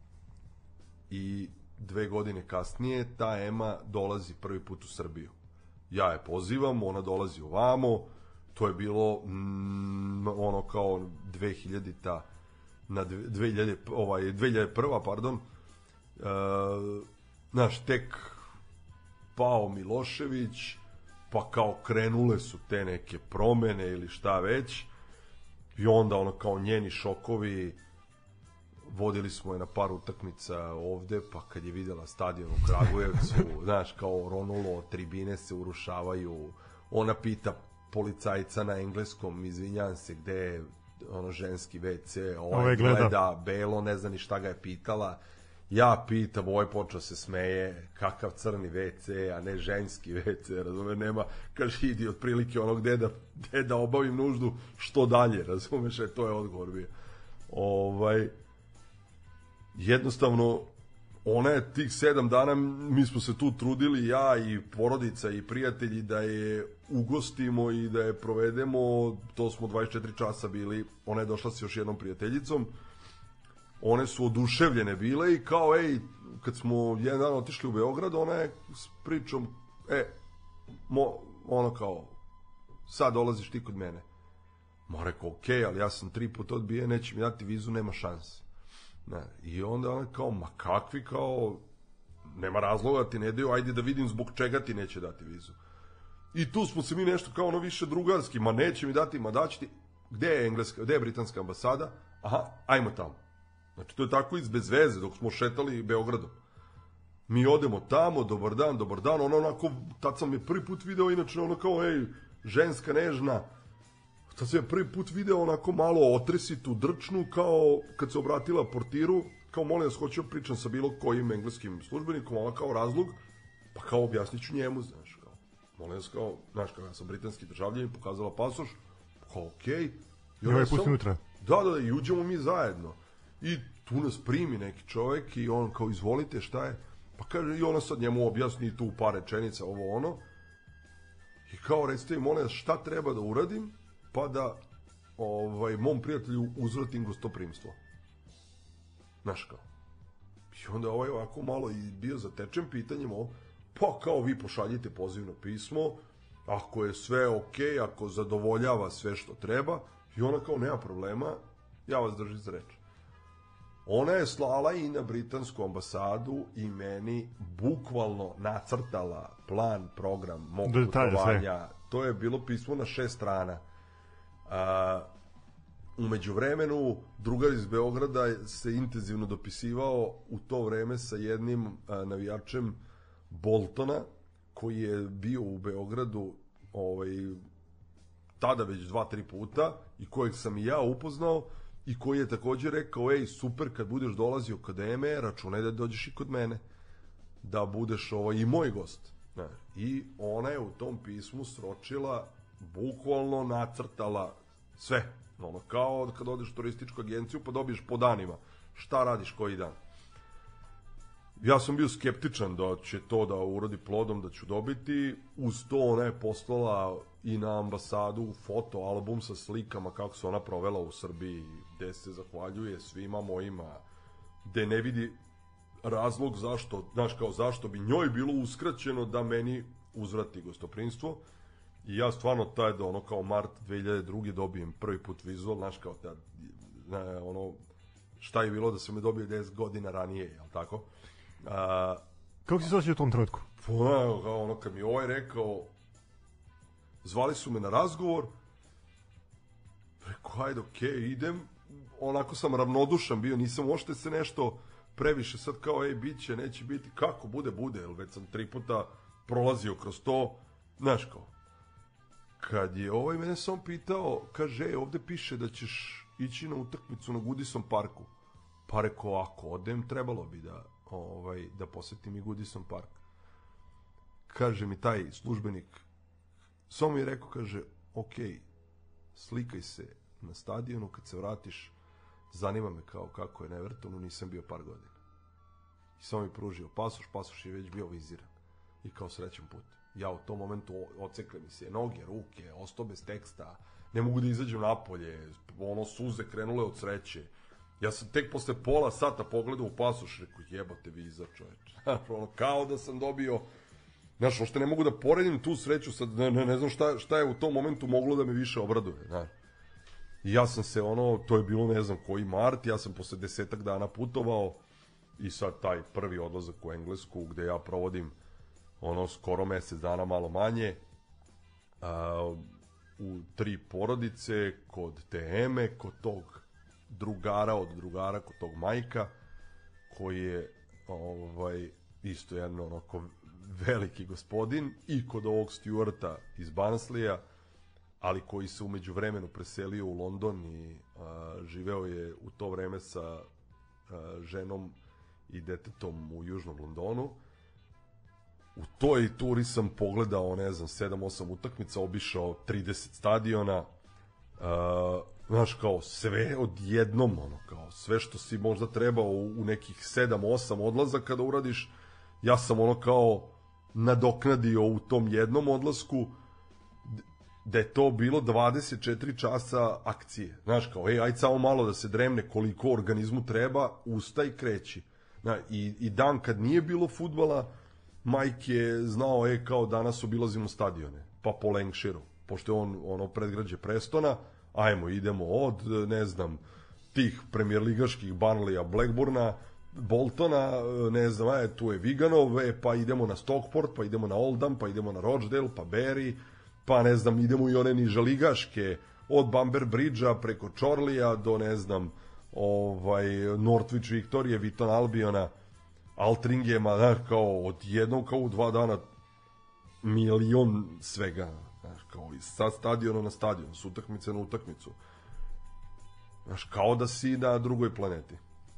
i dve godine kasnije ta Ema dolazi prvi put u Srbiju. Ja je pozivam, ona dolazi ovamo, to je bilo mm, ono kao dve hiljadita na dve hiljade, ovaj, dve hiljade prva, pardon, e, znaš, tek pao Milošević, pa kao krenule su te neke promene ili šta već, i onda ono kao njeni šokovi, vodili smo je na par utakmica ovde, pa kad je videla stadion u Kragujevcu, znaš, kao ronulo, tribine se urušavaju, ona pita policajca na engleskom, izvinjam se, gde je ono ženski ve ce, ovaj gleda. gleda belo, ne zna ni šta ga je pitala, ja pitam, ovaj počeo se smeje, kakav crni ve ce, a ne ženski ve ce, razume, nema, kaže, idi otprilike ono gde da, gde da obavim nuždu, što dalje, razumeš, e, to je odgovor bio. Ovaj, jednostavno, ona je tih sedam dana, mi smo se tu trudili, ja i porodica i prijatelji, da je ugostimo i da je provedemo, to smo dvadeset četiri časa bili, ona je došla s još jednom prijateljicom, one su oduševljene bile i kao, ej, kad smo jedan dan otišli u Beograd, ona je s pričom, e, mo, ono kao, sad dolaziš ti kod mene. Ma rekao, okej, okay, ali ja sam tri puta odbijen, neće mi dati vizu, nema šanse. Ne. I onda ona kao, ma kakvi, kao, nema razloga, ti ne daju, ajde da vidim zbog čega ti neće dati vizu. I tu smo se mi nešto kao ono više drugarski, ma neće mi dati, ma daći ti, gde je engleska, gde je britanska ambasada? Aha, ajmo tamo. Znači, to je tako iz bez veze, dok smo šetali Beogradom. Mi odemo tamo, dobar dan, dobar dan, ono onako, tad sam je prvi put video, inače ono kao, ej, ženska nežna, tad sam je prvi put video onako malo otresitu, drčnu, kao kad se obratila portiru, kao molim vas, hoću pričam sa bilo kojim engleskim službenikom, ona kao razlog, pa kao objasnit ću njemu, znaš, kao, molim vas, kao, znaš, kao ja sam britanski državljanin, pokazala pasoš, kao, okej. Okay. I ovaj put unutra. Da, da, da, i uđemo mi zajedno. I tu nas primi neki čovek i on kao, izvolite, šta je? Pa kaže, i ona sad njemu objasni tu par rečenica, ovo ono. I kao, recite mi, molim vas, šta treba da uradim, pa da ovaj, mom prijatelju uzvratim gostoprimstvo. Znaš kao. I onda ovaj ovako malo i bio zatečen pitanjem ovo, pa kao vi pošaljite pozivno pismo, ako je sve okej, ako zadovoljava sve što treba, i ona kao, nema problema, ja vas držim za reč. Ona je slala i na britansku ambasadu i meni bukvalno nacrtala plan, program mog putovanja. To je bilo pismo na šest strana. A, umeđu vremenu, drugar iz Beograda se intenzivno dopisivao u to vreme sa jednim a, navijačem Boltona, koji je bio u Beogradu ovaj, tada već dva, tri puta i kojeg sam i ja upoznao, i koji je također rekao, ej, super, kad budeš dolazio kod Eme, računaj da dođeš i kod mene, da budeš ovaj, i moj gost. Ne. I ona je u tom pismu sročila, bukvalno nacrtala sve. Ono, kao kad odeš u turističku agenciju pa dobiješ po danima šta radiš koji dan. Ja sam bio skeptičan da će to da urodi plodom, da ću dobiti. Uz to ona je poslala i na ambasadu fotoalbum sa slikama kako se ona provela u Srbiji, gde se zahvaljuje svima mojima, gde ne vidi razlog zašto, znaš kao zašto bi njoj bilo uskraćeno da meni uzvrati gostoprimstvo. I ja stvarno taj do ono kao mart dve hiljade druge dobijem prvi put vizual, znaš kao tad, na, ono, šta je bilo da sam me dobio deset godina ranije, jel tako? A, Kako si se osjećao u tom trenutku? Ono, ono, kad mi ovaj rekao, zvali su me na razgovor, rekao, hajde, okej, okay, idem, onako sam ravnodušan bio, nisam ošte se nešto previše sad kao, ej, bit će, neće biti, kako bude, bude, jer već sam tri puta prolazio kroz to, znaš kao. Kad je ovaj mene sam pitao, kaže, ej, ovde piše da ćeš ići na utakmicu na Goodison Parku. Pa rekao, ako odem, trebalo bi da, ovaj, da posetim i Goodison Park. Kaže mi taj službenik, samo mi je rekao, kaže, ok, slikaj se na stadionu, kad se vratiš, zanima me kao kako je na Evertonu, nisam bio par godina. I samo mi pružio pasoš, pasoš je već bio viziran. I kao srećan put. Ja u tom momentu ocekle mi se noge, ruke, ostao bez teksta, ne mogu da izađem napolje, ono suze krenule od sreće. Ja sam tek posle pola sata pogledao u pasoš, rekao, jebate viza, čoveče. Ono, kao da sam dobio, znaš, ošte ne mogu da poredim tu sreću, sad ne, ne, ne znam šta, šta je u tom momentu moglo da me više obraduje, znaš. I ja sam se, ono, to je bilo ne znam koji mart, ja sam posle desetak dana putovao i sad taj prvi odlazak u Englesku, gde ja provodim ono skoro mesec dana, malo manje, a, u tri porodice, kod te Eme, kod tog drugara od drugara, kod tog majka, koji je ovaj, isto jedan onako veliki gospodin, i kod ovog Stuarta iz Barnslija, ali koji se umeđu vremenu preselio u London i a, živeo je u to vreme sa a, ženom i detetom u južnom Londonu. U toj turi sam pogledao, ne znam, sedam osam utakmica, obišao trideset stadiona, uh, znaš, kao sve odjednom, ono, kao sve što si možda trebao u, u nekih sedam osam odlazaka da uradiš, ja sam ono kao nadoknadio u tom jednom odlasku, da je to bilo dvadeset četiri časa akcije. Znaš, kao, ej, ajde samo malo da se dremne koliko organizmu treba, ustaj, kreći. Znaš, i, i dan kad nije bilo fudbala, Mike je znao, e, kao danas obilazimo stadione, pa po Lancashireu, pošto je on ono predgrađe Prestona, ajmo, idemo od, ne znam, tih premijerligaških Burnleya, Blackburna, Boltona, ne znam, aj, tu je Viganov, e, pa idemo na Stockport, pa idemo na Oldham, pa idemo na Rochdale, pa Bury, pa ne znam, idemo i one nižaligaške, od Bamber Bridgea preko Chorleya do, ne znam, ovaj, Northwich Victoria, Viton Albiona, Altringema, znaš, kao od jednom, kao u dva dana milion svega, znaš, kao i sa stadiona na stadion, s utakmice na utakmicu, znaš, kao da si na drugoj planeti.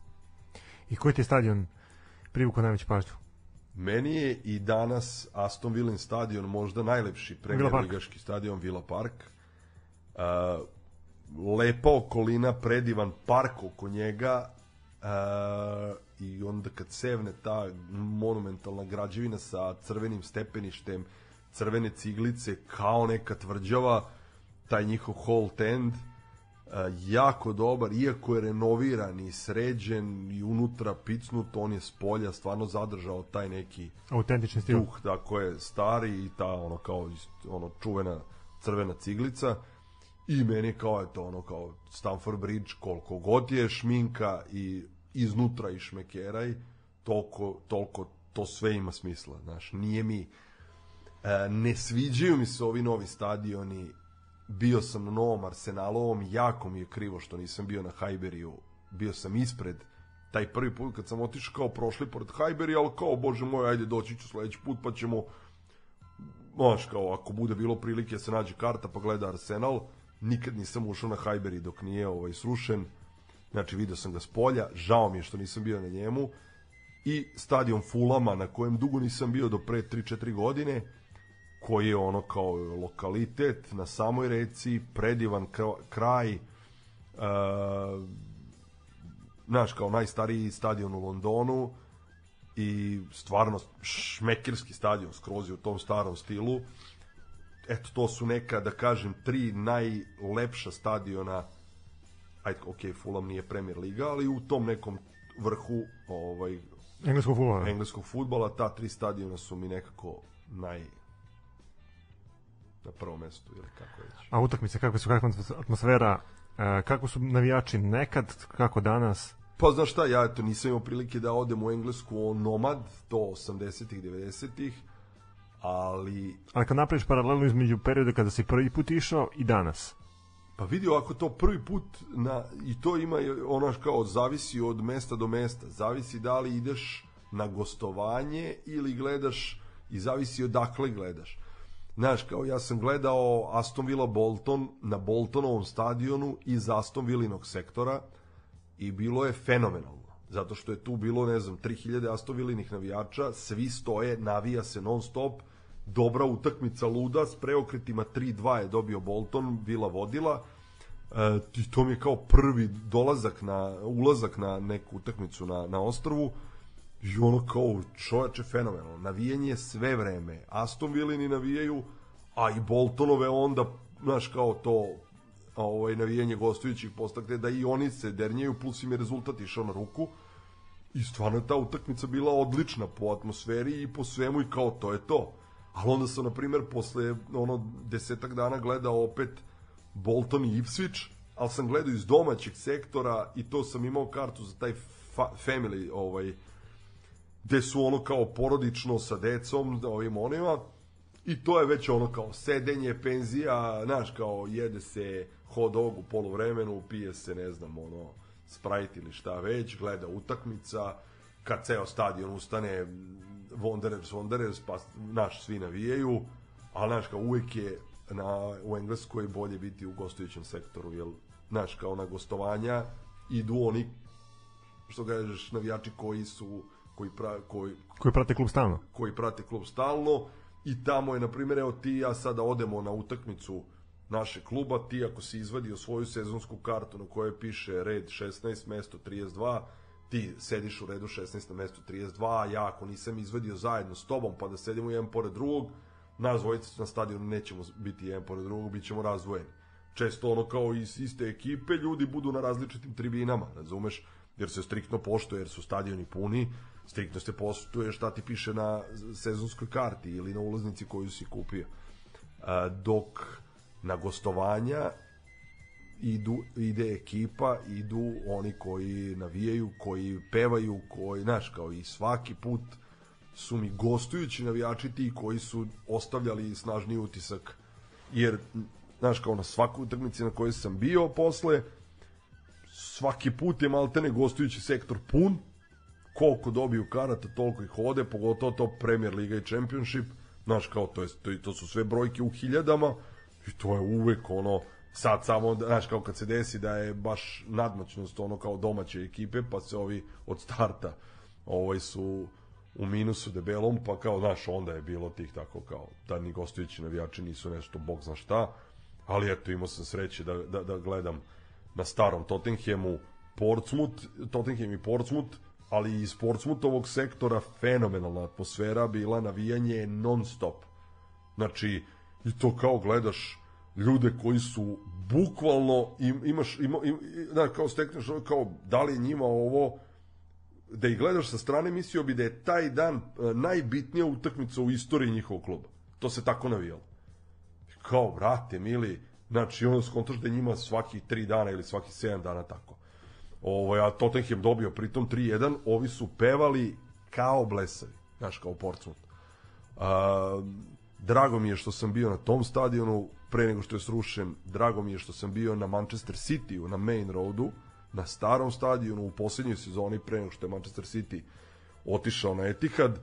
I koji ti je stadion privukao najveću pažnju? Meni je i danas Aston Villa stadion možda najlepši premijerligaški stadion, Villa Park. Uh, lepa okolina, predivan park oko njega, uh, i onda kad sevne ta monumentalna građevina sa crvenim stepeništem, crvene ciglice, kao neka tvrđava, taj njihov Holt End, uh, jako dobar, iako je renoviran i sređen i unutra picnut, on je s polja stvarno zadržao taj neki autentični stil, duh, tako je, stari, i ta ono kao ono čuvena crvena ciglica. I meni kao je to ono kao Stamford Bridge, koliko god je šminka i iznutra i šmekeraj, toliko, toliko to sve ima smisla, znaš, nije mi e, ne sviđaju mi se ovi novi stadioni. Bio sam na novom Arsenalovom, jako mi je krivo što nisam bio na Highburyju, bio sam ispred, taj prvi put kad sam otišao, kao prošli pored Highbury, ali kao, bože moj, ajde doći ću sledeći put pa ćemo, znaš, kao ako bude bilo prilike se nađe karta pa gleda Arsenal. Nikad nisam ušao na Highbury dok nije ovaj srušen, znači vidio sam ga s polja, žao mi je što nisam bio na njemu. I stadion Fulama, na kojem dugo nisam bio, do pre tri četiri godine, koji je ono kao lokalitet na samoj reci, predivan kraj, uh, znaš, kao najstariji stadion u Londonu i stvarno šmekerski stadion, skroz je u tom starom stilu. Eto, to su neka, da kažem, tri najlepša stadiona, ajde, ok, Fulham nije Premier Liga, ali u tom nekom vrhu ovaj, engleskog fudbala. engleskog fudbala, ta tri stadiona su mi nekako naj na prvom mestu ili kako već. A utakmice, kako su, kakva atmosfera, kako su navijači nekad, kako danas? Pa znaš šta, ja eto nisam imao prilike da odem u Englesku o nomad do osamdesetih, devedesetih, ali... Ali kad napraviš paralelu između perioda kada si prvi put išao i danas? Pa vidi ovako, to prvi put na, i to ima ono kao zavisi od mesta do mesta, zavisi da li ideš na gostovanje ili gledaš i zavisi odakle gledaš. Znaš, kao ja sam gledao Aston Villa Bolton na Boltonovom stadionu iz Aston Villinog sektora i bilo je fenomenalno, zato što je tu bilo, ne znam, tri hiljade Aston Villinih navijača, svi stoje, navija se non stop, dobra utakmica, luda, s preokretima tri dva je dobio Bolton, Villa vodila, e, i to mi je kao prvi dolazak na, ulazak na neku utakmicu na, na ostrvu, i ono kao čoveče fenomenalno, navijanje sve vreme, Aston Villini navijaju, a i Boltonove onda, znaš, kao to ovaj, navijanje gostujućih postakne, da i oni se dernjaju, plus im je rezultat išao na ruku, i stvarno je ta utakmica bila odlična po atmosferi i po svemu, i kao to je to. Ali onda sam, na primjer, posle ono desetak dana gledao opet Bolton i Ipswich, ali sam gledao iz domaćeg sektora i to sam imao kartu za taj fa- family, ovaj, gde su ono kao porodično sa decom, ovim onima, i to je već ono kao sedenje, penzija, znaš, kao jede se hot dog u poluvremenu, pije se, ne znam, ono, Sprite ili šta već, gleda utakmica, kad ceo stadion ustane, Wanderers, Wanderers, pa, znaš, svi navijaju, ali, znaš, kao uvek je na, u Engleskoj bolje biti u gostujućem sektoru, jer, znaš, kao na gostovanja idu oni, što kažeš, navijači koji su, koji, pra, koji, koji prate klub stalno. Koji prate klub stalno, i tamo je, na primjer, evo ti i ja sada odemo na utakmicu naše kluba, ti ako si izvadio svoju sezonsku kartu na kojoj piše red šesnaest, mesto trideset dva, ti sediš u redu šesnaest na mesto trideset dva, a ja ako nisam izvadio zajedno s tobom pa da sedimo jedan pored drugog, nas dvojica na stadionu nećemo biti jedan pored drugog, bit ćemo razdvojeni. Često ono kao iz iste ekipe ljudi budu na različitim tribinama, razumeš, jer se striktno poštuje, jer su stadioni puni, striktno se poštuje šta ti piše na sezonskoj karti ili na ulaznici koju si kupio. A, dok na gostovanja idu, ide ekipa, idu oni koji navijaju, koji pevaju, koji, znaš, kao i svaki put su mi gostujući navijači ti koji su ostavljali snažniji utisak, jer, znaš, kao na svakoj utakmici na kojoj sam bio posle, svaki put je maltene gostujući sektor pun, koliko dobiju karata, toliko ih ode, pogotovo to Premier Liga i Championship, znaš, kao to, je, to, to su sve brojke u hiljadama, i to je uvek ono, sad samo, znaš, kao kad se desi da je baš nadmoćnost ono kao domaće ekipe, pa se ovi od starta ovaj su u minusu debelom, pa kao, znaš, onda je bilo tih tako kao, da ni gostujući navijači nisu nešto, bog zna šta, ali eto, imao sam sreće da, da, da gledam na starom Tottenhamu Portsmouth, Tottenham i Portsmouth, ali iz Portsmoutovog sektora fenomenalna atmosfera bila, navijanje non stop. Znači, i to kao gledaš ljude koji su bukvalno im, imaš ima, im, da, kao stekneš kao da li njima ovo, da ih gledaš sa strane, mislio bi da je taj dan najbitnija utakmica u istoriji njihovog kluba. To se tako navijalo. Kao, brate mili, znači ono skontaš da je njima svaki tri dana ili svaki sedam dana tako. Ovo, a Tottenham dobio pritom tri jedan, ovi su pevali kao blesavi, znaš, kao Portsmouth. A, drago mi je što sam bio na tom stadionu pre nego što je srušen, drago mi je što sam bio na Manchester City-u, na Main Roadu, na starom stadionu u posljednjoj sezoni pre nego što je Manchester City otišao na Etihad.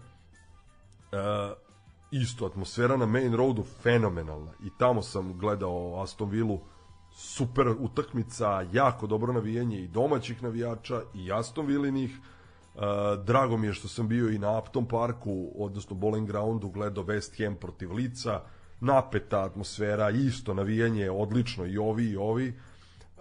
A, isto, atmosfera na Main Roadu fenomenalna, i tamo sam gledao Aston Villu, super utakmica, jako dobro navijanje i domaćih navijača i Aston Villinih. Uh, drago mi je što sam bio i na Upton Parku, odnosno Bowling Groundu, gledao West Ham protiv Leedsa, napeta atmosfera, isto navijanje odlično, i ovi i ovi. Uh,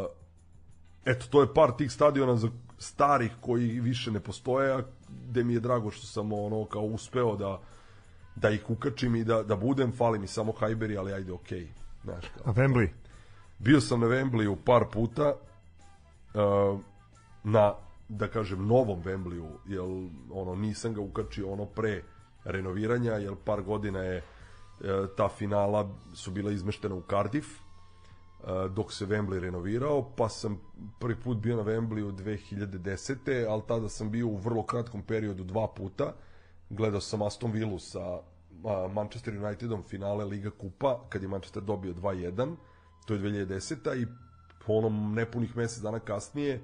eto, to je par tih stadiona za starih koji više ne postoje, a gde mi je drago što sam ono kao uspeo da, da ih ukačim i da, da budem, fali mi samo Highbury, ali ajde, okej. Okay. Znaš, kao, a Wembley? Bio sam na Wembleyu par puta, uh, na, da kažem, novom Wembleyu, jer ono, nisam ga ukačio ono pre renoviranja, jer par godina je ta finala su bila izmeštena u Cardiff, dok se Wembley renovirao, pa sam prvi put bio na Wembleyu dve hiljade desete. ali tada sam bio u vrlo kratkom periodu dva puta. Gledao sam Aston Villu sa Manchester Unitedom finale Liga Kupa, kad je Manchester dobio dva jedan, to je dve hiljade deseta. i po onom nepunih mesec dana kasnije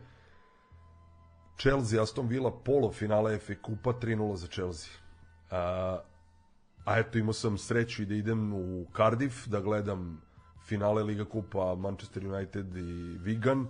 Chelsea Aston Villa polufinale F A Kupa tri nula za Chelsea. A, a eto, imao sam sreću i da idem u Cardiff da gledam finale Liga Kupa Manchester United i Wigan.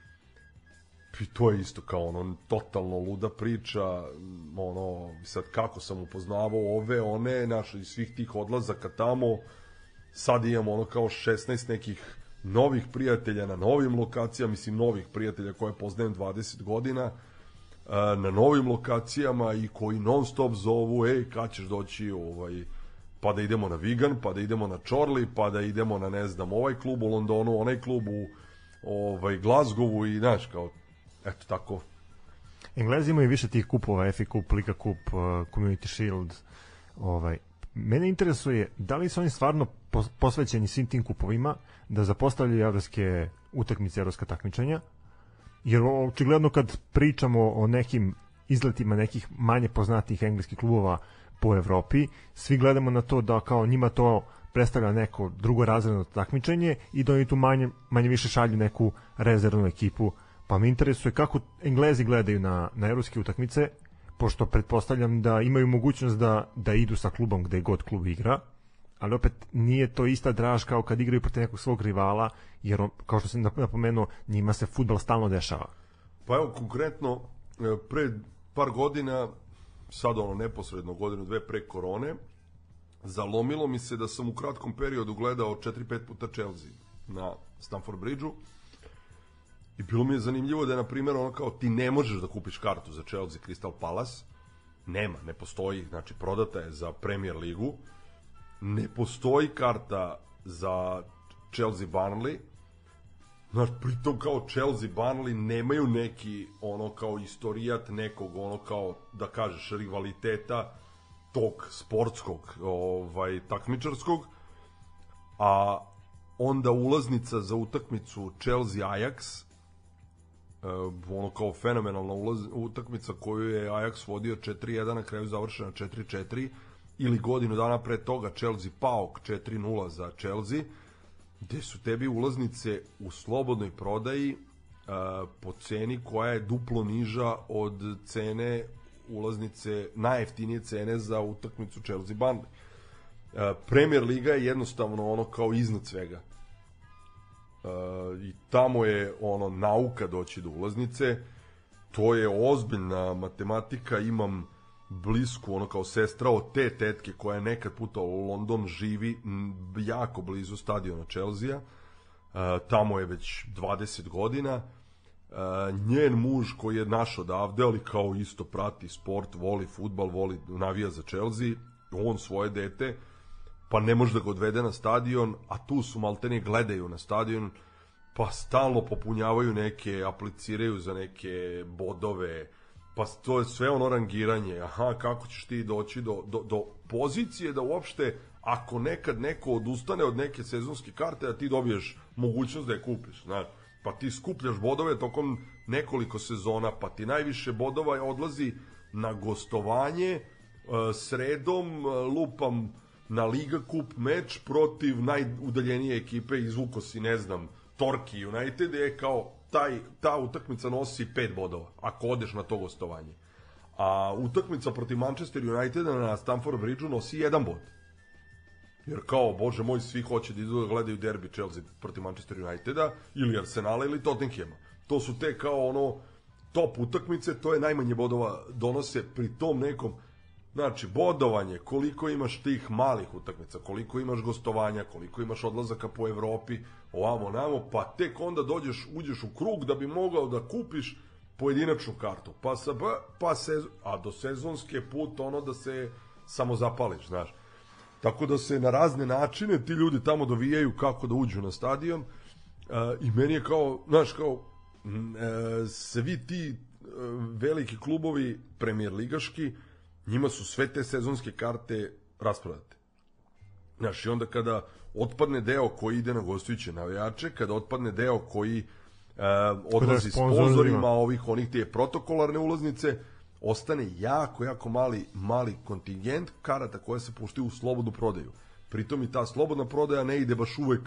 I to je isto kao ono totalno luda priča, ono sad kako sam upoznavao ove, one, naš, iz svih tih odlazaka tamo, sad imamo ono kao šesnaest nekih novih prijatelja na novim lokacijama, mislim novih prijatelja koje poznajem dvadeset godina, na novim lokacijama i koji non stop zovu, ej, kad ćeš doći, ovaj, pa da idemo na Wigan, pa da idemo na Chorley, pa da idemo na, ne znam, ovaj klub u Londonu, onaj klub u ovaj, Glasgowu i, znaš, kao, eto tako. Englezi imaju više tih kupova, F A Kup, Liga Kup, uh, Community Shield. Ovaj. Mene interesuje da li su oni stvarno posvećeni svim tim kupovima, da zapostavljaju evropske utakmice, evropska takmičenja, jer očigledno kad pričamo o nekim izletima nekih manje poznatih engleskih klubova po Evropi, svi gledamo na to da kao njima to predstavlja neko drugorazredno takmičenje i da oni tu manje, manje više šalju neku rezervnu ekipu. Pa me interesuje kako Englezi gledaju na, na evropske utakmice, pošto pretpostavljam da imaju mogućnost da, da idu sa klubom gde god klub igra, ali opet nije to ista draž kao kad igraju protiv nekog svog rivala, jer on, kao što sam napomenuo, njima se fudbal stalno dešava. Pa evo, konkretno, pre par godina, sad ono neposredno godinu, dve pre korone, zalomilo mi se da sam u kratkom periodu gledao četiri pet puta Chelsea na Stamford Bridgeu. I bilo mi je zanimljivo da je, na primjer, ono kao ti ne možeš da kupiš kartu za Chelsea Crystal Palace, nema, ne postoji, znači prodata je za Premier ligu, ne postoji karta za Chelsea Burnley, znači pritom kao Chelsea Burnley nemaju neki ono kao istorijat nekog ono kao da kažeš rivaliteta tog sportskog ovaj, takmičarskog, a onda ulaznica za utakmicu Chelsea Ajax, ono kao fenomenalna ulaz, utakmica koju je Ajax vodio četiri jedan, na kraju završena četiri četiri, ili godinu dana pre toga Chelsea Paok četiri nula za Chelsea, gde su tebi ulaznice u slobodnoj prodaji uh, po ceni koja je duplo niža od cene ulaznice, najjeftinije cene za utakmicu Chelsea Burnley. Uh, Premier liga je jednostavno ono kao iznad svega. Uh, i tamo je ono nauka doći do ulaznice, to je ozbiljna matematika. Imam blisku ono kao sestra od te tetke koja je nekad putovala u London, živi jako blizu stadiona Chelsea, uh, tamo je već dvadeset godina, uh, njen muž koji je naš odavde, ali kao isto prati sport, voli fudbal, voli, navija za Chelsea, on svoje dete, pa ne može da ga odvede na stadion, a tu su maltene gledaju na stadion, pa stalno popunjavaju neke, apliciraju za neke bodove, pa to je sve ono rangiranje, aha, kako ćeš ti doći do, do, do pozicije da uopšte, ako nekad neko odustane od neke sezonske karte, da ti dobiješ mogućnost da je kupiš, znaš, pa ti skupljaš bodove tokom nekoliko sezona, pa ti najviše bodova odlazi na gostovanje, sredom lupam na Liga Kup meč protiv najudaljenije ekipe, izvuko si, ne znam, Torquay United, je kao taj, ta utakmica nosi pet bodova ako odeš na to gostovanje, a utakmica protiv Manchester Uniteda na Stamford Bridgeu nosi jedan bod, jer kao, bože moj, svi hoće da idu da gledaju derbi Chelsea protiv Manchester Uniteda ili Arsenala ili Tottenhama, to su te kao ono top utakmice, to je najmanje bodova donose pri tom nekom. Znači, bodovanje, koliko imaš tih malih utakmica, koliko imaš gostovanja, koliko imaš odlazaka po Evropi, ovamo, namo, pa tek onda dođeš, uđeš u krug da bi mogao da kupiš pojedinačnu kartu, pa, sa, pa sezon, a do sezonske put ono da se samo zapališ, znaš. Tako da se na razne načine ti ljudi tamo dovijaju kako da uđu na stadion, uh, i meni je kao, znaš, kao, uh, svi ti uh, veliki klubovi premier ligaški, njima su sve te sezonske karte rasprodate. Znaš, i onda kada otpadne deo koji ide na gostujuće navijače, kada otpadne deo koji e, odlazi sponzorima ovih, onih te protokolarne ulaznice, ostane jako, jako mali, mali kontingent karata koje se puštaju u slobodnu prodaju. Pritom i ta slobodna prodaja ne ide baš uvek,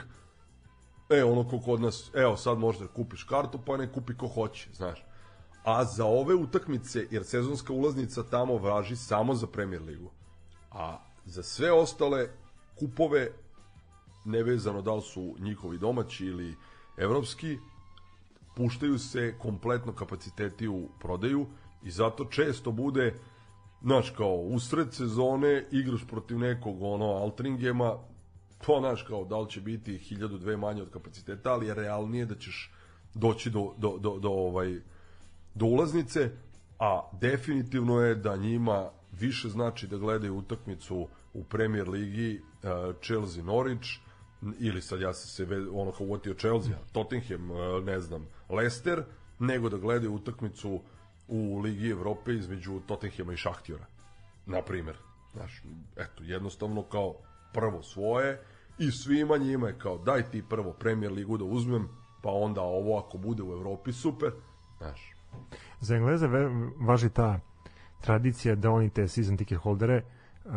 e, ono ko kod nas, evo sad možda kupiš kartu, pa ne kupi ko hoće, znaš. A za ove utakmice, jer sezonska ulaznica tamo važi samo za Premier ligu, a za sve ostale kupove, nevezano da li su njihovi domaći ili evropski, puštaju se kompletno kapaciteti u prodaju i zato često bude, znaš, kao usred sezone igraš protiv nekog ono Altringema, to znaš kao da li će biti hiljadu dve manje od kapaciteta, ali je realnije da ćeš doći do, do, do, do, ovaj, do ulaznice, a definitivno je da njima više znači da gledaju utakmicu u Premier ligi uh, Chelsea Norwich, ili sad ja sam se ono kao uvatio Chelsea, Tottenham, uh, ne znam, Leicester, nego da gledaju utakmicu u Ligi Evrope između Tottenhama i Šahtjora, na primjer. Znaš, eto, jednostavno kao prvo svoje i svima njima je kao daj ti prvo Premier ligu da uzmem, pa onda ovo ako bude u Evropi super, znaš. Za Engleze važi ta tradicija da oni te season ticket holdere uh,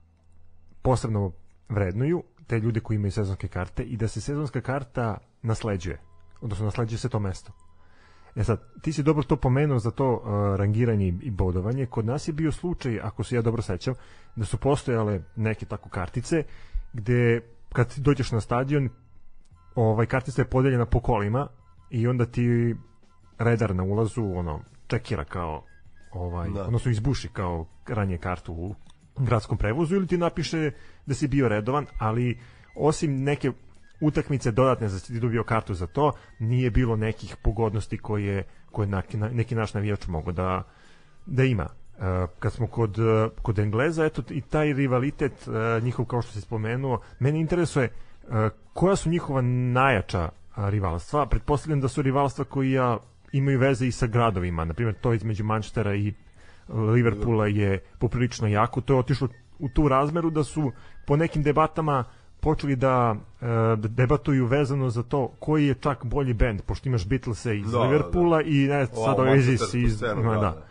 posebno vrednuju, te ljude koji imaju sezonske karte, i da se sezonska karta nasleđuje, odnosno nasleđuje se to mesto. E sad, ti si dobro to pomenuo za to uh, rangiranje i bodovanje. Kod nas je bio slučaj, ako se ja dobro sećam, da su postojale neke tako kartice gde kad dođeš na stadion, ovaj, kartica je podeljena po kolima i onda ti redar na ulazu ono čekira kao ovaj, da. odnosno izbuši kao ranije kartu u gradskom prevozu ili ti napiše da si bio redovan, ali osim neke utakmice dodatne za ti dobio kartu za to, nije bilo nekih pogodnosti koje, koje neki, neki naš navijač mogo da, da ima. Uh, kad smo kod, uh, kod Engleza, eto i taj rivalitet uh, njihov, kao što si spomenuo, mene interesuje uh, koja su njihova najjača uh, rivalstva. Pretpostavljam da su rivalstva koji ja imaju veze i sa gradovima, na primjer to između Manchestera i Liverpoola je poprilično jako. To je otišlo u tu razmeru da su po nekim debatama počeli da, da debatuju vezano za to koji je čak bolji bend, pošto imaš Beatlese iz da, Liverpoola da. i ne, sad Oasis iz... Da, da.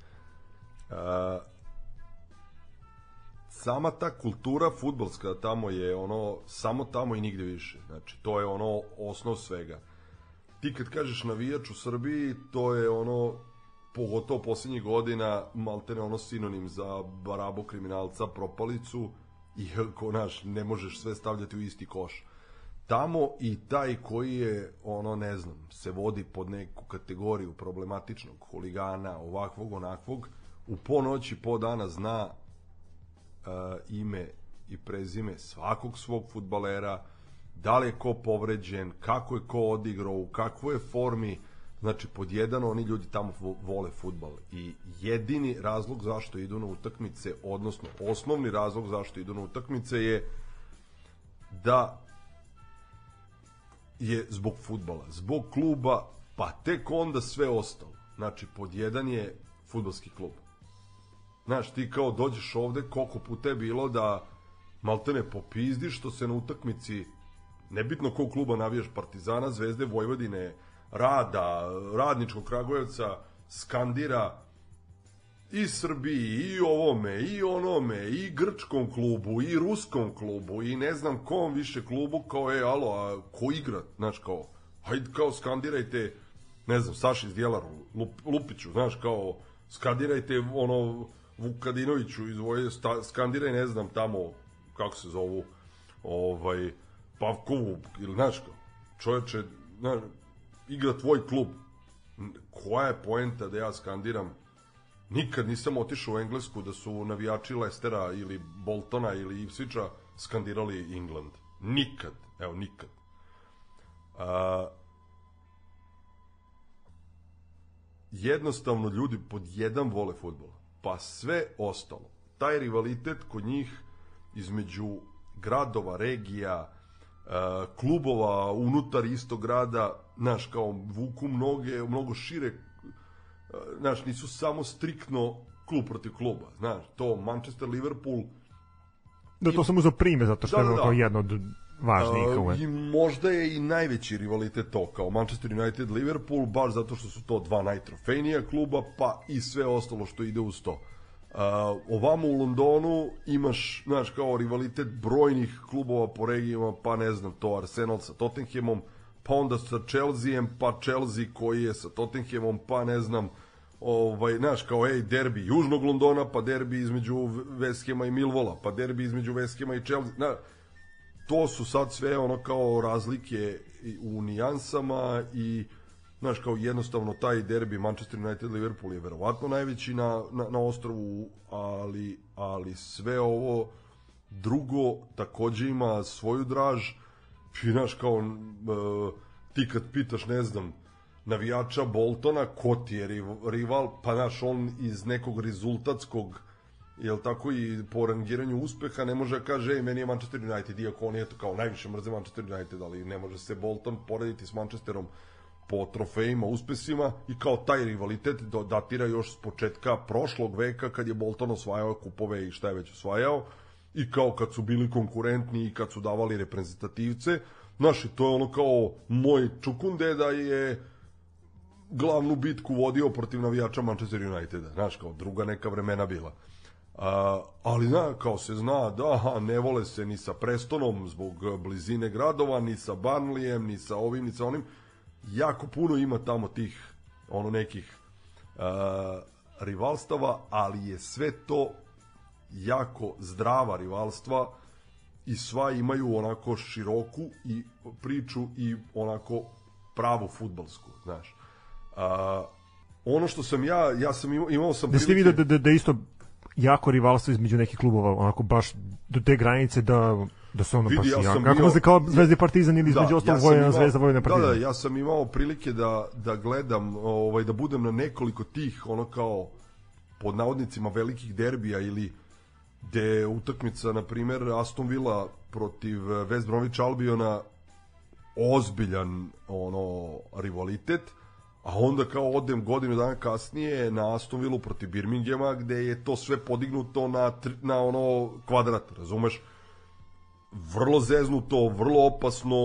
Uh, sama ta kultura fudbalska tamo je ono, samo tamo i nigde više. Znači, to je ono osnov svega. Ti kad kažeš navijač u Srbiji, to je ono, pogotovo posljednjih godina, maltene ono sinonim za barabu, kriminalca, propalicu, iako, naš, ne možeš sve stavljati u isti koš. Tamo i taj koji je, ono, ne znam, se vodi pod neku kategoriju problematičnog huligana, ovakvog, onakvog, u po noći, po dana zna uh, ime i prezime svakog svog fudbalera, da li je ko povređen, kako je ko odigrao, u kakvoj je formi. Znači, pod jedan, oni ljudi tamo vole fudbal i jedini razlog zašto idu na utakmice, odnosno osnovni razlog zašto idu na utakmice je da je zbog fudbala, zbog kluba, pa tek onda sve ostalo. Znači, pod jedan je fudbalski klub. Znaš, ti kao dođeš ovde, koliko puta je bilo da maltene popizdiš što se na utakmici, nebitno kog kluba navijaš, Partizana, Zvezde, Vojvodine, Rada, Radničkog Kragujevca, skandira i Srbiji, i ovome, i onome, i grčkom klubu, i ruskom klubu, i ne znam kom više klubu, kao je, alo, a ko igra, znaš, kao, hajde, kao, skandirajte, ne znam, Saši Zdjelaru, Lup, Lupiću, znaš, kao, skandirajte, ono, Vukadinoviću iz Voje, skandiraj, ne znam, tamo, kako se zovu, ovaj, Pavkovu, ili, znaš, kao, čoveče, znaš, igra tvoj klub. Koja je poenta da ja skandiram? Nikad nisam otišao u Englesku da su navijači Leicestera ili Boltona ili Ipswicha skandirali England. Nikad. Evo, nikad. A, jednostavno ljudi pod jedan vole fudbal. Pa sve ostalo. Taj rivalitet kod njih između gradova, regija, Uh, klubova unutar istog grada, znaš, kao vuku mnoge, mnogo šire, uh, znaš, nisu samo striktno klub protiv kluba, znaš, to Manchester, Liverpool, Da, to sam uzao prime, zato što da, je da, da. kao jedno od važnijih. Uh, I možda je i najveći rivalitet to, kao Manchester United, Liverpool, baš zato što su to dva najtrofejnija kluba, pa i sve ostalo što ide uz to. Uh, ovamo u Londonu imaš, znaš, kao rivalitet brojnih klubova po regijama, pa ne znam, to Arsenal sa Tottenhamom, pa onda sa Chelseaem, pa Chelsea koji je sa Tottenhamom, pa ne znam, ovaj, znaš, kao ej, derbi Južnog Londona, pa derbi između West Hama i Millwalla, pa derbi između West Hama i Chelsea, znaš, to su sad sve ono kao razlike u nijansama i znaš, kao jednostavno taj derbi Manchester United Liverpool je verovatno najveći na, na, na ostrvu, ali, ali sve ovo drugo takođe ima svoju draž. I znaš, kao uh, ti kad pitaš, ne znam, navijača Boltona ko ti je rival, pa znaš, on iz nekog rezultatskog, jel tako, i po rangiranju uspeha ne može da kaže, ej, meni je Manchester United, iako on je to kao najviše mrze Manchester United, ali ne može se Bolton porediti s Manchesterom po trofejima, uspesima, i kao taj rivalitet datira još s početka prošlog veka kad je Bolton osvajao kupove i šta je već osvajao, i kao kad su bili konkurentni i kad su davali reprezentativce. Znaš, to je ono kao moj čukunde da je glavnu bitku vodio protiv navijača Manchester Uniteda, znaš, kao druga neka vremena bila. A, ali zna, kao se zna da aha, ne vole se ni sa Prestonom zbog blizine gradova, ni sa Burnleyem, ni sa ovim, ni sa onim. Jako puno ima tamo tih ono nekih a, rivalstava, ali je sve to jako zdrava rivalstva i sva imaju onako široku i priču i onako pravu fudbalsku, znaš. A, ono što sam ja, ja sam imao, imao sam da ste vidio da, da, da isto jako rivalstvo između nekih klubova, onako baš do te granice da da se ono baš ja jako. Kako imao, kao Zvezda i Partizan ili između da, ostalog ja Vojvodina Zvezda, Vojvodina Partizan. Da, da, ja sam imao prilike da, da gledam, ovaj, da budem na nekoliko tih, ono kao, pod navodnicima velikih derbija, ili gde je utakmica, na primer, Aston Villa protiv West Bromwich Albiona ozbiljan ono rivalitet, a onda kao odem godinu dana kasnije na Aston Villu protiv Birminghama, gde je to sve podignuto na, na ono kvadrat, razumeš? Vrlo zeznuto, vrlo opasno,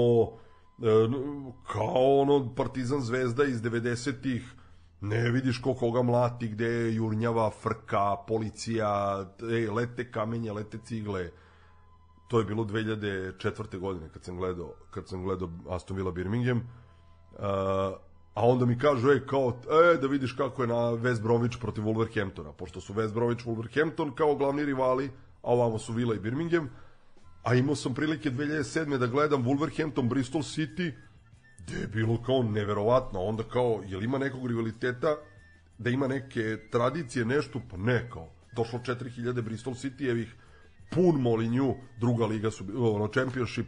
kao ono Partizan Zvezda iz devedesetih, ne vidiš ko koga mlati, gde je jurnjava, frka, policija, ej, lete kamenje, lete cigle. To je bilo dve hiljade četvrte godine kad sam gledao, kad sam gledao Aston Villa Birmingham. Uh, a onda mi kažu, ej, kao, e, da vidiš kako je na West Bromwich protiv Wolverhamptona, pošto su West Bromwich Wolverhampton kao glavni rivali, a ovamo su Villa i Birmingham. A imao sam prilike dve hiljade sedme da gledam Wolverhampton Bristol City, gde je bilo kao neverovatno. Onda kao, jel ima nekog rivaliteta, da ima neke tradicije, nešto? Pa ne, kao, došlo četiri hiljade Bristol Cityjevih, pun Molinju, druga liga su, ono, Championship,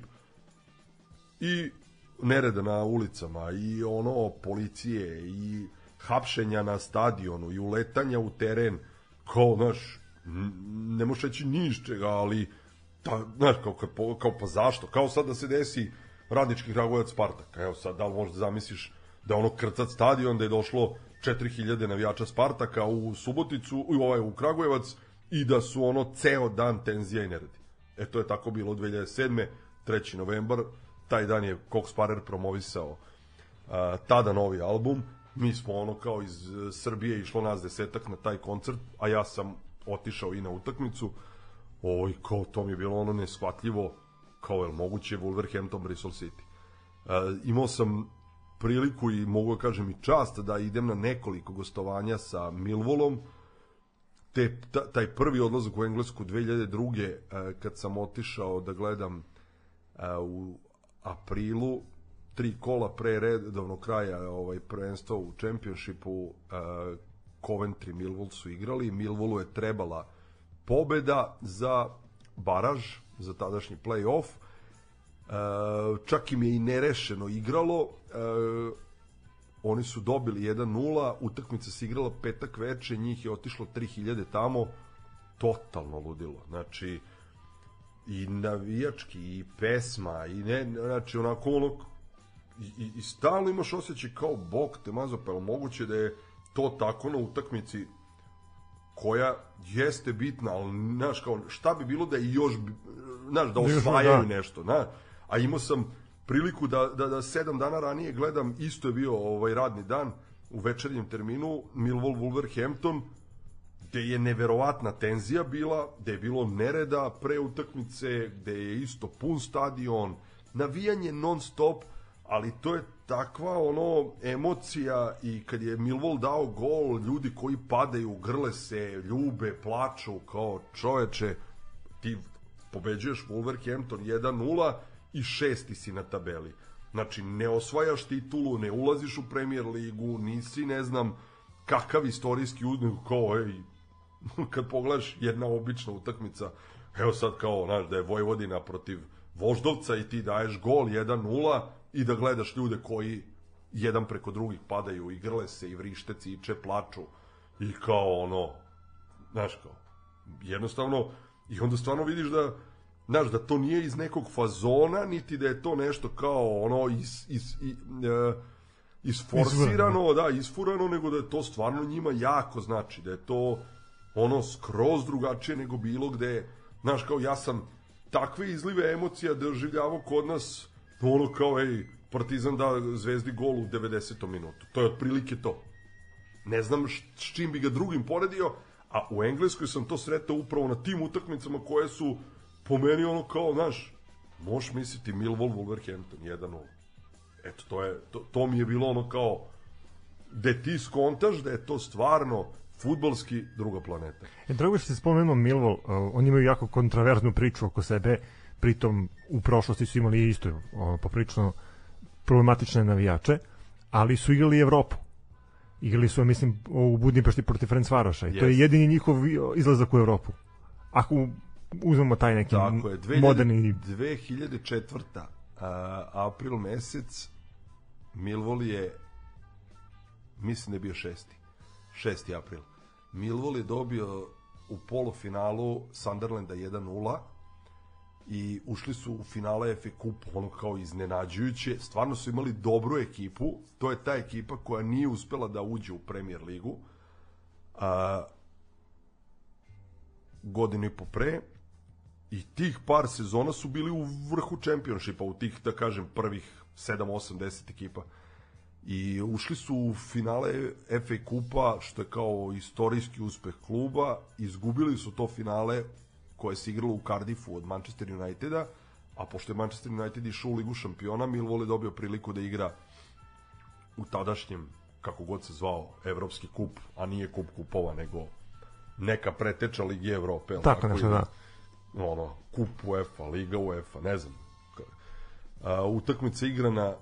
i nereda na ulicama, i ono, policije, i hapšenja na stadionu, i uletanja u teren, kao, znaš, ne možeš reći niš čega, ali, ta, znaš, kao, kao, kao, pa zašto? Kao sad da se desi Radnički Kragujevac Spartak, evo sad, da li možda zamisliš da ono krcat stadion, da je došlo četiri hiljade navijača Spartaka u Suboticu, u, ovaj, u Kragujevac, i da su ono ceo dan tenzija i neredi. E, to je tako bilo dve hiljade sedme, treći novembar, taj dan je Cox Parer promovisao uh, tada novi album, mi smo ono kao iz Srbije išlo nas desetak na taj koncert, a ja sam otišao i na utakmicu. Oj, kao, to mi je bilo ono neshvatljivo, kao je moguće Wolverhampton Bristol City. Uh, imao sam priliku i mogu da kažem i čast da idem na nekoliko gostovanja sa Millwallom. Te, ta, taj prvi odlazak u Englesku dve hiljade druge. Uh, kad sam otišao da gledam uh, u aprilu, tri kola pre redovnog kraja ovaj, prvenstva u Championshipu, uh, Coventry Millwall su igrali. Millwallu je trebala pobeda za baraž, za tadašnji play-off. Uh, čak im je i nerešeno igralo. Uh, oni su dobili jedan nula, utakmica se igrala petak veče, njih je otišlo tri hiljade tamo, totalno ludilo. Znači, i navijački, i pesma, i ne, znači, onako ono, i, i, i stalno imaš osjećaj kao bog te mazo, pa je moguće da je to tako na utakmici. koja jeste bitna, ali znaš, kao, šta bi bilo da i još, znaš, da osvajaju nešto, znaš, a imao sam priliku da, da, da sedam dana ranije gledam, isto je bio ovaj radni dan, u večernjem terminu, Millwall Wolverhampton, gde je neverovatna tenzija bila, gde je bilo nereda pre utakmice, gde je isto pun stadion, navijanje non stop, ali to je takva ono emocija i kad je Millwall dao gol, ljudi koji padaju, grle se, ljube, plaču, kao čoveče, ti pobeđuješ Wolverhampton jedan nula i šesti si na tabeli. Znači, ne osvajaš titulu, ne ulaziš u Premier ligu, nisi, ne znam, kakav istorijski uznik, kao, ej, kad pogledaš jedna obična utakmica, evo sad kao, znaš, da je Vojvodina protiv Voždovca i ti daješ gol jedan nula i da gledaš ljude koji jedan preko drugih padaju i grle se i vrište, ciče, plaču i kao ono, znaš, kao, jednostavno, i onda stvarno vidiš da, znaš, da to nije iz nekog fazona, niti da je to nešto kao ono is, is, is, uh, isforsirano, da, isfurano, nego da je to stvarno njima jako znači, da je to ono skroz drugačije nego bilo gde, znaš, kao ja sam takve izlive emocija doživljavao kod nas, ono kao, ej, Partizan da Zvezdi gol u devedesetom minutu, to je otprilike to. Ne znam š, s čim bi ga drugim poredio, a u Engleskoj sam to sretao upravo na tim utakmicama koje su po meni ono kao, znaš, možeš misliti Millwall Wolverhampton jedan nula. Eto, to, je, to, to mi je bilo ono kao, gde ti skontaš da je to stvarno fudbalski druga planeta. E, drago što se spomenuo Millwall, uh, oni imaju jako kontraverznu priču oko sebe, pritom u prošlosti su imali isto uh, poprično problematične navijače, ali su igrali Evropu. Igrali su, mislim, u Budimpešti protiv Ferencvaroša i yes. To je jedini njihov izlazak u Evropu. Ako uzmemo taj neki tako je, dve hiljade, moderni... dve hiljade četvrta. Uh, april mesec, Millwall je, mislim da je bio šesti. šesti april. Millwall je dobio u polufinalu Sunderlanda jedan nula i ušli su u finale F A Cup, ono kao iznenađujuće. Stvarno su imali dobru ekipu. To je ta ekipa koja nije uspela da uđe u Premier ligu. A, godinu i po pre. I tih par sezona su bili u vrhu čempionšipa, u tih, da kažem, prvih sedam, osam, deset ekipa. I ušli su u finale F A Cupa, što je kao istorijski uspeh kluba. Izgubili su to finale koje se igralo u Cardiffu od Manchester Uniteda, a pošto je Manchester United išao u Ligu šampiona, Millwall je dobio priliku da igra u tadašnjem, kako god se zvao, Evropski kup, a nije kup kupova, nego neka preteča Ligi Evrope. Tako nešto, da. Ono, kup UEFA, Liga UEFA, ne znam. A, utakmica igrana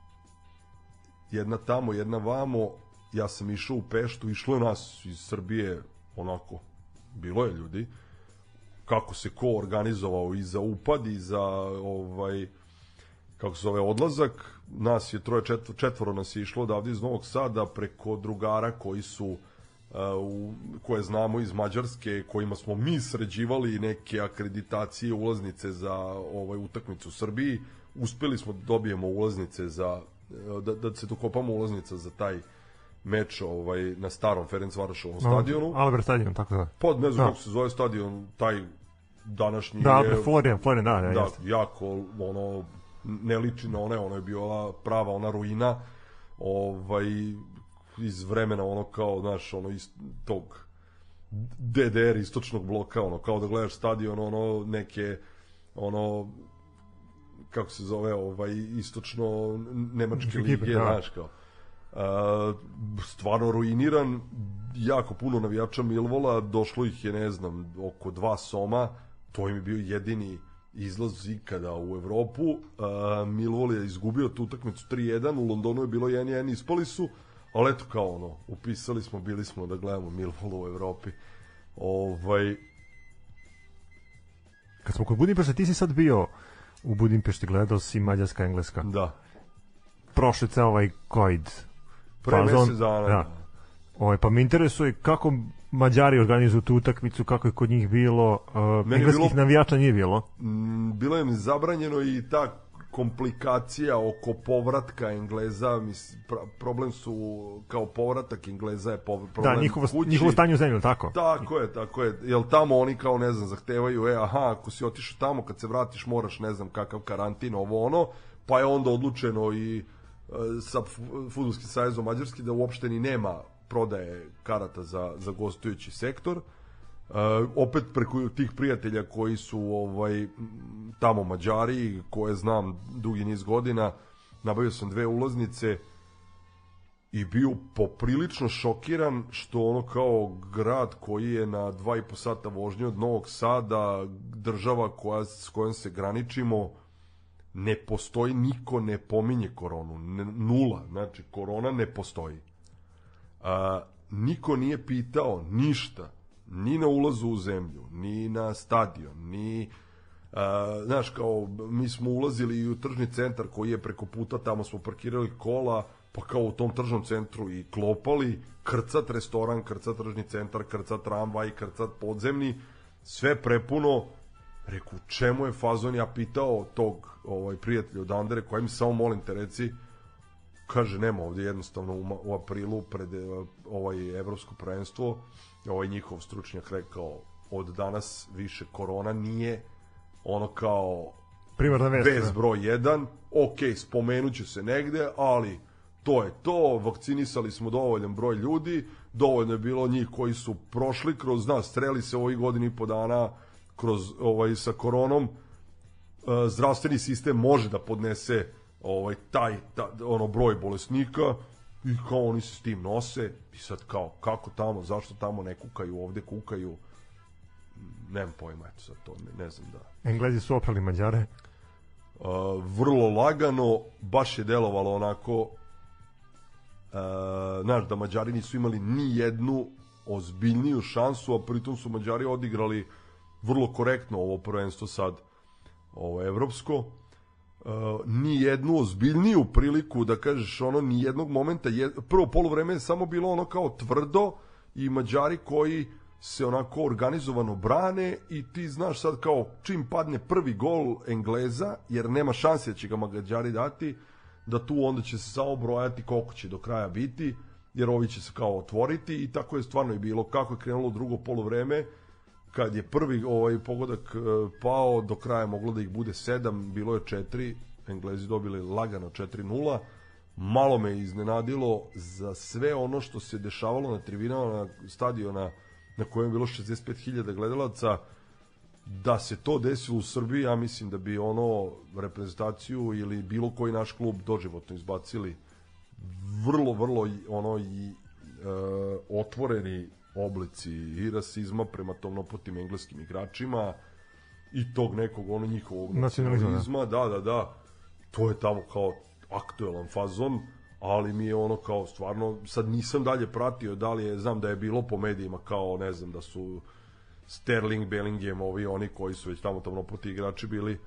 jedna tamo, jedna vamo, ja sam išao u Peštu, išlo je nas iz Srbije, onako, bilo je ljudi, kako se ko organizovao i za upad i za ovaj, kako se zove, odlazak. Nas je troje, četvoro, četvoro nas je išlo odavde iz Novog Sada preko drugara koji su uh, u, koje znamo iz Mađarske, kojima smo mi sređivali neke akreditacije, ulaznice za ovaj utakmicu u Srbiji. Uspeli smo da dobijemo ulaznice za da, da se dokopamo ulaznica za taj meč ovaj, na starom Ferencvarošovom stadionu. Albert stadion, tako da. Pa ne znam kako se zove stadion, taj današnji da, je... Albert Florian, Florian, da, da, da jeste. jako, ono, ne liči na one, ono je bila prava ona ruina, ovaj, iz vremena, ono kao, znaš, ono, iz tog D D R istočnog bloka, ono, kao da gledaš stadion, ono, neke, ono, kako se zove, ovaj, istočno nemačke lige, znaš, kao. Uh, stvarno ruiniran, jako puno navijača Millwalla, došlo ih je, ne znam, oko dva soma, to im je bio jedini izlaz ikada u Evropu. uh, Millwall je izgubio tu utakmicu tri jedan, u Londonu je bilo jedan jedan, ispali su, ali eto kao ono, upisali smo, bili smo da gledamo Millwall u Evropi. Ovaj... Kad smo kod Budimpešte, ti si sad bio u Budimpešti, gledao si Mađarska, Engleska. Da. Prošli ceo ovaj COVID. Pre mesec dana. Da. Ovaj, pa me interesuje kako Mađari organizuju tu utakmicu, kako je kod njih bilo. Uh, engleskih bilo, navijača nije bilo. M, bilo je mi zabranjeno i ta komplikacija oko povratka Engleza, mis, pra, problem su kao povratak Engleza je pov, problem da, njihovo, kući. njihovo stanje u zemlju, tako? Tako je, tako je. Jel tamo oni kao, ne znam, zahtevaju, e, aha, ako si otišao tamo, kad se vratiš moraš, ne znam, kakav karantin, ovo ono, pa je onda odlučeno i e, sa Fudbalskim savezom Mađarski da uopšte ni nema prodaje karata za, za gostujući sektor. Uh, opet preko tih prijatelja koji su ovaj tamo Mađari, koje znam dugi niz godina, nabavio sam dve ulaznice i bio poprilično šokiran što ono kao grad koji je na dva i po sata vožnje od Novog Sada, država koja, s kojom se graničimo, ne postoji, niko ne pominje koronu, ne, nula, znači korona ne postoji. Uh, niko nije pitao ništa, ni na ulazu u zemlju, ni na stadion, ni uh, znaš, kao mi smo ulazili i u tržni centar koji je preko puta, tamo smo parkirali kola, pa kao u tom tržnom centru i klopali, krcat restoran, krcat tržni centar, krcat tramvaj, krcat podzemni, sve prepuno. Reku, čemu je fazon? Ja pitao tog ovaj, prijatelja od Andere, koja mi samo molim te reci, kaže, nema ovdje jednostavno u, u aprilu pred ovaj evropsko prvenstvo, ovaj njihov stručnjak rekao, od danas više korona nije ono kao primarna vest, bez broj jedan, ok, spomenut će se negde, ali to je to, vakcinisali smo dovoljan broj ljudi, dovoljno je bilo njih koji su prošli kroz nas, streli se ovih godini i po dana kroz ovaj sa koronom, zdravstveni sistem može da podnese ovaj taj ta, ono broj bolesnika i kao oni se s tim nose i sad kao kako tamo, zašto tamo ne kukaju, ovde kukaju, nemam pojma, eto sad to ne, ne znam da. Englezi su oprali Mađare? Uh, vrlo lagano, baš je delovalo onako, uh, znaš, da Mađari nisu imali ni jednu ozbiljniju šansu, a pritom su Mađari odigrali vrlo korektno ovo prvenstvo sad, ovo evropsko. Uh, ni jednu ozbiljniju priliku da kažeš ono, ni jednog momenta, je, prvo poluvreme je samo bilo ono kao tvrdo i Mađari koji se onako organizovano brane i ti znaš sad kao čim padne prvi gol Engleza, jer nema šanse da će ga Mađari dati, da tu onda će se samo brojati koliko će do kraja biti, jer ovi će se kao otvoriti i tako je stvarno i bilo. Kako je krenulo drugo poluvreme, kad je prvi ovaj pogodak uh, pao, do kraja moglo da ih bude sedam, bilo je četiri, Englezi dobili lagano četiri nula. Malo me iznenadilo za sve ono što se dešavalo na tribinama na stadiona na kojem je bilo šezdeset pet hiljada gledalaca, da se to desilo u Srbiji, ja mislim da bi ono reprezentaciju ili bilo koji naš klub doživotno izbacili. Vrlo, vrlo ono i e, otvoreni oblici i rasizma prema tom napotim engleskim igračima i tog nekog ono njihovog nacionalizma, da, da, da, to je tamo kao aktuelan fazon, ali mi je ono kao stvarno, sad nisam dalje pratio da li je, znam da je bilo po medijima kao, ne znam, da su Sterling, Bellingham, ovi oni koji su već tamo tamo poti igrači bili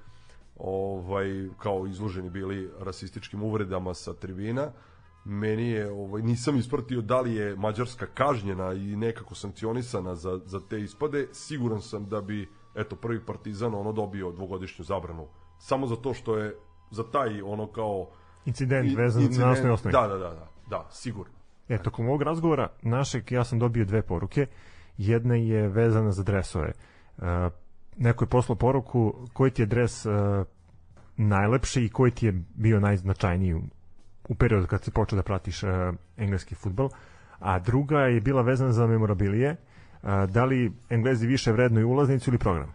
ovaj, kao izloženi bili rasističkim uvredama sa tribina. Meni je, ovaj, nisam ispratio da li je Mađarska kažnjena i nekako sankcionisana za, za te ispade. Siguran sam da bi, eto, prvi Partizan ono dobio dvogodišnju zabranu. Samo zato što je za taj ono kao incident vezan na osnovi osnovi. Da, da, da, da, da, sigurno. E, tokom ovog razgovora našeg ja sam dobio dve poruke. Jedna je vezana za dresove. Uh, neko je poslao poruku koji ti je dres uh, najlepši i koji ti je bio najznačajniji u, u periodu kad si počeo da pratiš uh, engleski fudbal. A druga je bila vezana za memorabilije. Uh, da li Englezi više vrednuju ulaznicu ili program?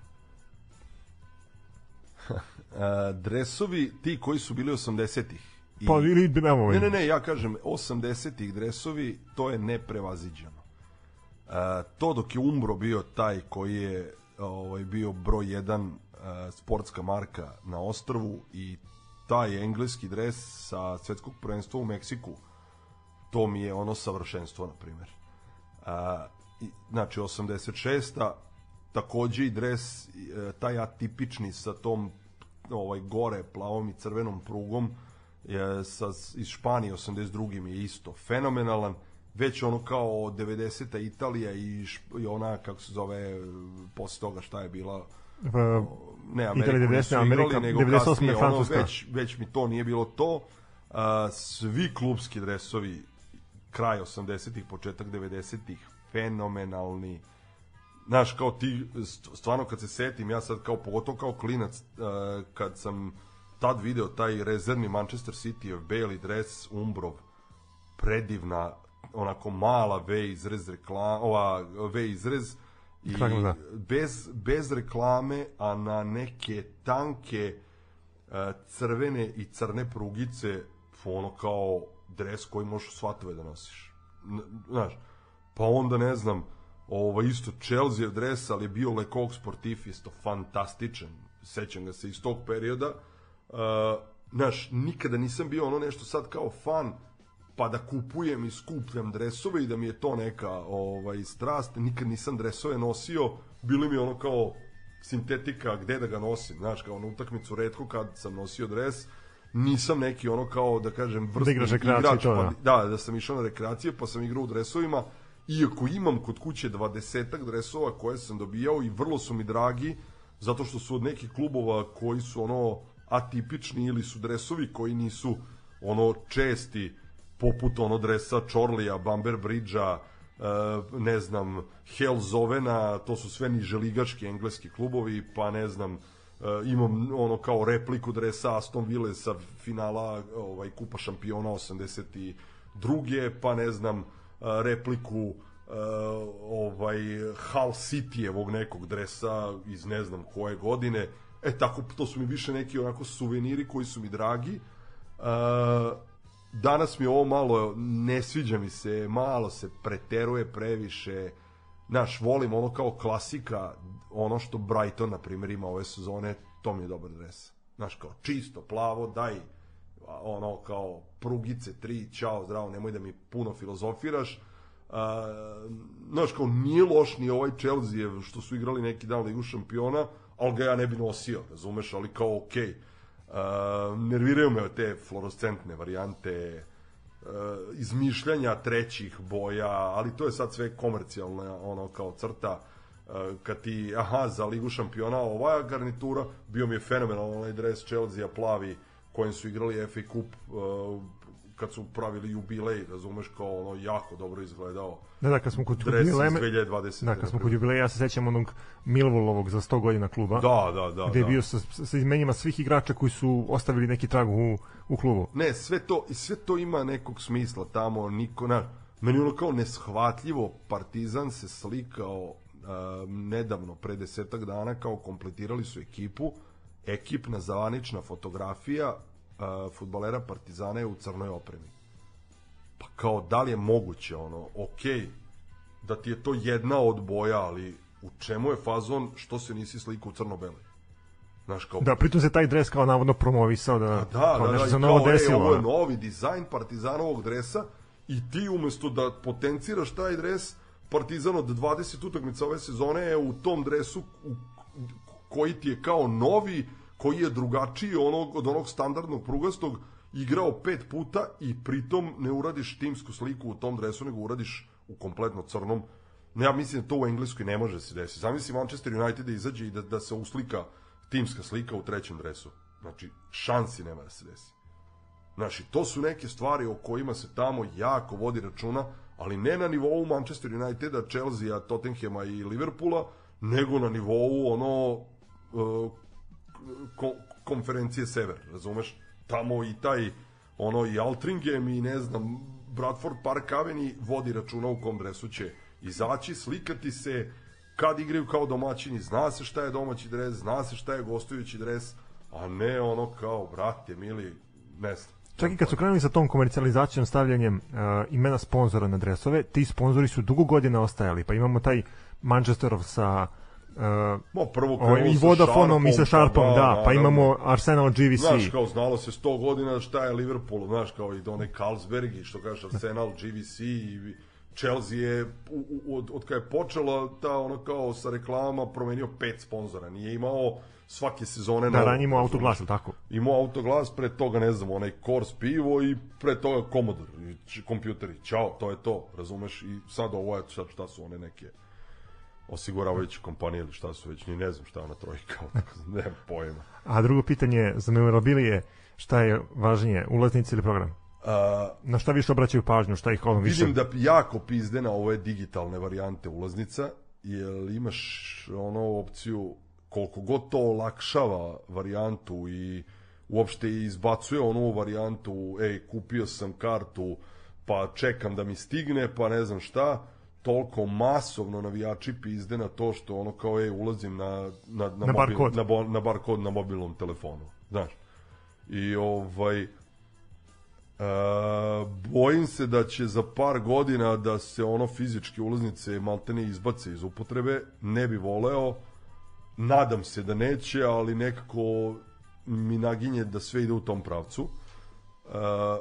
uh, dresovi ti koji su bili osamdesetih. I... Pa ili nemamo. Ne, ne, ne, ja kažem osamdesetih dresovi, to je neprevaziđeno. Uh, to dok je Umbro bio taj koji je ovaj, bio broj jedan uh, sportska marka na ostrvu i taj engleski dres sa svetskog prvenstva u Meksiku, to mi je ono savršenstvo, na primjer. Uh, znači osamdeset šesta takođe i dres uh, taj atipični sa tom ovaj gore plavom i crvenom prugom je, sa, iz Španije osamdeset druge mi je isto fenomenalan. Već ono kao devedeseta Italija i, šp, i ona, kako se zove, posle toga šta je bila... v... ne, Ameriku nisu igrali, Amerika, nego devedeset osme kasnije, ono, Francuska. već, već mi to nije bilo to. Uh, svi klubski dresovi kraj osamdesetih, početak devedesetih, fenomenalni. Znaš, kao ti, stvarno kad se setim, ja sad kao, pogotovo kao klinac, uh, kad sam tad video taj rezervni Manchester City beli dres, Umbrov, predivna, onako mala V izrez reklama, ova V izrez, i da. bez, bez reklame, a na neke tanke uh, crvene i crne prugice, ono kao dres koji možeš u svatove da nosiš. Znaš, pa onda ne znam, ovo isto Chelsea dres, ali je bio Le Coq Sportif, isto fantastičan, sećam ga se iz tog perioda. Uh, znaš, nikada nisam bio ono nešto sad kao fan, pa da kupujem i skupljam dresove i da mi je to neka ovaj, strast. Nikad nisam dresove nosio, bili mi ono kao sintetika, gde da ga nosim, znaš, kao na utakmicu retko kad sam nosio dres, nisam neki ono kao, da kažem, vrstni da igrač, to, pa, da. da, da sam išao na rekreacije, pa sam igrao u dresovima, iako imam kod kuće dvadesetak dresova koje sam dobijao i vrlo su mi dragi, zato što su od nekih klubova koji su ono atipični ili su dresovi koji nisu ono česti, poput ono dresa Chorleya, Bamber Bridgea, uh, ne znam, Hellzovena, to su sve niželigaški engleski klubovi, pa ne znam, uh, imam ono kao repliku dresa Aston Ville sa finala ovaj, Kupa šampiona osamdeset druge, pa ne znam, uh, repliku uh, ovaj, Hull City-evog nekog dresa iz ne znam koje godine. E tako, to su mi više neki onako suveniri koji su mi dragi. Uh, Danas mi ovo malo, ne sviđa mi se, malo se preteruje previše. Znaš, volim ono kao klasika, ono što Brighton, na primjer, ima ove sezone, to mi je dobar dres. Znaš, kao čisto, plavo, daj ono kao prugice, tri, čao, zdravo, nemoj da mi puno filozofiraš. Uh, znaš, kao nije loš ni ovaj Chelsea što su igrali neki dan Ligu šampiona, ali ga ja ne bi nosio, razumeš, ali kao okej. Okay. Uh, nerviraju me te fluorescentne varijante, uh, izmišljanja trećih boja, ali to je sad sve komercijalna ono kao crta. Uh, kad ti, aha, za Ligu šampiona ova garnitura, bio mi je fenomenalno onaj dres Chelsea plavi kojim su igrali F A Cup, uh, kad su pravili jubilej, razumeš, kao ono jako dobro izgledao. Da, da, kad smo kod jubileja, da, kad smo kod jubileja, ja se sećam onog Millwallovog za sto godina kluba. Da, da, da. Gde je da. bio sa, sa imenima svih igrača koji su ostavili neki trag u, u klubu. Ne, sve to, i sve to ima nekog smisla tamo, niko, na, meni ono kao neshvatljivo, Partizan se slikao uh, nedavno, pre desetak dana, kao kompletirali su ekipu, ekipna zvanična fotografija Uh, fudbalera Partizana je u crnoj opremi. Pa kao, da li je moguće ono, okej, da ti je to jedna od boja, ali u čemu je fazon što se nisi slikao u crno-beloj? Znaš, kao... Da, pritom se taj dres kao navodno promovisao, da, da, kao da, nešto da, se novo kao, desilo. E, ovo je novi dizajn Partizanovog dresa i ti umesto da potenciraš taj dres, Partizan od dvadeset utakmica ove sezone je u tom dresu u, koji ti je kao novi, koji je drugačiji onog, od onog standardnog prugastog, igrao pet puta i pritom ne uradiš timsku sliku u tom dresu, nego uradiš u kompletno crnom. Ja mislim da to u Engleskoj ne može se desiti. Zamisli Manchester United da izađe i da, da se uslika timska slika u trećem dresu. Znači, šansi nema da se desi. Znači, to su neke stvari o kojima se tamo jako vodi računa, ali ne na nivou Manchester Uniteda, Chelsea, Tottenhama i Liverpoola, nego na nivou ono... Uh, Ko, konferencije Sever, razumeš? Tamo i taj, ono, i Altrincham i ne znam, Bradford Park Avenue vodi računa u kom dresu će izaći, slikati se, kad igraju kao domaćini, zna se šta je domaći dres, zna se šta je gostujući dres, a ne ono kao, brate, mili, ne znam. Čak i kad su krenuli sa tom komercijalizacijom, stavljanjem uh, imena sponzora na dresove, ti sponzori su dugo godina ostajali, pa imamo taj Manchesterov sa Uh, no, prvo ovaj, i Vodafonom i sa Sharpom, da, da, pa imamo Arsenal G V C. Znaš, kao znalo se sto godina šta je Liverpool, znaš, kao i onaj Carlsberg i što kažeš Arsenal, G V C i Chelsea je u, u, od, od kada je počela ta ono kao sa reklamama promenio pet sponzora, nije imao svake sezone da, ranije imao Autoglas, ili tako? Imao Autoglas, pre toga ne znam, onaj Kors pivo i pre toga Commodore, kompjuteri, čao, to je to, razumeš, i sad ovo je, sad šta su one neke osiguravajuće kompanije ili šta su već, ni ne znam šta je ona trojka, nemam pojma. A drugo pitanje za memorabilije, šta je važnije, ulaznice ili program? A, na šta više obraćaju pažnju, šta ih ono više? Vidim da jako pizde na ove digitalne varijante ulaznica, jer imaš ono opciju, koliko god to olakšava varijantu i uopšte izbacuje onu varijantu, ej, kupio sam kartu, pa čekam da mi stigne, pa ne znam šta, toliko masovno navijači pizde na to što ono kao, ej, ulazim na, na, na, na, mobil, bar na, bo, na bar kod na mobilnom telefonu, znaš. I ovaj... Uh, bojim se da će za par godina da se ono fizičke ulaznice maltene izbace iz upotrebe, ne bi voleo, nadam se da neće, ali nekako mi naginje da sve ide u tom pravcu. Uh,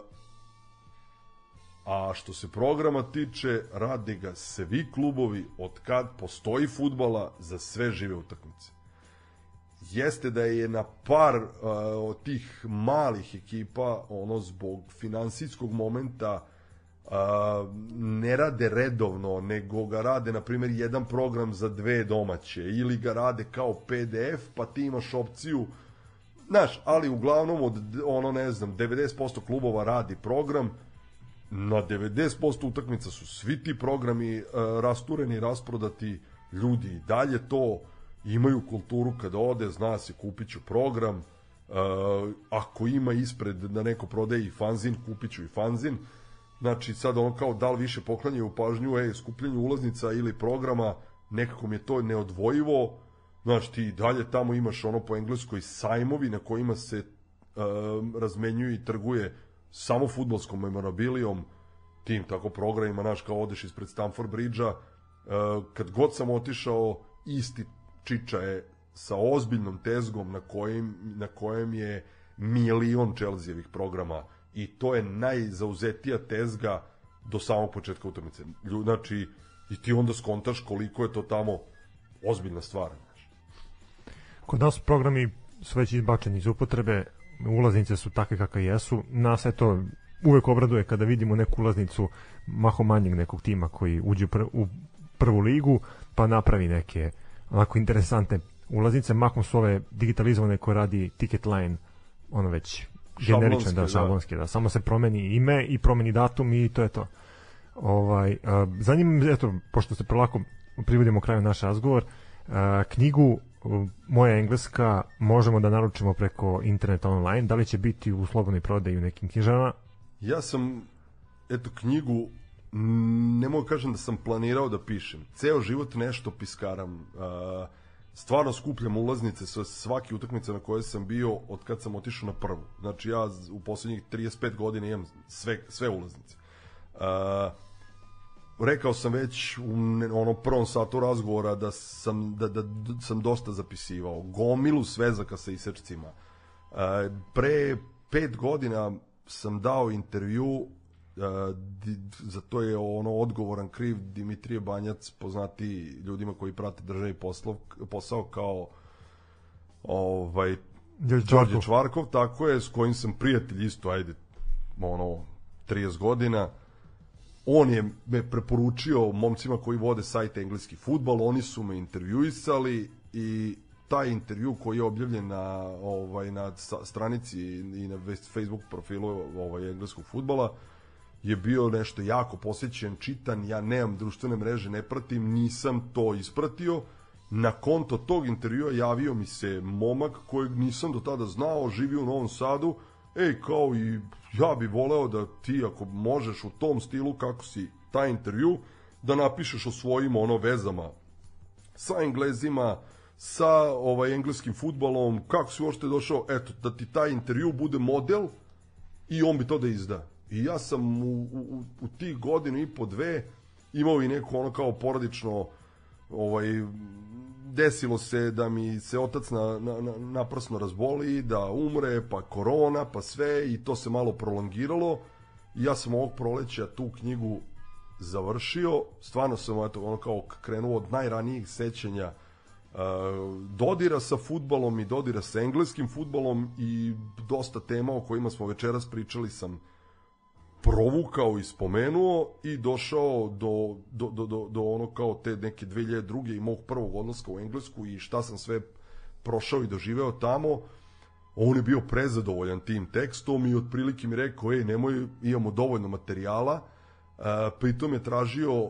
a što se programa tiče, rade ga svi klubovi od kad postoji fudbala za sve žive utakmice. Jeste da je na par uh, od tih malih ekipa, ono, zbog finansijskog momenta uh, ne rade redovno, nego ga rade, na primjer, jedan program za dve domaće, ili ga rade kao P D F, pa ti imaš opciju, znaš, ali uglavnom od, ono, ne znam, devedeset posto klubova radi program, na devedeset posto utakmica su svi ti programi uh, rastureni, rasprodati, ljudi i dalje to imaju kulturu, kada ode, zna se, kupit ću program, uh, ako ima ispred da neko prodaje i fanzin, kupit ću i fanzin. Znači sad ono kao da li više poklanjaju pažnju ej, skupljenju ulaznica ili programa, nekako mi je to neodvojivo. Znači ti dalje tamo imaš ono po engleskoj sajmovi na kojima se uh, razmenjuje i trguje samo fudbalskom memorabilijom, tim tako programima, znaš, kao odeš ispred Stamford Bridge-a, uh, kad god sam otišao, isti čiča je sa ozbiljnom tezgom na kojem, na kojem je milion Chelsea-evih programa i to je najzauzetija tezga do samog početka utakmice. Znači, i ti onda skontaš koliko je to tamo ozbiljna stvar. Kod nas programi su već izbačeni iz upotrebe, ulaznice su takve kakve jesu, nas eto uvek obraduje kada vidimo neku ulaznicu mahom manjeg nekog tima koji uđe pr u prvu ligu pa napravi neke onako interesantne ulaznice, mahom su ove digitalizovane koje radi Ticketline, ono već generične, da, šablonske, da, samo se promeni ime i promeni datum i to je to. Ovaj, a, za njim, eto, pošto se polako privodimo kraju naš razgovor, a, knjigu Moja engleska možemo da naručimo preko interneta online, da li će biti u slobodnoj prodaji u nekim knjižama? Ja sam, eto, knjigu ne mogu kažem da sam planirao da pišem. Ceo život nešto piskaram. Uh, stvarno skupljam ulaznice sa svake utakmice na koje sam bio od kad sam otišao na prvu. Znači ja u poslednjih trideset pet godina imam sve, sve ulaznice. Uh, rekao sam već u onom prvom satu razgovora da sam, da, da, da sam dosta zapisivao. Gomilu svezaka sa isečcima. Uh, pre pet godina sam dao intervju, Uh, di, za to je ono odgovoran kriv Dimitrije Banjac, poznati ljudima koji prate državi poslov, posao kao ovaj Đorđe Čvarkov, tako je, s kojim sam prijatelj isto, ajde, ono, trideset godina. On je me preporučio momcima koji vode sajt Engleski fudbal, oni su me intervjuisali i taj intervju koji je objavljen na, ovaj, na stranici i na Facebook profilu ovaj, Engleskog fudbala je bio nešto jako posjećen, čitan, ja nemam društvene mreže, ne pratim, nisam to ispratio. Na konto tog intervjua javio mi se momak kojeg nisam do tada znao, živi u Novom Sadu, ej, kao i ja bi voleo da ti, ako možeš u tom stilu kako si taj intervju, da napišeš o svojim ono vezama sa Englezima, sa ovaj engleskim fudbalom, kako si uopšte došao, eto, da ti taj intervju bude model i on bi to da izda. I ja sam u, u, u tih godinu i po dve imao i neko ono kao porodično, ovaj, desilo se da mi se otac na, na, na, naprasno razboli, da umre, pa korona, pa sve, i to se malo prolongiralo. I ja sam ovog proleća tu knjigu završio, stvarno sam eto, ono kao krenuo od najranijih sećanja uh, dodira sa fudbalom i dodira sa engleskim fudbalom i dosta tema o kojima smo večeras pričali sam provukao i spomenuo i došao do, do, do, do, do ono kao te neke dve hiljade druge i mog prvog odlaska u Englesku i šta sam sve prošao i doživeo tamo. On je bio prezadovoljan tim tekstom i otprilike mi rekao, ej, nemoj, imamo dovoljno materijala. Uh, pritom je tražio,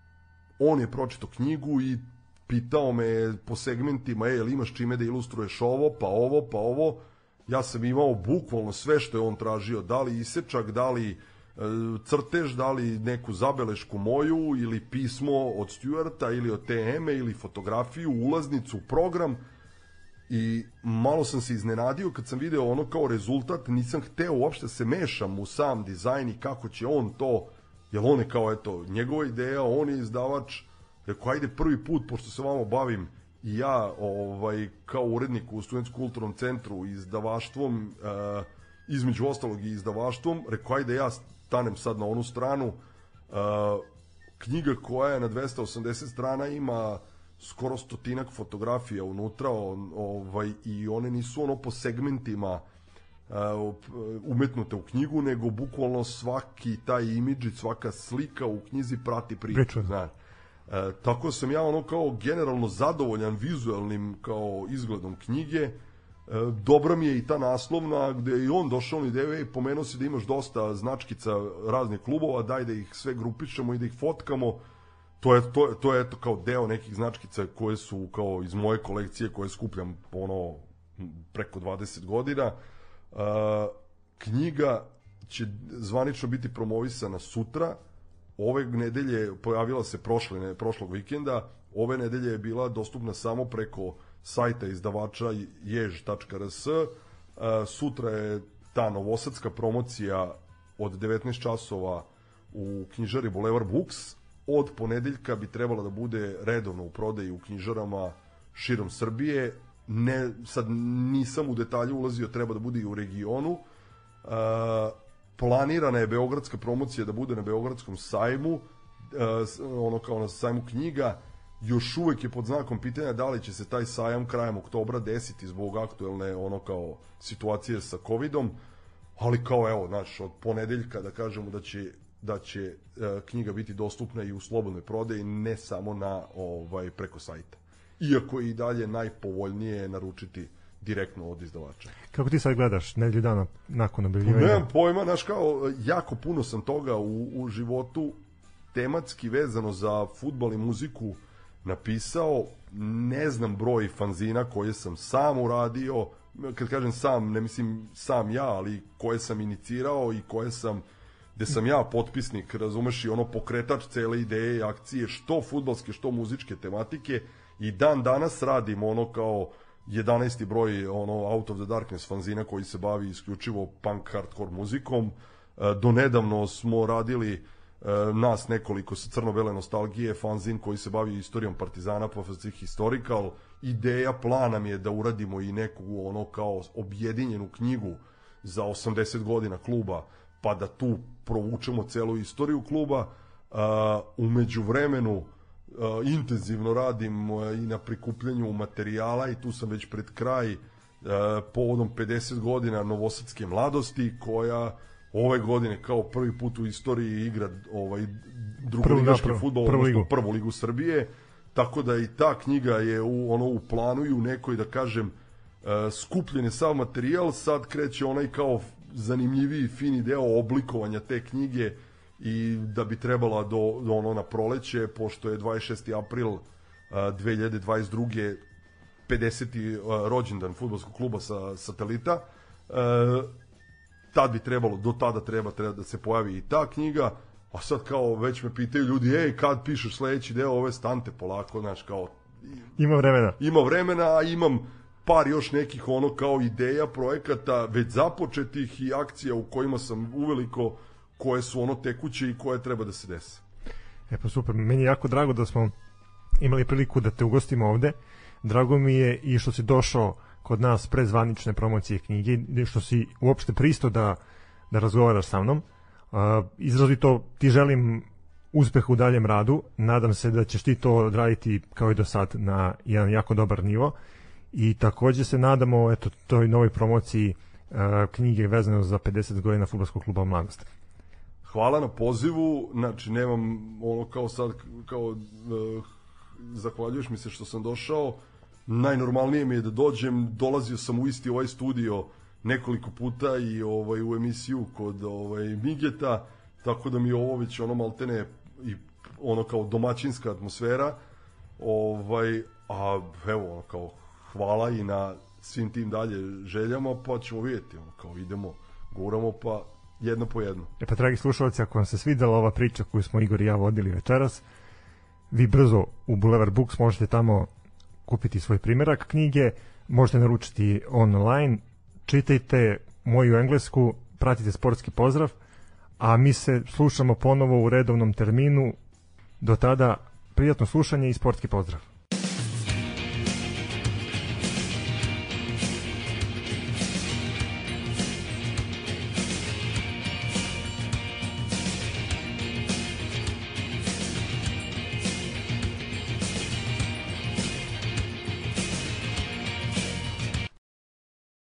on je pročitao knjigu i pitao me po segmentima, ej, jel imaš čime da ilustruješ ovo, pa ovo, pa ovo. Ja sam imao bukvalno sve što je on tražio, da li isečak, da li uh, crtež, da li neku zabelešku moju ili pismo od Stuarta ili od T M-e ili fotografiju, ulaznicu, program. I malo sam se iznenadio kad sam video ono kao rezultat, nisam hteo uopšte se mešam u sam dizajn i kako će on to, jer on je kao eto, njegova ideja, on je izdavač, rekao ajde prvi put, pošto se vama bavim i ja ovaj, kao urednik u Studentskom kulturnom centru izdavaštvom, uh, između ostalog i izdavaštvom, rekao ajde ja stanem sad na onu stranu, uh, knjiga koja je na dvesta osamdeset strana ima skoro stotinak fotografija unutra, ovaj, i one nisu ono po segmentima uh, umetnute u knjigu, nego bukvalno svaki taj imidž, svaka slika u knjizi prati priču. Znači, uh, tako sam ja ono kao generalno zadovoljan vizualnim kao izgledom knjige. Uh, dobra mi je i ta naslovna gde je i on došao na ideju, ej, pomenuo si da imaš dosta značkica raznih klubova, daj da ih sve grupišemo i da ih fotkamo. To je, to, to je eto kao deo nekih značkica koje su kao iz moje kolekcije koje skupljam ono preko dvadeset godina. Uh, knjiga će zvanično biti promovisana sutra. Ove nedelje pojavila se prošle, ne, prošlog vikenda. Ove nedelje je bila dostupna samo preko sajta izdavača jež tačka r s. Uh, sutra je ta novosadska promocija od devetnaest časova u knjižari Boulevard Books. Od ponedeljka bi trebala da bude redovno u prodaji u knjižarama širom Srbije. Ne, sad nisam u detalje ulazio, treba da bude i u regionu. Uh, planirana je beogradska promocija da bude na Beogradskom sajmu, uh, ono kao na sajmu knjiga. Još uvek je pod znakom pitanja da li će se taj sajam krajem oktobra desiti zbog aktuelne ono kao situacije sa covidom, ali kao evo, znaš, od ponedeljka da kažemo da će da će e, knjiga biti dostupna i u slobodnoj prodaji, ne samo na ovaj preko sajta. Iako je i dalje najpovoljnije naručiti direktno od izdavača. Kako ti sad gledaš nedelju dana nakon objavljivanja? Nemam pojma, znaš kao, jako puno sam toga u, u životu tematski vezano za fudbal i muziku napisao. Ne znam broj fanzina koje sam sam uradio, kad kažem sam, ne mislim sam ja, ali koje sam inicirao i koje sam gde sam ja potpisnik, razumeš, i ono pokretač cele ideje i akcije, što fudbalske, što muzičke tematike, i dan danas radim ono kao jedanaesti broj ono Out of the Darkness fanzina koji se bavi isključivo punk hardcore muzikom. Do nedavno smo radili nas nekoliko sa crno-bele nostalgije fanzin koji se bavi istorijom Partizana, Pacific Historical. Ideja, plana mi je da uradimo i neku ono kao objedinjenu knjigu za osamdeset godina kluba, pa da tu provučemo celu istoriju kluba. Uh, umeđu vremenu uh, intenzivno radim uh, i na prikupljanju materijala i tu sam već pred kraj uh, povodom pedeset godina Novosadske mladosti, koja ove godine kao prvi put u istoriji igra ovaj drugoligaški fudbal, prvu ligu. prvu ligu Srbije, tako da i ta knjiga je u, ono, u planu i u nekoj, da kažem, uh, skupljen je sav materijal. Sad kreće onaj kao zanimljiviji, fini deo oblikovanja te knjige i da bi trebala do, do ono na proleće, pošto je dvadeset šesti april uh, dve hiljade dvadeset druge pedeseti uh, rođendan fudbalskog kluba sa Satelita. Uh, tad bi trebalo, do tada treba, treba da se pojavi i ta knjiga, a sad kao već me pitaju ljudi, ej, kad pišeš sledeći deo ove stante polako, znaš, kao ima vremena. Ima vremena, a imam par još nekih ono kao ideja, projekata već započetih i akcija u kojima sam uveliko, koje su ono tekuće i koje treba da se dese. E pa super, meni je jako drago da smo imali priliku da te ugostimo ovde. Drago mi je i što si došao kod nas pre zvanične promocije knjige, što si uopšte pristao da, da razgovaraš sa mnom. Uh, izrazito ti želim uspeh u daljem radu. Nadam se da ćeš ti to odraditi kao i do sad na jedan jako dobar nivo. I takođe se nadamo eto toj novoj promociji uh, knjige vezano za pedeset godina fudbalskog kluba Mladost. hvala na pozivu, znači nemam ono kao sad, kao uh, zahvaljuješ mi se što sam došao, najnormalnije mi je da dođem, dolazio sam u isti ovaj studio nekoliko puta i ovaj u emisiju kod ovaj Migeta, tako da mi je ovo već ono maltene i ono kao domaćinska atmosfera, ovaj, a evo ono kao hvala i na svim tim dalje željama, pa ćemo vidjeti, ono kao idemo, guramo pa jedno po jedno. E pa, dragi slušalci, ako vam se svidela ova priča koju smo Igor i ja vodili večeras, vi brzo u Boulevard Books možete tamo kupiti svoj primjerak knjige, možete naručiti online, čitajte moju englesku, pratite Sportski pozdrav, a mi se slušamo ponovo u redovnom terminu. Do tada, prijatno slušanje i Sportski pozdrav.